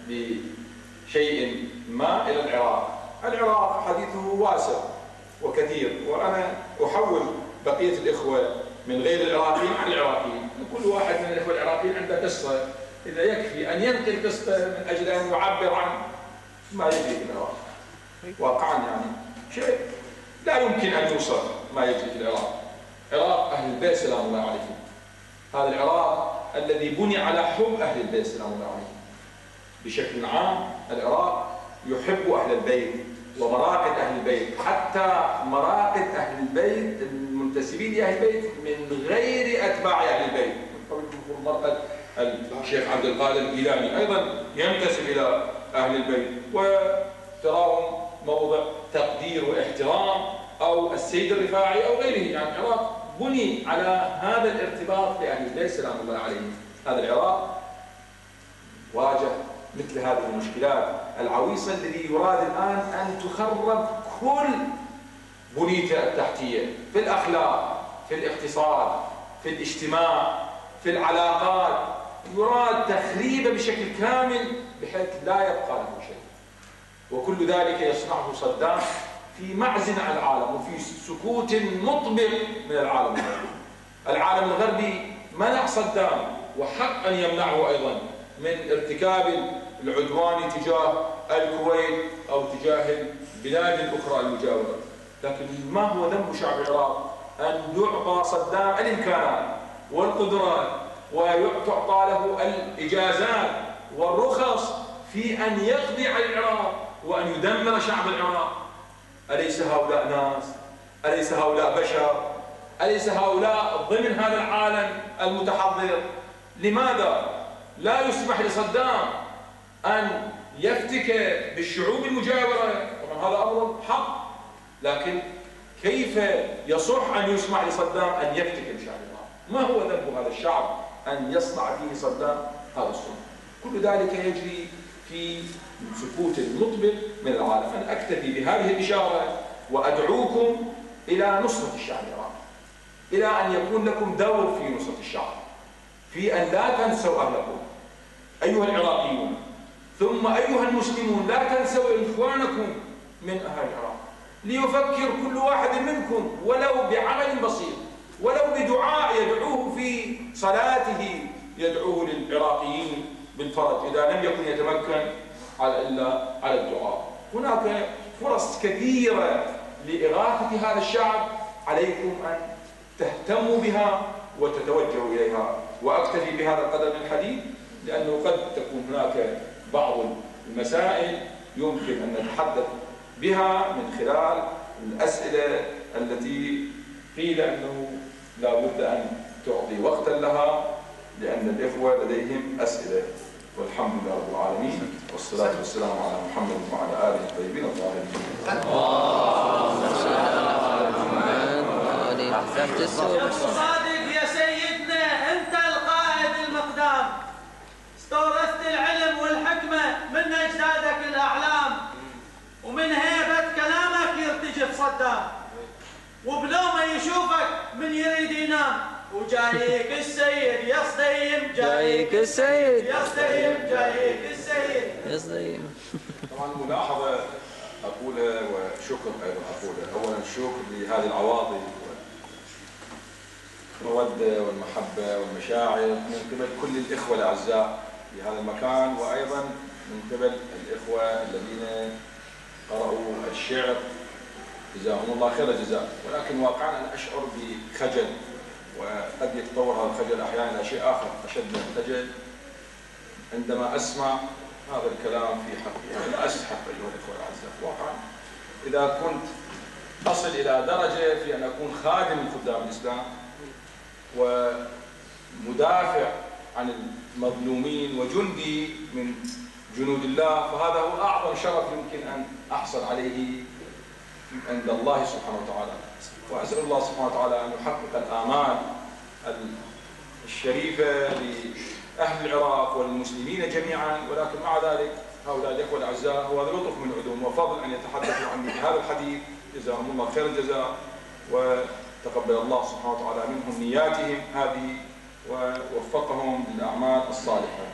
بشيء ما إلى العراق. العراق حديثه واسع وكثير، وأنا أحول بقية الإخوة من غير العراقيين عن العراقيين. كل واحد من الإخوة العراقيين عنده قصة، إذا يكفي أن ينقل قصة من أجل أن يعبر عن ما يجري في العراق. واقعا يعني شيء لا يمكن أن يوصف ما يجري في العراق. عراق أهل البيت سلام الله عليهم، هذا العراق الذي بني على حب أهل البيت سلام الله عليهم. بشكل عام العراق يحب أهل البيت ومراقد أهل البيت، حتى مراقد أهل البيت المنتسبين لأهل البيت من غير أتباع أهل البيت. مرقد الشيخ عبد القادر الجيلاني أيضا ينتسب إلى أهل البيت وتراهم موضع تقدير واحترام، أو السيد الرفاعي أو غيره. يعني العراق بني على هذا الارتباط بأهل البيت سلام الله عليهم. هذا العراق واجه مثل هذه المشكلات العويصة التي يراد الآن أن تخرب كل بنيته التحتية في الأخلاق، في الاقتصاد، في الاجتماع، في العلاقات، يراد تخريبه بشكل كامل بحيث لا يبقى له شيء. وكل ذلك يصنعه صدام في معزل عن العالم وفي سكوت مطبق من العالم الغربي. العالم الغربي منع صدام وحق أن يمنعه أيضا من ارتكاب العدوان تجاه الكويت أو تجاه البلاد الأخرى المجاورة. لكن ما هو ذنب شعب العراق أن يعطى صدام الإمكانات والقدرات وتعطى له الإجازات والرخص في أن يقضي على العراق وأن يدمر شعب العراق؟ أليس هؤلاء ناس؟ أليس هؤلاء بشر؟ أليس هؤلاء ضمن هذا العالم المتحضر؟ لماذا لا يسمح لصدام أن يفتك بالشعوب المجاورة؟ طبعا هذا أمر حق، لكن كيف يصح أن يسمح لصدام أن يفتك بشعب العراق؟ ما هو ذنب هذا الشعب أن يصنع فيه صدام هذا الصنع؟ كل ذلك يجري في سكوت مطبق من العالم. أنا أكتفي بهذه الإشارة وأدعوكم إلى نصرة الشعب العراقي، إلى أن يكون لكم دور في نصرة الشعب، في أن لا تنسوا أهلكم أيها العراقيون، ثم أيها المسلمون لا تنسوا إخوانكم من أهل العراق، ليفكر كل واحد منكم ولو بعمل بسيط، ولو بدعاء يدعوه في صلاته، يدعوه للعراقيين بالفرج إذا لم يكن يتمكن إلا على الدعاء. هناك فرص كثيرة لإغاثة هذا الشعب، عليكم أن تهتموا بها وتتوجهوا إليها. وأكتفي بهذا القدر من الحديث لأنه قد تكون هناك بعض المسائل يمكن أن نتحدث بها من خلال الأسئلة التي قيل أنه لا بد أن تعطي وقتا لها، لأن الإخوة لديهم أسئلة. والحمد لله رب العالمين، والصلاة والسلام على محمد وعلى آله الطيبين الطاهرين. صادق يا سيدنا، أنت القائد المقدام، استورثت العلم والحكمة من أجدادك الأعلام، ومن هيبة كلامك يرتجف صدام، وبلومه يشوفك من يريد ينام، وجايك السيد يا صديم، جايك السيد يا صديم، جايك السيد يا صديم. طبعا ملاحظة أقولها وشكر أيضا أقولها. أولا الشكر لهذه العواطف والمودة والمحبة والمشاعر من قبل كل الإخوة الأعزاء في هذا المكان، وأيضا من قبل الإخوة الذين قرأوا الشعر، جزاهم الله خير الجزاء. ولكن واقعا أنا أشعر بخجل، وقد يتطور هذا الخجل أحيانا إلى شيء آخر أشد من الخجل عندما أسمع هذا الكلام في حقي. أنا أسحب أيها الإخوة الأعزاء، واقعا إذا كنت أصل إلى درجة في أن أكون خادم من خدام الإسلام ومدافع عن المظلومين وجندي من جنود الله، فهذا هو أعظم شرف يمكن أن أحصل عليه عند الله سبحانه وتعالى. وأسأل الله سبحانه وتعالى أن يحقق الآمال الشريفة لأهل العراق والمسلمين جميعا. ولكن مع ذلك هؤلاء الإخوة الأعزاء هو هذا لطف من عندهم وفضل أن يتحدثوا عني بهذا الحديث، جزاهم الله خير الجزاء، وتقبل الله سبحانه وتعالى منهم نياتهم هذه ووفقهم للأعمال الصالحة.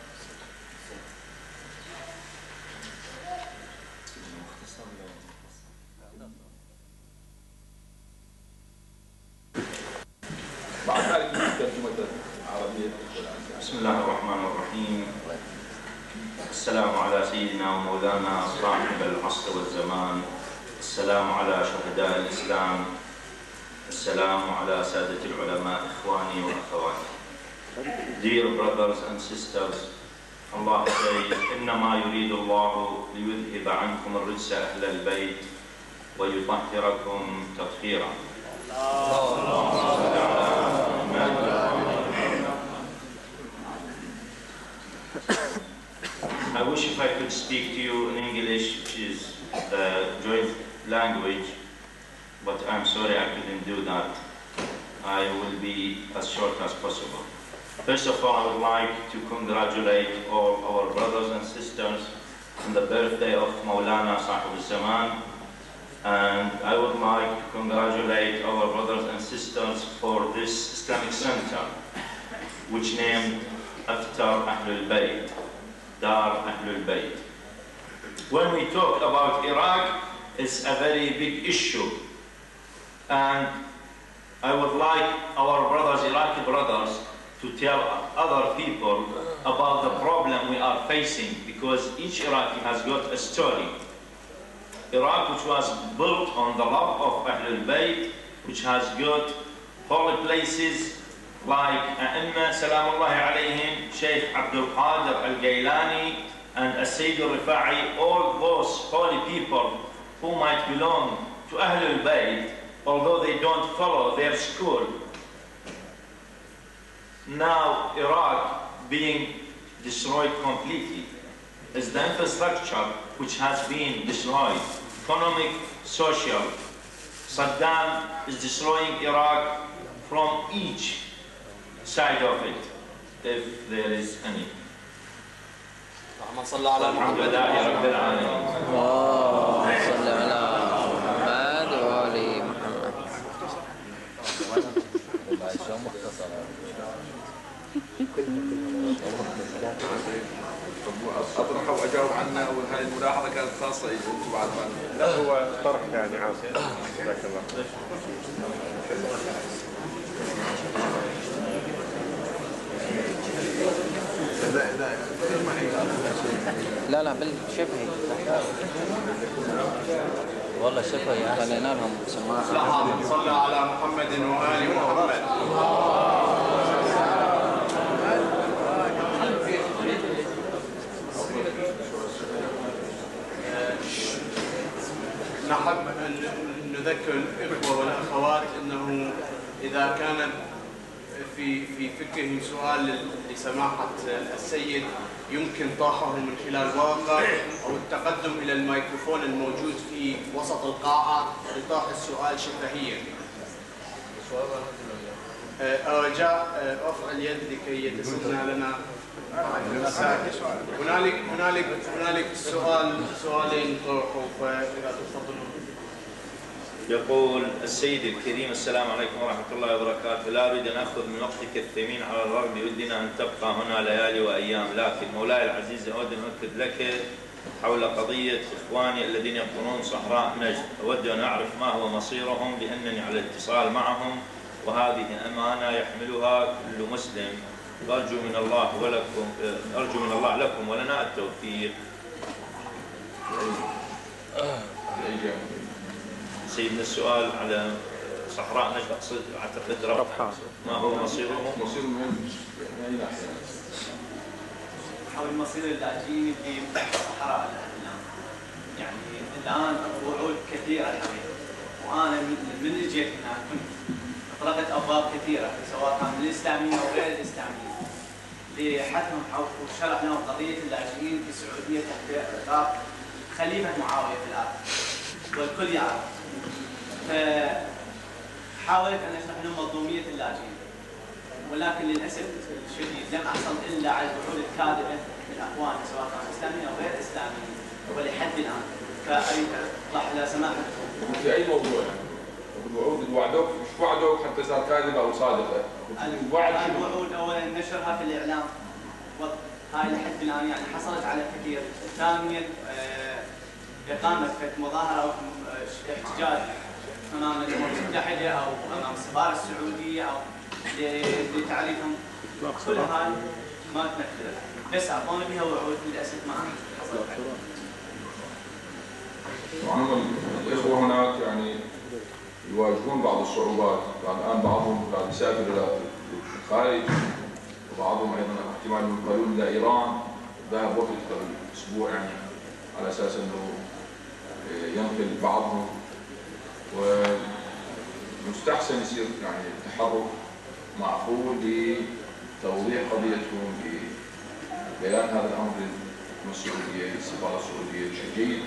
بسم الله الرحمن الرحيم. السلام على سيدنا ومولانا صاحب العصر والزمان، السلام على شهداء الإسلام، السلام على سادة العلماء، إخواني وأخواتي. Dear brothers and sisters, Allah says, إنما يريد الله ليذهب عنكم الرجس أهل البيت ويطهركم تطهيرا. I wish if I could speak to you in English, which is the joint language, but I'm sorry I couldn't do that. I will be as short as possible. First of all, I would like to congratulate all our brothers and sisters on the birthday of Maulana Sahib al-Zaman, and I would like to congratulate our brothers and sisters for this Islamic Center, which named after Ahlulbayt, Dar Ahlulbayt. When we talk about Iraq, it's a very big issue. And I would like our brothers, Iraqi brothers, to tell other people about the problem we are facing, because each Iraqi has got a story. Iraq, which was built on the love of Ahlul Bayt, which has got holy places like A'imma Salamullahi alayhim, Sheikh Abdul Qadir Al-Gaylani and السيد Al-Rifa'i, all those holy people who might belong to Ahlul Bayt, although they don't follow their school. Now Iraq being destroyed completely is the infrastructure which has been destroyed, economic, social. Saddam is destroying Iraq from each side of it, if there is any. اللهم صل على محمد رب العالمين. اللهم صل على محمد وآل محمد. اطرح واجاوب عنها، وهذه الملاحظه كانت خاصه انتم بعد ما لا هو طرح يعني عام. جزاك الله. لا لا بالشفهي والله شفهي خلينا لهم سماحة. صلى على محمد وآل محمد. نحب أن نذكر الإخوة والأخوات أنه إذا كان في فكرهم سؤال لسماحة السيد يمكن طرحه من خلال ورقة أو التقدم إلى الميكروفون الموجود في وسط القاعة لطرح السؤال شفهيا. رجاء رفع اليد لكي يتسنى لنا. هنالك سؤالين طرحوا، فإذا تفضلون. يقول السيد الكريم: السلام عليكم ورحمة الله وبركاته. لا أريد أن أخذ من وقتك الثمين على الرغم بودنا أن تبقى هنا ليالي وأيام، لكن مولاي العزيز أود أن أؤكد لك حول قضية إخواني الذين يقطنون صحراء نجد. أود أن أعرف ما هو مصيرهم، لأنني على اتصال معهم، وهذه أمانة يحملها كل مسلم. أرجو من الله لكم ولنا التوفيق. سيدنا السؤال على صحراء نجد، أقصد أعتقد ربحة. ما هو مصيرهم؟ مصيرهم يعني حول مصير اللاجئين في صحراء الأحلام. يعني الآن وعود كثيرة الحقيقة، وأنا من جيت هنا كنت أطلقت أبواب كثيرة سواء كان من الإسلاميين أو غير الإسلاميين لحثهم وشرح لهم قضية اللاجئين في السعودية تحت إطار خليفة معاوية في الآن، والكل يعرف. فحاولت أن أشرح لهم منظومية اللاجئين، ولكن للأسف الشديد لم أحصل إلا على الوعود الكاذبة من أخواني سواء كانوا إسلاميين أو غير إسلاميين، ولحد الآن. فأريد أوضح إلى سماحتكم. في أي موضوع يعني؟ الوعود وعدوك، مش وعدوك حتى صار كاذبة أو صادقة. الوعود أولا نشرها في الإعلام، هاي لحد الآن يعني حصلت على كثير. ثانيا إقامة مظاهرة أو احتجاج أمام الأمم المتحدة أو أمام السفارة السعودية أو لتعريفهم. كل هاي ما تنفذ، بس أعطونا بها وعود للأسف ما حصلت عليها. وعموما الإخوة هناك يعني يواجهون بعض الصعوبات، يعني الآن بعضهم قاعد يسافر إلى الخارج، وبعضهم أيضا احتمال ينقلون إلى إيران. ذهب وفد قبل أسبوع يعني على أساس أنه ينقل بعضهم، ومستحسن يصير يعني تحرك معقول لتوضيح قضيتهم، ببيان هذا الأمر للحكومة السعودية، للسفارة السعودية الشديد.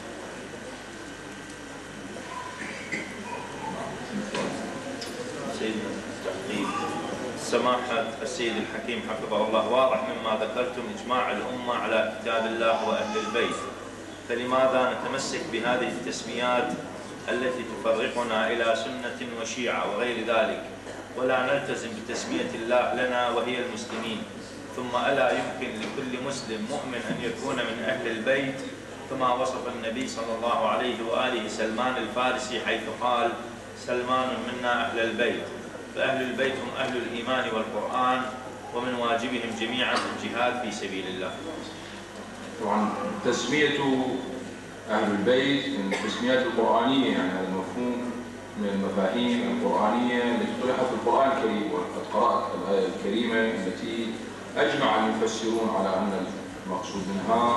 سيدنا التحقيق سماحة السيد الحكيم حفظه الله، واضح مما ذكرتم إجماع الأمة على كتاب الله وأهل البيت، فلماذا نتمسك بهذه التسميات التي تفرقنا إلى سنة وشيعة وغير ذلك، ولا نلتزم بتسمية الله لنا وهي المسلمين؟ ثم ألا يمكن لكل مسلم مؤمن أن يكون من أهل البيت كما وصف النبي صلى الله عليه وآله سلمان الفارسي حيث قال: سلمان منا أهل البيت، فأهل البيت هم أهل الإيمان والقرآن، ومن واجبهم جميعا الجهاد في سبيل الله. طبعا تسمية أهل البيت من التسميات القرآنية، يعني هذا المفهوم من المفاهيم القرآنية التي طرحت في القرآن الكريم، وقد قرأت الآية الكريمة التي أجمع المفسرون على أن المقصود منها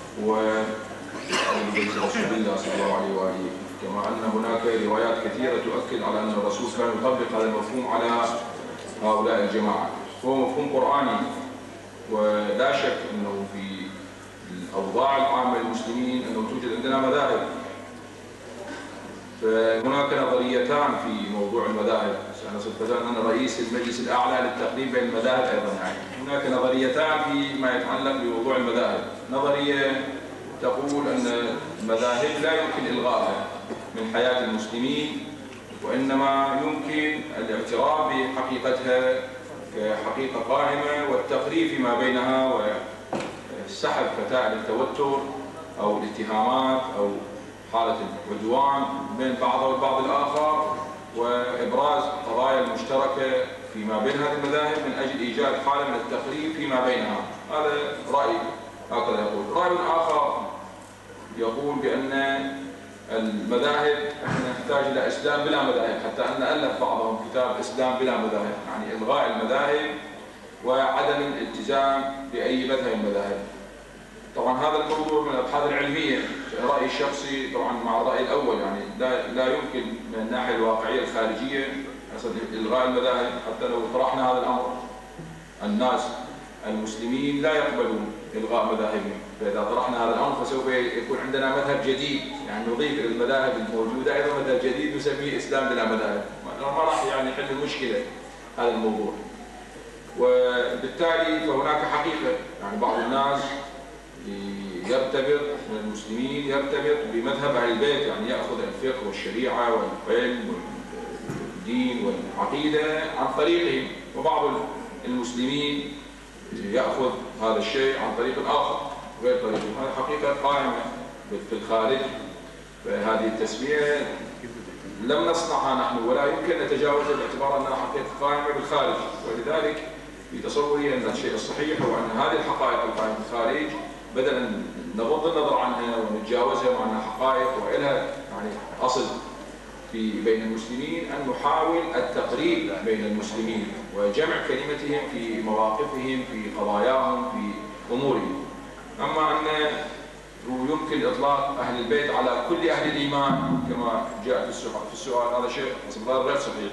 وأهل بيت رسول الله صلى الله عليه وآله، كما أن هناك روايات كثيرة تؤكد على أن الرسول كان يطبق هذا المفهوم على هؤلاء الجماعة. هو مفهوم قرآني، ولا شك أنه في الأوضاع العامة للمسلمين أنه توجد عندنا مذاهب. فهناك نظريتان في موضوع المذاهب، أنا صدق أنا رئيس المجلس الأعلى للتقريب بين المذاهب أيضا، يعني هناك نظريتان فيما يتعلق بموضوع المذاهب. نظرية تقول أن المذاهب لا يمكن إلغائها من حياة المسلمين، وإنما يمكن الاعتراف بحقيقتها كحقيقة قائمة والتقريب فيما بينها وسحب فتائل التوتر أو الاتهامات أو حالة العدوان بين بعضها والبعض الآخر، وإبراز القضايا المشتركة فيما بين هذه المذاهب من أجل إيجاد حالة من التقريب فيما بينها. هذا رأي هكذا يقول. رأي آخر يقول بأن المذاهب احنا نحتاج إلى إسلام بلا مذاهب، حتى أن ألف بعضهم كتاب إسلام بلا مذاهب، يعني إلغاء المذاهب وعدم الالتزام بأي مذهب من المذاهب. طبعا هذا الموضوع من الأبحاث العلمية، رأيي الشخصي طبعا مع الرأي الأول، يعني لا يمكن من الناحية الواقعية الخارجية إلغاء المذاهب. حتى لو طرحنا هذا الأمر الناس المسلمين لا يقبلون إلغاء مذاهبهم، فإذا طرحنا هذا الأمر فسوف يكون عندنا مذهب جديد، يعني نضيف إلى المذاهب الموجودة أيضا مذهب جديد نسميه إسلام بلا مذاهب، ما راح يعني يحل المشكلة هذا الموضوع. وبالتالي فهناك حقيقة، يعني بعض الناس يرتبط من المسلمين يرتبط بمذهب أهل البيت، يعني يأخذ الفقه والشريعة والعلم والدين والعقيدة عن طريقهم، وبعض المسلمين يأخذ هذا الشيء عن طريق آخر غير طريقهم. هذه حقيقة قائمة في الخارج، فهذه التسمية لم نصنعها نحن ولا يمكن نتجاوزها باعتبار أنها حقيقة قائمة بالخارج. ولذلك في تصوري أن الشيء الصحيح هو أن هذه الحقائق القائمة بالخارج بدل أن نغض النظر عنها ونتجاوزها مع أنها حقائق وإلها يعني أصل بين المسلمين، أن نحاول التقريب بين المسلمين وجمع كلمتهم في مواقفهم في قضاياهم في أمورهم. أما أن يمكن إطلاق أهل البيت على كل أهل الإيمان كما جاء في السؤال، هذا شيء غير صحيح،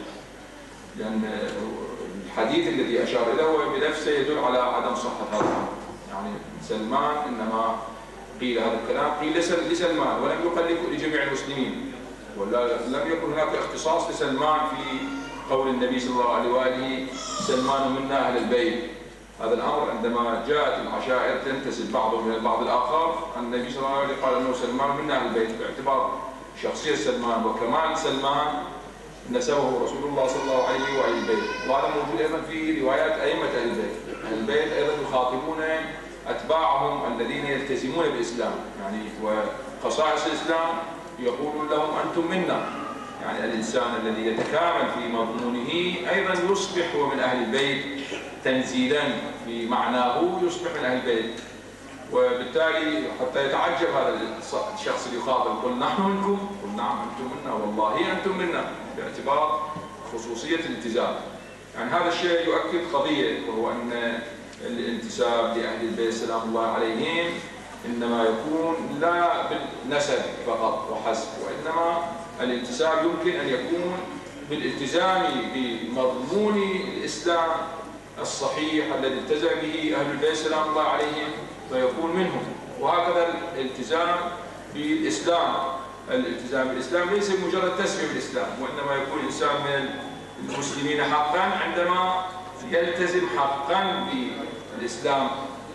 لأن الحديث الذي أشار إليه هو بنفسه يدل على عدم صحة هذا الأمر. يعني سلمان إنما قيل هذا الكلام قيل لسلمان ولم يقل لجميع المسلمين، ولم يكن هناك اختصاص لسلمان في قول النبي صلى الله عليه وآله سلمان منا أهل البيت. هذا الأمر عندما جاءت العشائر تنتسب بعضهم من البعض الآخر، النبي صلى الله عليه وآله قال أنه سلمان منا أهل البيت باعتبار شخصية سلمان وكمال سلمان نسبه رسول الله صلى الله عليه وآله البيت. وهذا موجود أيضا في روايات أئمة أهل البيت. أهل البيت أيضا يخاطبون أتباعهم الذين يلتزمون بالإسلام، يعني وخصائص الإسلام يقولون لهم أنتم منا، يعني الإنسان الذي يتكامل في مضمونه أيضا يصبح هو من أهل البيت تنزيلا في معناه، يصبح من أهل البيت. وبالتالي حتى يتعجب هذا الشخص اللي يخاطب يقول نحن منكم؟ قل نعم أنتم منا والله أنتم منا، باعتبار خصوصية الالتزام. يعني هذا الشيء يؤكد قضية، وهو أن الانتساب لأهل البيت سلام الله عليهم إنما يكون لا بالنسب فقط وحسب، وإنما الانتساب يمكن أن يكون بالالتزام بمضمون الإسلام الصحيح الذي التزم به أهل البيت سلام الله عليهم فيكون منهم. وهكذا الالتزام بالإسلام، الالتزام بالإسلام ليس مجرد تسمية بالإسلام، وإنما يكون الإنسان من المسلمين حقا عندما يلتزم حقا بالإسلام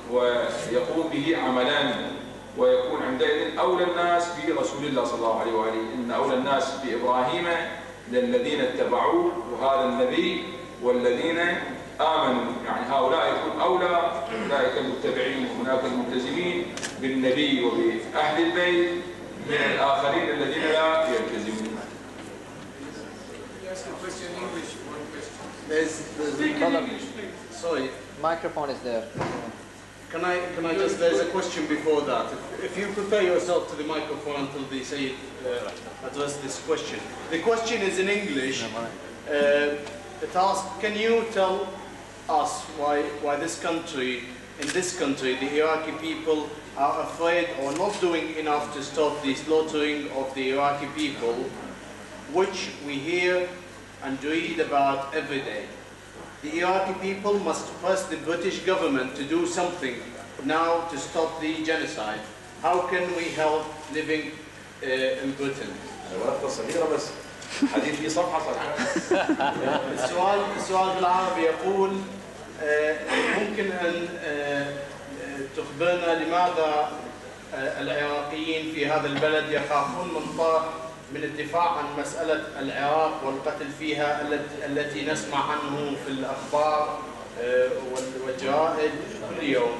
ويقوم به عملا، ويكون عندئذ أولى الناس برسول الله صلى الله عليه وآله. إن أولى الناس بإبراهيم للذين اتبعوه، وهذا النبي والذين آمنوا، يعني هؤلاء يكون أولى، أولئك المتبعين وهناك الملتزمين بالنبي وبأهل البيت من الآخرين الذين لا يلتزمون. Sorry. Microphone is there. Can I just, there's a question before that. If you prepare yourself to the microphone until the Sayyid address this question. The question is in English. It asks, can you tell us why this country, in this country, the Iraqi people are afraid or not doing enough to stop the slaughtering of the Iraqi people, which we hear and read about every day? The Iraqi people must press the British government to do something now to stop the genocide. How can we help living in Britain? السؤال بالعربي يقول ممكن أن تخبرنا لماذا العراقيين في هذا البلد يخافون من طرح من الدفاع عن مسألة العراق والقتل فيها التي نسمع عنه في الأخبار والجرائد كل يوم.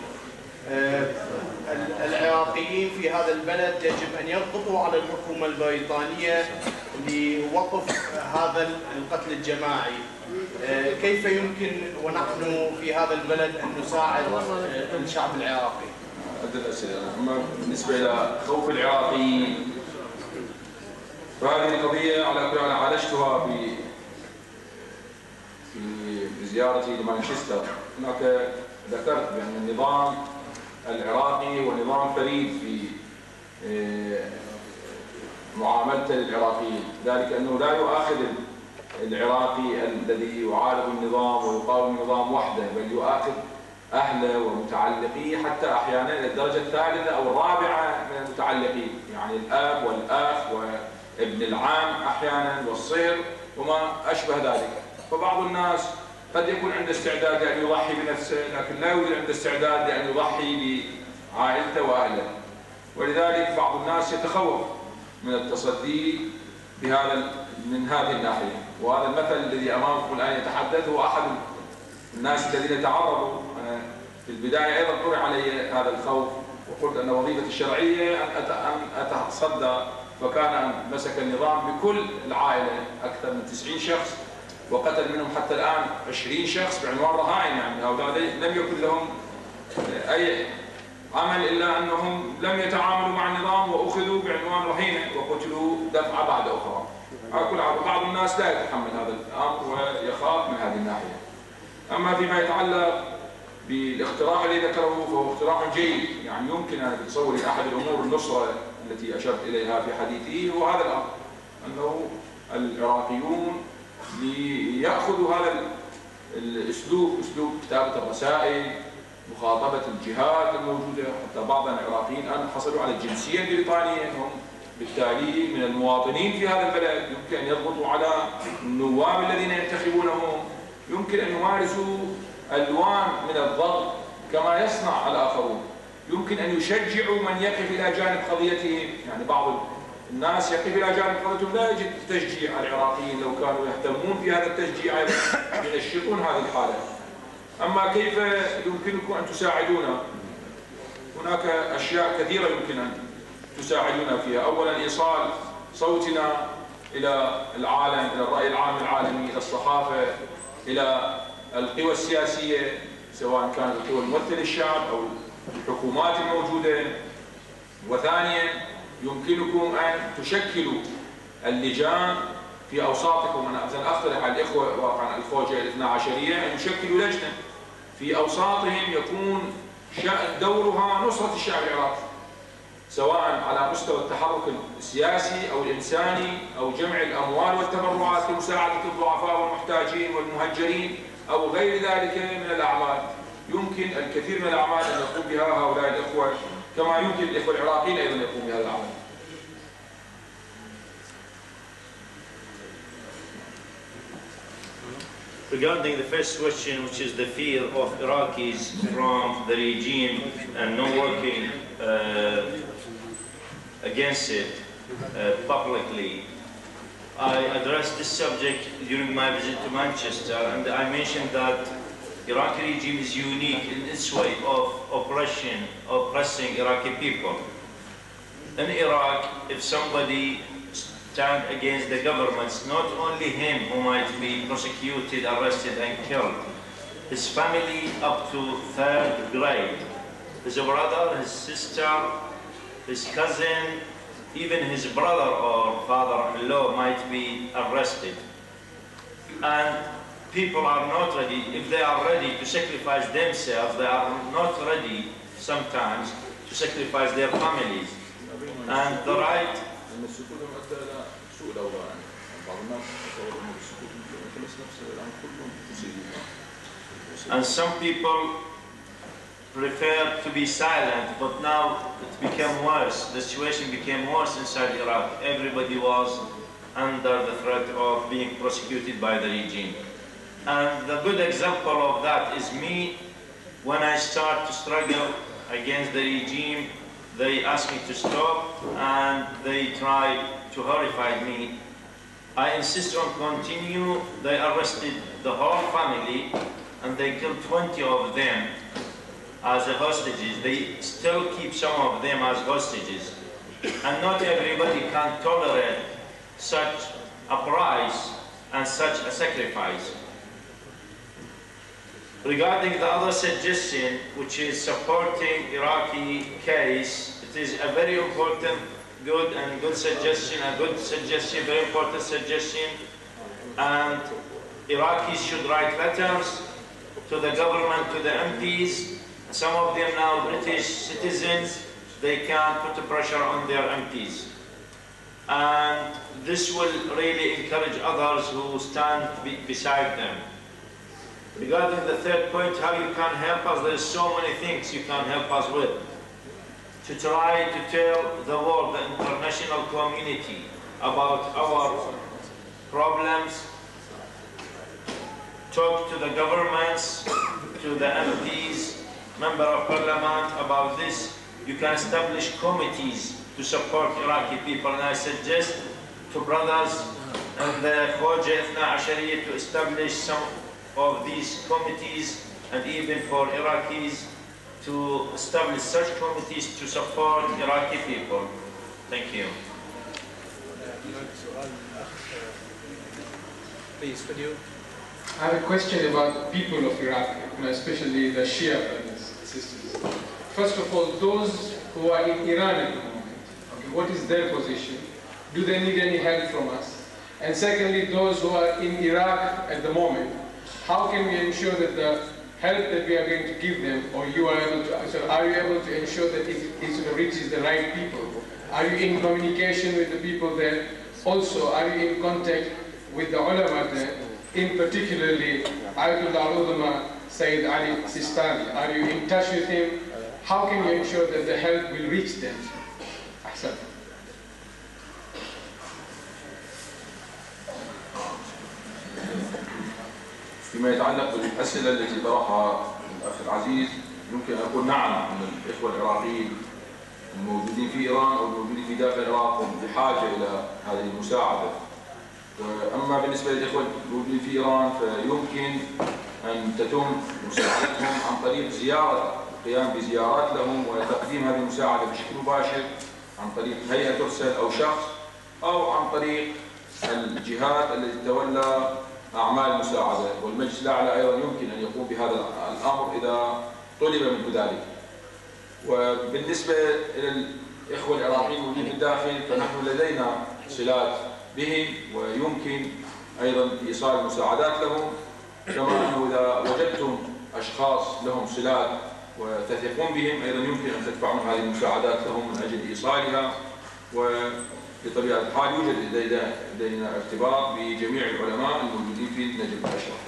العراقيين في هذا البلد يجب أن يضغطوا على الحكومة البريطانية لوقف هذا القتل الجماعي. كيف يمكن ونحن في هذا البلد أن نساعد الشعب العراقي؟ أما بالنسبة إلى خوف العراقيين فهذه القضية على كل حال عالجتها في زيارتي لمانشستر. هناك ذكرت بأن النظام العراقي هو نظام فريد في معاملته للعراقيين، ذلك أنه لا يؤاخذ العراقي الذي يعارض النظام ويقاوم النظام وحده، بل يؤاخذ أهله ومتعلقيه، حتى أحيانا إلى الدرجة الثالثة أو الرابعة من المتعلقين، يعني الأب والأخ وابن العم أحيانا والصهر وما أشبه ذلك. فبعض الناس قد يكون عنده استعداد لأن يضحي بنفسه، لكن لا يوجد عنده استعداد لأن يضحي بعائلته وأهله، ولذلك بعض الناس يتخوف من التصدي من هذه الناحية. وهذا المثل الذي أمامكم الآن يتحدث هو أحد الناس الذين تعرضوا. أنا في البداية أيضا طرح علي هذا الخوف وقلت أن وظيفتي الشرعية أن أتصدى، فكان أن مسك النظام بكل العائلة أكثر من 90 شخص وقتل منهم حتى الآن 20 شخص بعنوان رهائن. يعني هؤلاء لم يكن لهم أي عمل إلا أنهم لم يتعاملوا مع النظام وأخذوا بعنوان رهينة وقتلوا دفعة بعد أخرى. بعض الناس لا يتحمل هذا الأمر ويخاف من هذه الناحية. أما فيما يتعلق بالاقتراح الذي ذكره فهو اقتراح جيد، يعني يمكن أن تتصوري أحد الأمور النصرة التي أشرت إليها في حديثي هو هذا الأمر، أنه العراقيون ليأخذوا هذا الأسلوب، أسلوب كتابة الرسائل، مخاطبة الجهات الموجودة. حتى بعض العراقيين الآن حصلوا على الجنسية البريطانية، هم بالتالي من المواطنين في هذا البلد، يمكن أن يضغطوا على النواب الذين ينتخبونهم، يمكن أن يمارسوا ألوان من الضغط كما يصنع الآخرون، يمكن أن يشجعوا من يقف إلى جانب قضيتهم. يعني بعض الناس يقف إلى جانب قضيتهم لا يجد تشجيع العراقيين، لو كانوا يهتمون في هذا التشجيع ينشطون هذه الحالة. أما كيف يمكنكم أن تساعدونا؟ هناك أشياء كثيرة يمكن أن تساعدونا فيها. أولا إيصال صوتنا إلى العالم، إلى الرأي العام العالمي، إلى الصحافة، إلى القوى السياسية، سواء كانت القوى الممثلة الشعب أو الحكومات الموجودة. وثانيا يمكنكم أن تشكلوا اللجان في أوساطكم. أنا مثلا أقترح على الإخوة واقعا الخوجة الاثنا عشرية أن يشكلوا لجنة في أوساطهم يكون دورها نصرة الشعب العراقي، سواء على مستوى التحرك السياسي أو الإنساني أو جمع الأموال والتبرعات لمساعدة الضعفاء والمحتاجين والمهجرين أو غير ذلك من الأعمال. يمكن الكثير من الأعمال أن يقوم بها هؤلاء الإخوة، كما يمكن الإخوة العراقيين أيضا يقوموا بهذا العمل. Regarding the first question, which is the fear of Iraqis from the regime and not working against it publicly, I addressed this subject during my visit to Manchester, and I mentioned that Iraqi regime is unique in its way of oppressing Iraqi people. In Iraq, if somebody stands against the government, it's not only him who might be prosecuted, arrested and killed. His family up to 3rd grade. His brother, his sister, his cousin, even his brother or father-in-law might be arrested. And people are not ready. If they are ready to sacrifice themselves, they are not ready sometimes to sacrifice their families. And the right. And some people prefer to be silent, but now it became worse. The situation became worse inside Iraq. Everybody was under the threat of being prosecuted by the regime. And the good example of that is me. When I start to struggle against the regime, they ask me to stop and they try to horrify me. I insist on continue. They arrested the whole family and they killed 20 of them as hostages. They still keep some of them as hostages. And not everybody can tolerate such a price and such a sacrifice. Regarding the other suggestion, which is supporting Iraqi case, it is a very important, good suggestion, very important suggestion. And Iraqis should write letters to the government, to the MPs. Some of them now British citizens, they can put pressure on their MPs. And this will really encourage others who stand beside them. Regarding the third point, how you can help us, there is so many things you can help us with. To try to tell the world, the international community, about our problems, talk to the governments, to the MPs, Member of Parliament about this. You can establish committees to support Iraqi people, and I suggest to brothers and the Khoja Ithna Ashariya to establish some of these committees, and even for Iraqis to establish such committees to support Iraqi people. Thank you. Please, could you? I have a question about the people of Iraq, especially the Shia brothers and sisters. First of all, those who are in Iran at the moment, what is their position? Do they need any help from us? And secondly, those who are in Iraq at the moment, how can we ensure that the help that we are going to give them, or you are able to, so are you able to ensure that it reaches the right people? Are you in communication with the people there? Also, are you in contact with the ulama there, in particularly Al-Ulama, Sayyid Ali Sistani? Are you in touch with him? How can you ensure that the help will reach them? Ahsan. فيما يتعلق بالأسئلة التي طرحها الأخ العزيز، يمكن أن أقول نعم أن الإخوة العراقيين الموجودين في إيران أو الموجودين في داخل العراق هم بحاجة إلى هذه المساعدة. وأما بالنسبة للإخوة الموجودين في إيران فيمكن أن تتم مساعدتهم عن طريق القيام بزيارات لهم وتقديم هذه المساعدة بشكل مباشر عن طريق هيئة ترسل أو شخص، أو عن طريق الجهات التي تتولى أعمال المساعدة. والمجلس الأعلى أيضا يمكن أن يقوم بهذا الأمر إذا طلب منه ذلك. وبالنسبة إلى الإخوة العراقيين الموجودين في الداخل فنحن لدينا صلات بهم، ويمكن أيضا إيصال المساعدات لهم، كما أنه إذا وجدتم أشخاص لهم صلات وتثقون بهم أيضا يمكن أن تدفعون هذه المساعدات لهم من أجل إيصالها. وبطبيعة الحال يوجد لدينا ارتباط بجميع العلماء الموجودين في نجف الأشرف.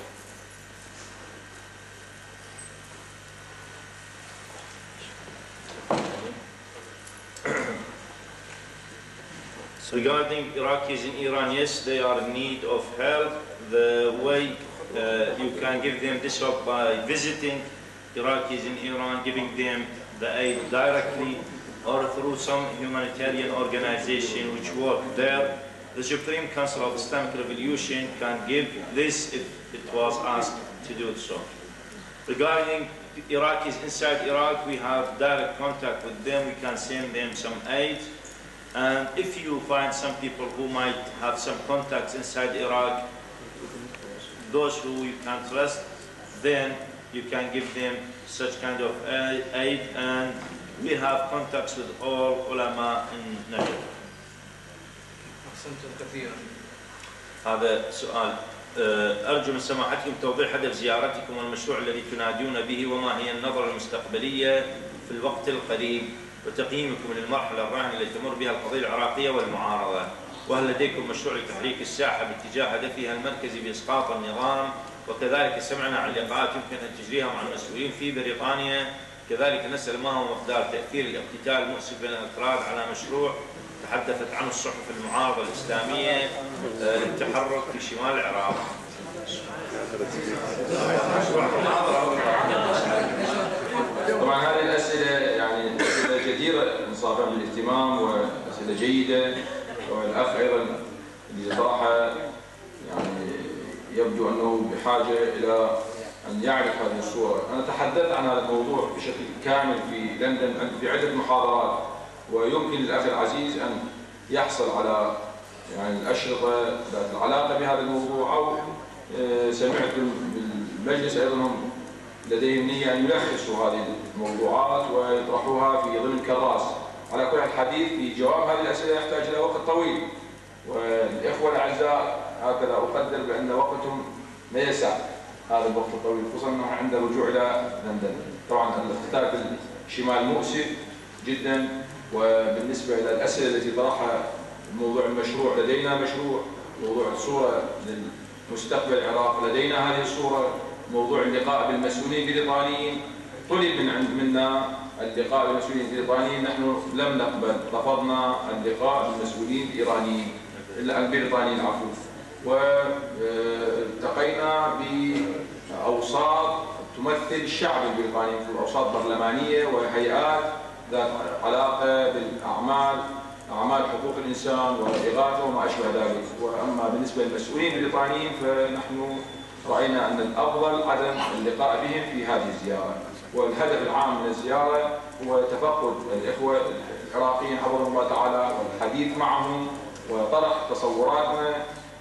Regarding Iraqis in Iran, yes, they are in need of help. The way you can give them this help by visiting Iraqis in Iran, giving them the aid directly, or through some humanitarian organization which work there. The Supreme Council of Islamic Revolution can give this if it was asked to do so. Regarding Iraqis inside Iraq, we have direct contact with them. We can send them some aid. And if you find some people who might have some contacts inside Iraq, those who you can trust, then you can give them such kind of aid. And we have contacts with all ulama in Najd. هذا سؤال. أرجو من سماحتكم توضيح هدف زيارتكم والمشروع الذي تنادون به، وما هي النظرة المستقبلية في الوقت القريب، وتقييمكم للمرحلة الراهنة التي تمر بها القضية العراقية والمعارضة، وهل لديكم مشروع لتحريك الساحة باتجاه هدفها المركزي بإسقاط النظام؟ وكذلك سمعنا عن لقاءات يمكن أن تجريها مع المسؤولين في بريطانيا. كذلك نسأل ما هو مقدار تأثير الاقتتال المؤسف بين الأفراد على مشروع تحدثت عنه الصحف المعارضة الإسلامية للتحرك في شمال العراق. طبعا هذه الأسئلة يعني أسئلة جديرة إنصافا بالاهتمام وأسئلة جيدة، والأخ أيضا اللي طرحها يعني يبدو أنه بحاجة إلى أن يعرف هذه الصورة. أنا تحدثت عن هذا الموضوع بشكل كامل في لندن في عدة محاضرات، ويمكن للأخ العزيز أن يحصل على يعني الأشرطة ذات العلاقة بهذا الموضوع، أو سمعت بالمجلس أيضا هم لديهم نية أن يلخصوا هذه الموضوعات ويطرحوها في ضمن كراس. على كل الحديث في جواب هذه الأسئلة يحتاج إلى وقت طويل، والإخوة الأعزاء هكذا أقدر بأن وقتهم ما يسع هذا الوقت الطويل، خصوصا أنه عند الرجوع إلى لندن. طبعا الاختلاف الشمال مؤسف جدا، وبالنسبة إلى الأسئلة التي طرحها موضوع المشروع، لدينا مشروع. موضوع الصورة للمستقبل العراق لدينا هذه الصورة. موضوع اللقاء بالمسؤولين البريطانيين طلب منا اللقاء بالمسؤولين البريطانيين، نحن لم نقبل، رفضنا اللقاء بالمسؤولين الإيرانيين البريطانيين العفو، والتقينا بأوساط تمثل الشعب البريطاني في أوساط برلمانية وهيئات ذات علاقة بالأعمال، أعمال حقوق الإنسان والإغاثة وما أشبه ذلك. وأما بالنسبة للمسؤولين البريطانيين فنحن رأينا أن الأفضل عدم اللقاء بهم في هذه الزيارة، والهدف العام من الزيارة هو تفقد الإخوة العراقيين حفظهم الله تعالى والحديث معهم وطرح تصوراتنا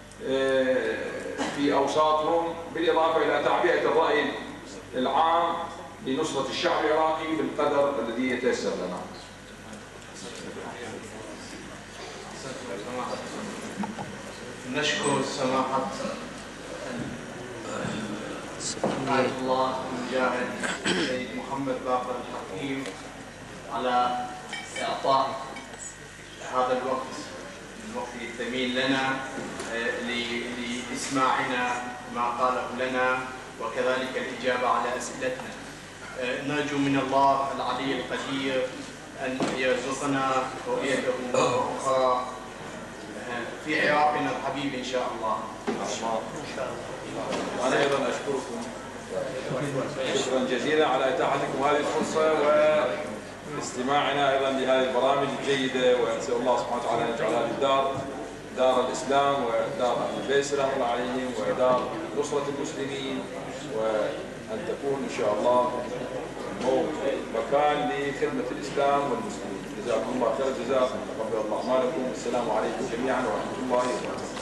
في أوساطهم، بالإضافة إلى تعبئة الرأي العام لنصرة الشعب العراقي بالقدر الذي يتيسر لنا. نشكر سماحة آية الله المجاهد السيد محمد باقر الحكيم على إعطاء هذا الوقت الثمين لنا لإسماعنا ما قاله لنا، وكذلك الإجابة على أسئلتنا. نرجو من الله العلي القدير أن يرزقنا رؤيته أخرى في عراقنا الحبيب إن شاء الله. وأنا أيضا أشكركم شكرا جزيلا على إتاحتكم هذه الفرصة واستماعنا أيضا لهذه البرامج الجيدة، ونسأل الله سبحانه وتعالى أن يجعل هذه الدار دار الإسلام ودار أهل البيت سلام الله عليهم ودار نصرة المسلمين، وأن تكون إن شاء الله مكان لخدمة الإسلام والمسلمين. جزاكم الله خير الجزاء، تقبل الله أعمالكم، والسلام عليكم جميعا ورحمة الله وبركاته.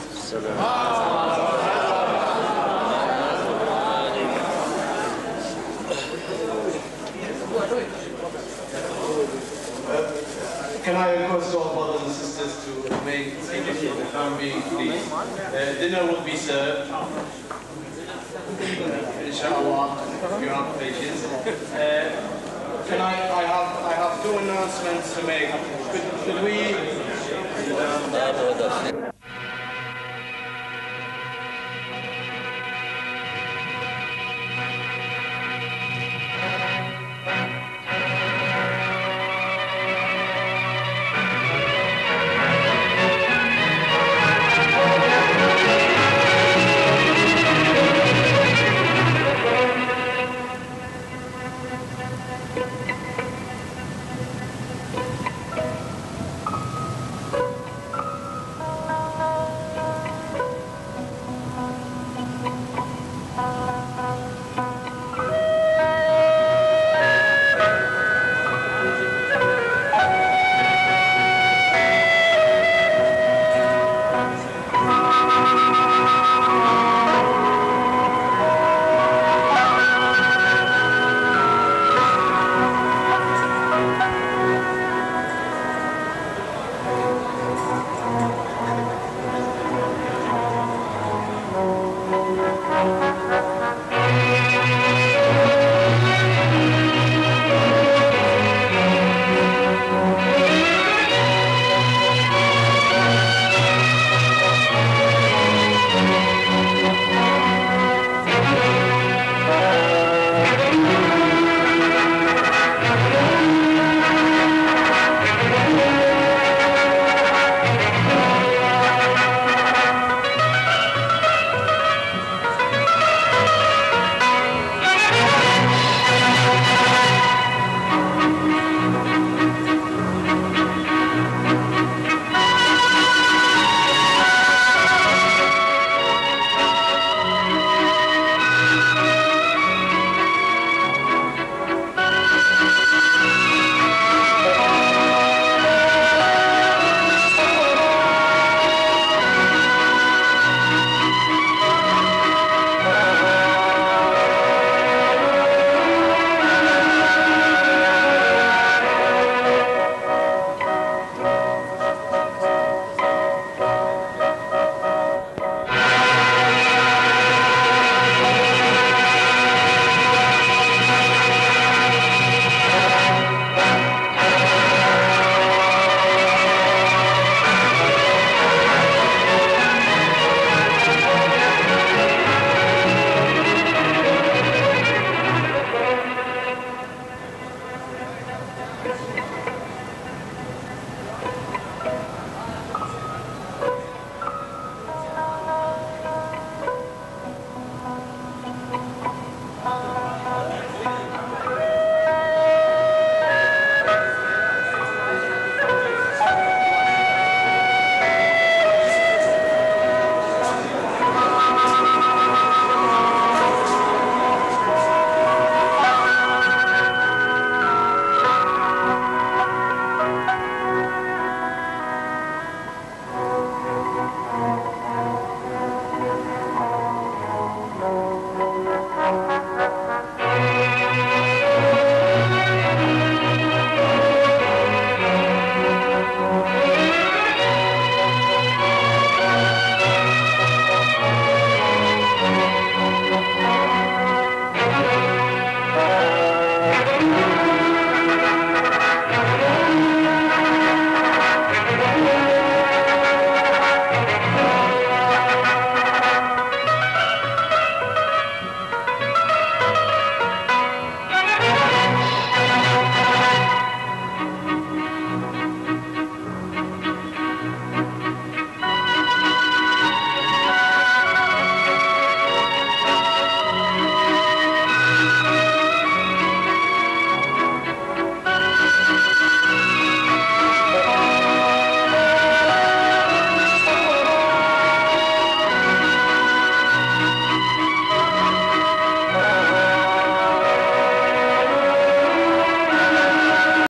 Can I request all brothers and sisters to remain seated for the time being, please? Dinner will be served. Inshallah, if you have patience. Can I have two announcements to make. Could we